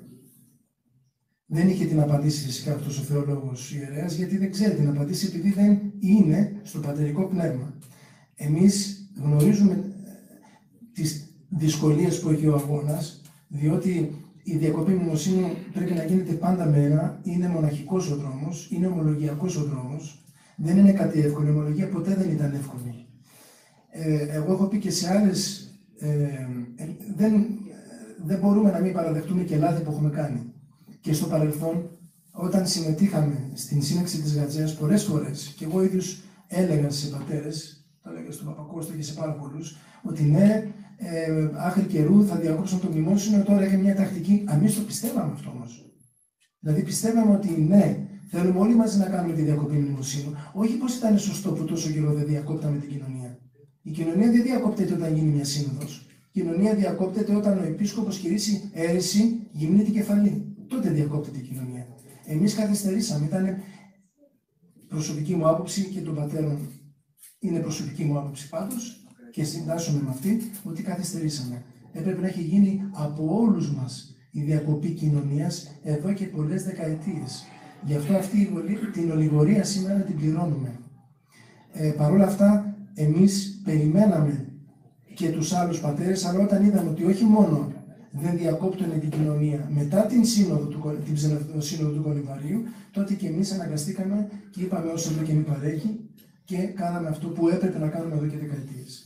Δεν είχε την απαντήση φυσικά αυτός ο θεολόγος ιερέας, γιατί δεν ξέρει την απαντήση, επειδή δεν είναι στο πατερικό πνεύμα. Εμείς γνωρίζουμε τις δυσκολίες που έχει ο αγώνας, διότι η διακοπή μνημοσύνου πρέπει να γίνεται πάντα με ένα, είναι μοναχικός ο δρόμος, είναι ομολογιακός ο δρόμος, δεν είναι κάτι εύκολο, η ομολογία ποτέ δεν ήταν εύκολη. Ε, εγώ έχω πει και σε άλλες, ε, ε, δεν, δεν μπορούμε να μην παραδεχτούμε και λάθη που έχουμε κάνει. Και στο παρελθόν, όταν συμμετείχαμε στην σύναξη της Γατζέας πολλές φορές, και εγώ ίδιος έλεγα σε πατέρες, το έλεγα στον Παπακώστο και σε πάρα πολλούς, ότι ναι, ε, άχρη καιρού θα διακόψουν το μνημόσυνο, τώρα έχει μια τακτική. Εμείς το πιστεύαμε αυτό όμως. Δηλαδή πιστεύαμε ότι ναι, θέλουμε όλοι μαζί να κάνουμε τη διακοπή μνημοσύνου, όχι πως ήταν σωστό που τόσο καιρό δεν διακόπταμε την κοινωνία. Η κοινωνία δεν διακόπτεται όταν γίνει μια σύνοδος. Η κοινωνία διακόπτεται όταν ο επίσκοπος κηρύσει αίρεση, γυμνή την κεφαλή. Τότε διακόπτεται η κοινωνία. Εμείς καθυστερήσαμε. Ήταν προσωπική μου άποψη και των πατέρων είναι προσωπική μου άποψη πάντως και συντάσσομαι με αυτή ότι καθυστερήσαμε. Έπρεπε να έχει γίνει από όλους μας η διακοπή κοινωνίας εδώ και πολλές δεκαετίες. Γι' αυτό αυτή την ολιγορία σήμερα την πληρώνουμε. Ε, Παρ' όλα αυτά, εμείς περιμέναμε και τους άλλους πατέρες, αλλά όταν είδαμε ότι όχι μόνο δεν διακόπτουν την κοινωνία μετά την, σύνοδο του, την ψευδοσύνοδο του Κολυμβαρίου, τότε και εμείς αναγκαστήκαμε και είπαμε όσο εδώ και μη παρέχει και κάναμε αυτό που έπρεπε να κάνουμε εδώ και δεκαετίες.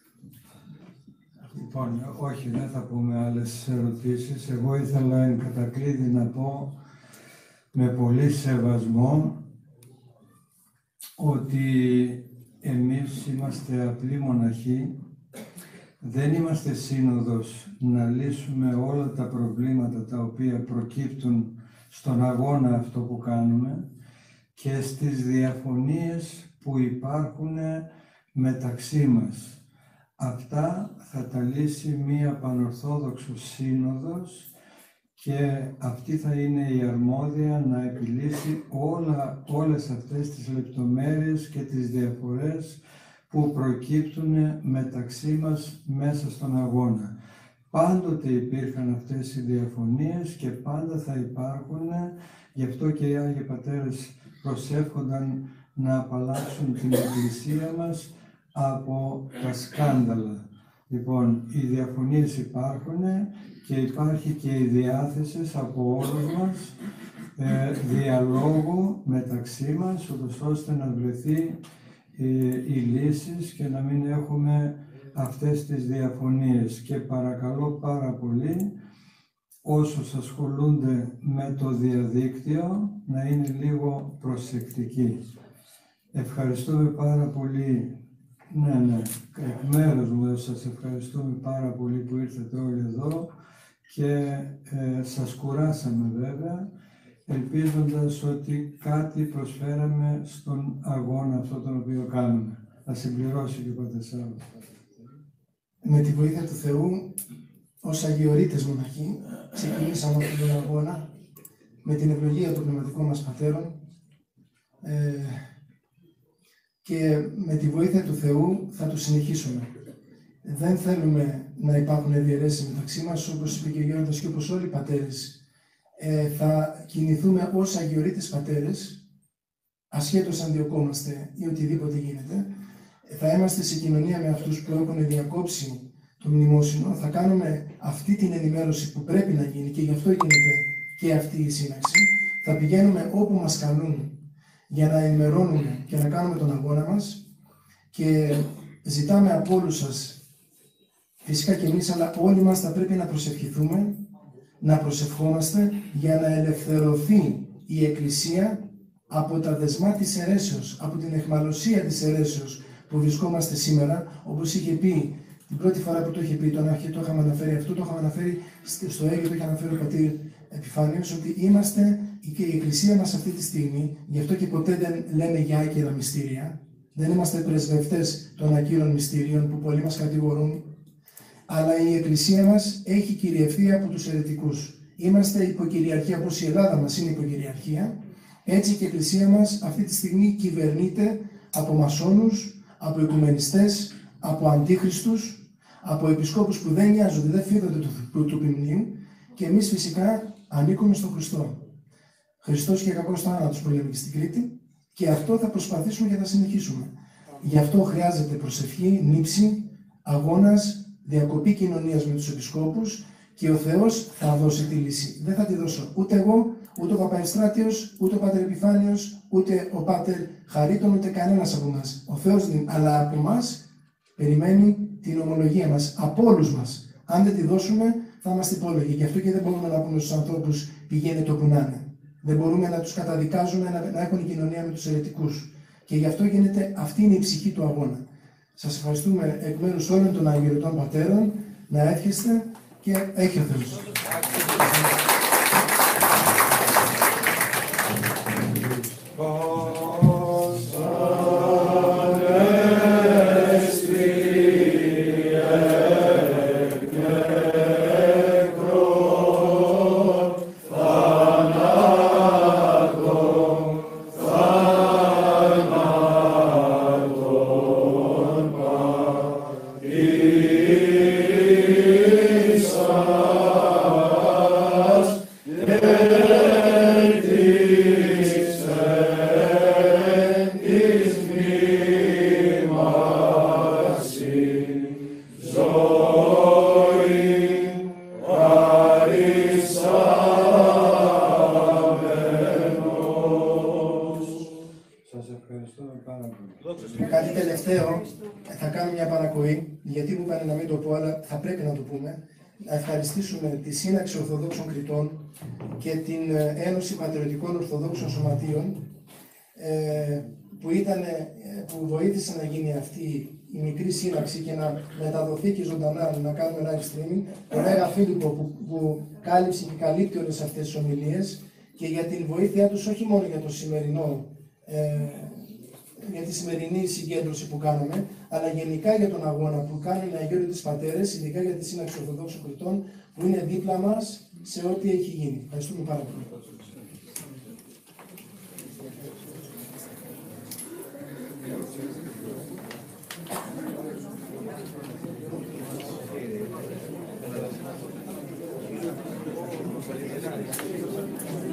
Λοιπόν, όχι, δεν θα πούμε άλλες ερωτήσεις. Εγώ ήθελα εν κατακλείδη να πω με πολύ σεβασμό ότι εμείς είμαστε απλοί μοναχοί, δεν είμαστε σύνοδος να λύσουμε όλα τα προβλήματα τα οποία προκύπτουν στον αγώνα αυτό που κάνουμε και στις διαφωνίες που υπάρχουν μεταξύ μας. Αυτά θα τα λύσει μία πανορθόδοξο σύνοδος και αυτή θα είναι η αρμόδια να επιλύσει όλα, όλες αυτές τις λεπτομέρειες και τις διαφορές που προκύπτουν μεταξύ μας μέσα στον αγώνα. Πάντοτε υπήρχαν αυτές οι διαφωνίες και πάντα θα υπάρχουν, γι' αυτό και οι Άγιοι Πατέρες προσεύχονταν να απαλλάξουν την Εκκλησία μας από τα σκάνδαλα. Λοιπόν, οι διαφωνίες υπάρχουν και υπάρχει και η διάθεση από όλους μας ε, διαλόγου μεταξύ μας, ούτως ώστε να βρεθεί ε, οι λύσεις και να μην έχουμε αυτές τις διαφωνίες. Και παρακαλώ πάρα πολύ όσους ασχολούνται με το διαδίκτυο να είναι λίγο προσεκτικοί. Ευχαριστούμε πάρα πολύ. Ναι, ναι, εκ μέρους μου σας ευχαριστούμε πάρα πολύ που ήρθατε όλοι εδώ και ε, σας κουράσαμε βέβαια, ελπίζοντας ότι κάτι προσφέραμε στον αγώνα αυτό τον οποίο κάνουμε. Θα συμπληρώσει και ο Πατέρ Σάββας. Με τη βοήθεια του Θεού, ως αγιορείτες μοναχοί, ξεκινήσαμε αυτόν τον αγώνα με την ευλογία των πνευματικών μας πατέρων ε, και με τη βοήθεια του Θεού θα το συνεχίσουμε. Δεν θέλουμε να υπάρχουν διαιρέσεις μεταξύ μας, όπως είπε και ο Γέροντας και όπως όλοι οι πατέρες. Ε, θα κινηθούμε ως αγιορείτες πατέρες, ασχέτως αν διωκόμαστε ή οτιδήποτε γίνεται. Θα είμαστε σε κοινωνία με αυτούς που έχουν διακόψει το μνημόσυνο. Θα κάνουμε αυτή την ενημέρωση που πρέπει να γίνει και γι' αυτό γίνεται και αυτή η σύναξη. Θα πηγαίνουμε όπου μας καλούν για να ενημερώνουμε και να κάνουμε τον αγώνα μας και ζητάμε από όλους σας, φυσικά και εμείς, αλλά όλοι μας θα πρέπει να προσευχηθούμε, να προσευχόμαστε για να ελευθερωθεί η Εκκλησία από τα δεσμά της αιρέσεως, από την αιχμαλωσία της αιρέσεως που βρισκόμαστε σήμερα, όπως είχε πει την πρώτη φορά που το είχε πει, τον αρχή το είχαμε αναφέρει αυτό, το είχαμε αναφέρει στο Αίγυπτο, το είχε αναφέρει ο πατήρ Επιφάνιος, ότι είμαστε και η Εκκλησία μας αυτή τη στιγμή, γι' αυτό και ποτέ δεν λέμε για άκυρα μυστήρια, δεν είμαστε πρεσβευτές των ακύρων μυστήριων που πολλοί μας κατηγορούν, αλλά η Εκκλησία μας έχει κυριευθεί από τους αιρετικούς. Είμαστε υποκυριαρχία, όπως η Ελλάδα μας είναι υποκυριαρχία, έτσι και η Εκκλησία μας αυτή τη στιγμή κυβερνείται από μασόνους, από οικουμενιστές, από αντίχριστους, από επισκόπους που δεν νοιάζονται, δεν φύδονται του, του, του ποιμνίου και εμείς φυσικά ανήκουμε στον Χριστό. Χριστός και κακός θάνατος που λέμε και στην Κρήτη και αυτό θα προσπαθήσουμε και θα συνεχίσουμε. Γι' αυτό χρειάζεται προσευχή, νύψη, αγώνας, διακοπή κοινωνίας με τους επισκόπους και ο Θεός θα δώσει τη λύση. Δεν θα τη δώσω ούτε εγώ, ούτε ο Παπαευστράτιος, ούτε ο Πάτερ Επιφάνιος, ούτε ο Πάτερ Χαρίτων, ούτε κανένας από εμάς. Ο Θεός δίνει, αλλά από εμάς περιμένει την ομολογία μας, από όλους μας. Αν δεν τη δώσουμε, θα είμαστε υπόλογοι. Γι' αυτό και δεν μπορούμε να πούμε στους ανθρώπους πηγαίνετε όπου να είναι. Δεν μπορούμε να τους καταδικάζουμε να, να έχουν κοινωνία με τους αιρετικούς. Και γι' αυτό γίνεται, αυτή είναι η ψυχή του αγώνα. Σας ευχαριστούμε εκ μέρους όλων των αγιορετών πατέρων, να εύχεστε και έχει ο Θεός. Isa εδώ θα κάνω μια παρακοή, γιατί μου είπανε να μην το πω, αλλά θα πρέπει να το πούμε. Να ευχαριστήσουμε τη Σύναξη Ορθοδόξων Κρητών και την Ένωση Πατριωτικών Ορθοδόξων Σωματείων ε, που, ήταν, που βοήθησε να γίνει αυτή η μικρή σύναξη και να μεταδοθεί και ζωντανά, να κάνουμε live streaming. Τον Μέγα Φίλιππο που, που κάλυψε και καλύπτει όλες αυτές τις ομιλίες και για την βοήθειά τους όχι μόνο για το σημερινό ε, για τη σημερινή συγκέντρωση που κάναμε, αλλά γενικά για τον αγώνα που κάνουν οι αγιορείτες πατέρες, ειδικά για τη Σύναξη Ορθοδόξων Κρητών, που είναι δίπλα μας σε ό,τι έχει γίνει. Ευχαριστούμε πάρα πολύ. Thank you.